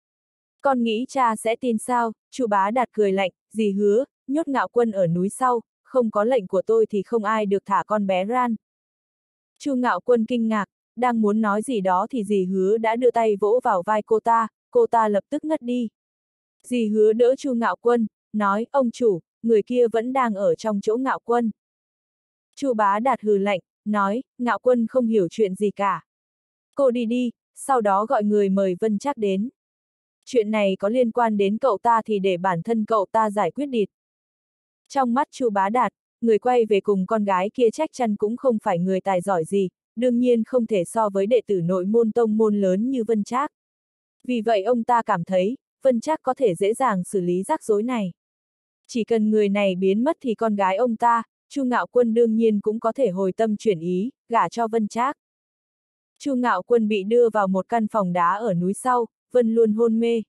Con nghĩ cha sẽ tin sao? Chu Bá Đạt cười lạnh, dì Hứa, nhốt Ngạo Quân ở núi sau, không có lệnh của tôi thì không ai được thả con bé Ran. Chu Ngạo Quân kinh ngạc, đang muốn nói gì đó thì dì Hứa đã đưa tay vỗ vào vai cô ta, cô ta lập tức ngất đi. Dì Hứa đỡ Chu Ngạo Quân, nói, ông chủ, người kia vẫn đang ở trong chỗ Ngạo Quân. Chu Bá Đạt hừ lạnh, nói, Ngạo Quân không hiểu chuyện gì cả. Cô đi đi, sau đó gọi người mời Vân Trác đến. Chuyện này có liên quan đến cậu ta thì để bản thân cậu ta giải quyết đi. Trong mắt Chu Bá Đạt, người quay về cùng con gái kia chắc chắn cũng không phải người tài giỏi gì, đương nhiên không thể so với đệ tử nội môn tông môn lớn như Vân Trác. Vì vậy ông ta cảm thấy, Vân Trác có thể dễ dàng xử lý rắc rối này. Chỉ cần người này biến mất thì con gái ông ta, Chu Ngạo Quân đương nhiên cũng có thể hồi tâm chuyển ý, gả cho Vân Trác. Chu Ngạo Quân bị đưa vào một căn phòng đá ở núi sau, Vân luôn hôn mê.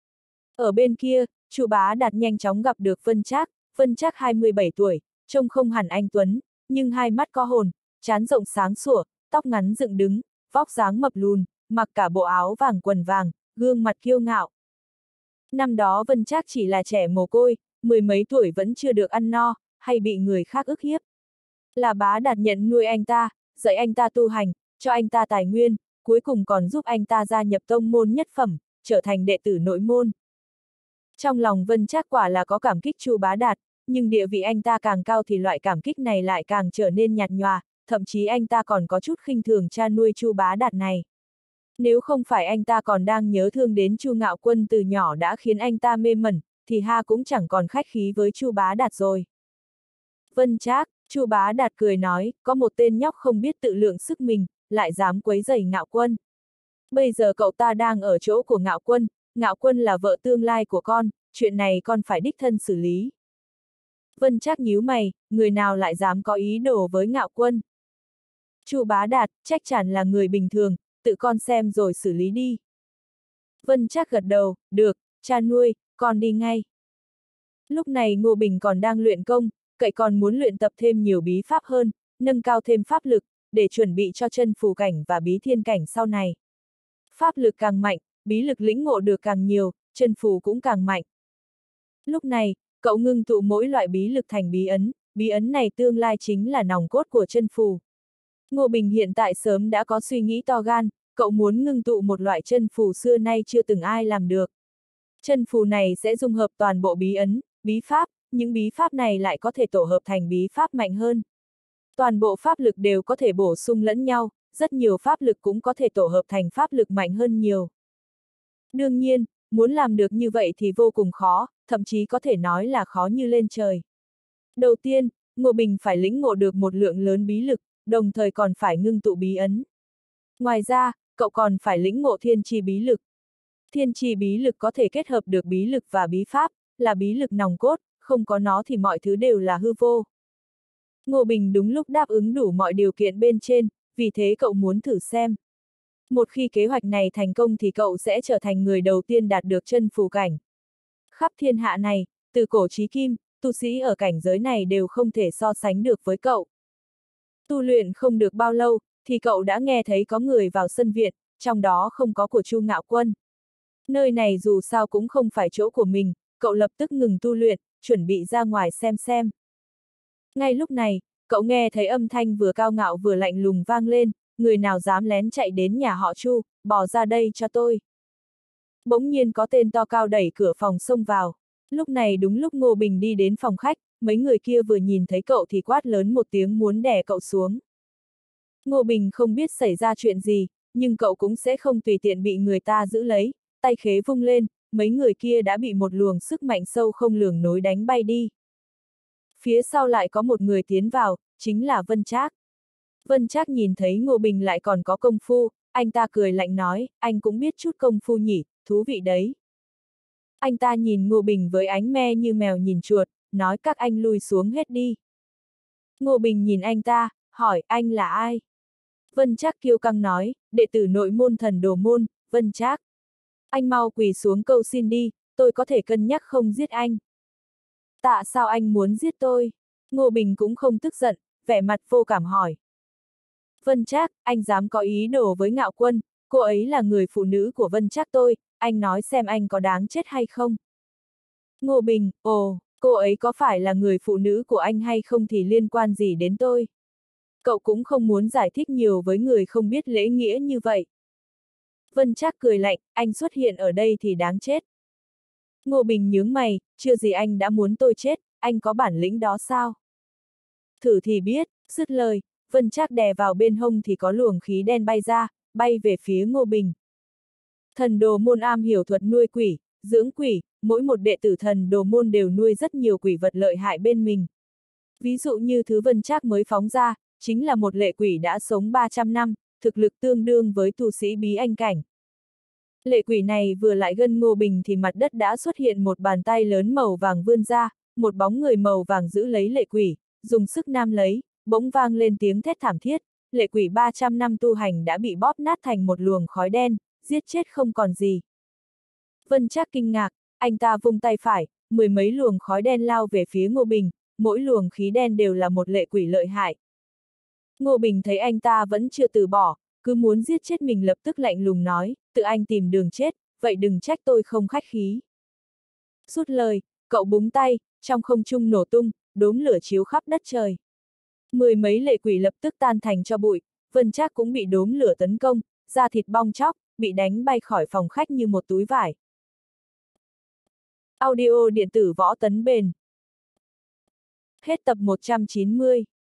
Ở bên kia, Chu Bá Đạt nhanh chóng gặp được Vân Trác, Vân Trác hai mươi bảy tuổi, trông không hẳn anh tuấn, nhưng hai mắt có hồn, trán rộng sáng sủa, tóc ngắn dựng đứng, vóc dáng mập lùn, mặc cả bộ áo vàng quần vàng, gương mặt kiêu ngạo. Năm đó Vân Trác chỉ là trẻ mồ côi, mười mấy tuổi vẫn chưa được ăn no, hay bị người khác ức hiếp. Là Bá Đạt nhận nuôi anh ta, dạy anh ta tu hành, cho anh ta tài nguyên, cuối cùng còn giúp anh ta gia nhập tông môn nhất phẩm, trở thành đệ tử nội môn. Trong lòng Vân Trác quả là có cảm kích Chu Bá Đạt, nhưng địa vị anh ta càng cao thì loại cảm kích này lại càng trở nên nhạt nhòa, thậm chí anh ta còn có chút khinh thường cha nuôi Chu Bá Đạt này. Nếu không phải anh ta còn đang nhớ thương đến Chu Ngạo Quân từ nhỏ đã khiến anh ta mê mẩn, thì ha cũng chẳng còn khách khí với Chu Bá Đạt rồi. Vân Trác, Chu Bá Đạt cười nói, có một tên nhóc không biết tự lượng sức mình, lại dám quấy rầy Ngạo Quân. Bây giờ cậu ta đang ở chỗ của Ngạo Quân, Ngạo Quân là vợ tương lai của con, chuyện này con phải đích thân xử lý. Vân Trác nhíu mày, người nào lại dám có ý đồ với Ngạo Quân? Chu Bá Đạt, chắc chắn là người bình thường, tự con xem rồi xử lý đi. Vân Trác gật đầu, được, cha nuôi, con đi ngay. Lúc này Ngô Bình còn đang luyện công, cậy còn muốn luyện tập thêm nhiều bí pháp hơn, nâng cao thêm pháp lực, để chuẩn bị cho chân phù cảnh và bí thiên cảnh sau này. Pháp lực càng mạnh, bí lực lĩnh ngộ được càng nhiều, chân phù cũng càng mạnh. Lúc này, cậu ngưng tụ mỗi loại bí lực thành bí ấn, bí ấn này tương lai chính là nòng cốt của chân phù. Ngô Bình hiện tại sớm đã có suy nghĩ to gan, cậu muốn ngưng tụ một loại chân phù xưa nay chưa từng ai làm được. Chân phù này sẽ dung hợp toàn bộ bí ấn, bí pháp, những bí pháp này lại có thể tổ hợp thành bí pháp mạnh hơn. Toàn bộ pháp lực đều có thể bổ sung lẫn nhau, rất nhiều pháp lực cũng có thể tổ hợp thành pháp lực mạnh hơn nhiều. Đương nhiên, muốn làm được như vậy thì vô cùng khó, thậm chí có thể nói là khó như lên trời. Đầu tiên, Ngô Bình phải lĩnh ngộ được một lượng lớn bí lực, đồng thời còn phải ngưng tụ bí ấn. Ngoài ra, cậu còn phải lĩnh ngộ thiên chi bí lực. Thiên chi bí lực có thể kết hợp được bí lực và bí pháp, là bí lực nòng cốt, không có nó thì mọi thứ đều là hư vô. Ngô Bình đúng lúc đáp ứng đủ mọi điều kiện bên trên, vì thế cậu muốn thử xem. Một khi kế hoạch này thành công thì cậu sẽ trở thành người đầu tiên đạt được chân phù cảnh. Khắp thiên hạ này, từ cổ chí kim, tu sĩ ở cảnh giới này đều không thể so sánh được với cậu. Tu luyện không được bao lâu, thì cậu đã nghe thấy có người vào sân viện, trong đó không có của Chu Ngạo Quân. Nơi này dù sao cũng không phải chỗ của mình, cậu lập tức ngừng tu luyện, chuẩn bị ra ngoài xem xem. Ngay lúc này, cậu nghe thấy âm thanh vừa cao ngạo vừa lạnh lùng vang lên, người nào dám lén chạy đến nhà họ Chu, bỏ ra đây cho tôi. Bỗng nhiên có tên to cao đẩy cửa phòng xông vào. Lúc này đúng lúc Ngô Bình đi đến phòng khách, mấy người kia vừa nhìn thấy cậu thì quát lớn một tiếng muốn đè cậu xuống. Ngô Bình không biết xảy ra chuyện gì, nhưng cậu cũng sẽ không tùy tiện bị người ta giữ lấy, tay khế vung lên, mấy người kia đã bị một luồng sức mạnh sâu không lường nối đánh bay đi. Phía sau lại có một người tiến vào, chính là Vân Trác. Vân Trác nhìn thấy Ngô Bình lại còn có công phu, anh ta cười lạnh nói, anh cũng biết chút công phu nhỉ, thú vị đấy. Anh ta nhìn Ngô Bình với ánh me như mèo nhìn chuột, nói các anh lui xuống hết đi. Ngô Bình nhìn anh ta, hỏi anh là ai? Vân Trác kiêu căng nói, đệ tử nội môn Thần Đồ môn, Vân Trác. Anh mau quỳ xuống cầu xin đi, tôi có thể cân nhắc không giết anh. Tạ sao anh muốn giết tôi? Ngô Bình cũng không tức giận, vẻ mặt vô cảm hỏi. Vân Trác, anh dám có ý đồ với Ngạo Quân, cô ấy là người phụ nữ của Vân Trác tôi, anh nói xem anh có đáng chết hay không? Ngô Bình, ồ, cô ấy có phải là người phụ nữ của anh hay không thì liên quan gì đến tôi? Cậu cũng không muốn giải thích nhiều với người không biết lễ nghĩa như vậy. Vân Trác cười lạnh, anh xuất hiện ở đây thì đáng chết. Ngô Bình nhướng mày, chưa gì anh đã muốn tôi chết, anh có bản lĩnh đó sao? Thử thì biết, dứt lời, Vân Trác đè vào bên hông thì có luồng khí đen bay ra, bay về phía Ngô Bình. Thần Đồ môn am hiểu thuật nuôi quỷ, dưỡng quỷ, mỗi một đệ tử Thần Đồ môn đều nuôi rất nhiều quỷ vật lợi hại bên mình. Ví dụ như thứ Vân Trác mới phóng ra, chính là một lệ quỷ đã sống ba trăm năm, thực lực tương đương với tu sĩ bí anh cảnh. Lệ quỷ này vừa lại gần Ngô Bình thì mặt đất đã xuất hiện một bàn tay lớn màu vàng vươn ra, một bóng người màu vàng giữ lấy lệ quỷ, dùng sức nam lấy, bỗng vang lên tiếng thét thảm thiết, lệ quỷ ba trăm năm tu hành đã bị bóp nát thành một luồng khói đen, giết chết không còn gì. Vân Trác kinh ngạc, anh ta vung tay phải, mười mấy luồng khói đen lao về phía Ngô Bình, mỗi luồng khí đen đều là một lệ quỷ lợi hại. Ngô Bình thấy anh ta vẫn chưa từ bỏ, cứ muốn giết chết mình lập tức lạnh lùng nói, tự anh tìm đường chết, vậy đừng trách tôi không khách khí. Rút lời, cậu búng tay, trong không trung nổ tung, đốm lửa chiếu khắp đất trời. Mười mấy lệ quỷ lập tức tan thành cho bụi, Vân Trác cũng bị đốm lửa tấn công, da thịt bong chóc, bị đánh bay khỏi phòng khách như một túi vải. Audio điện tử Võ Tấn Bền. Hết tập một trăm chín mươi.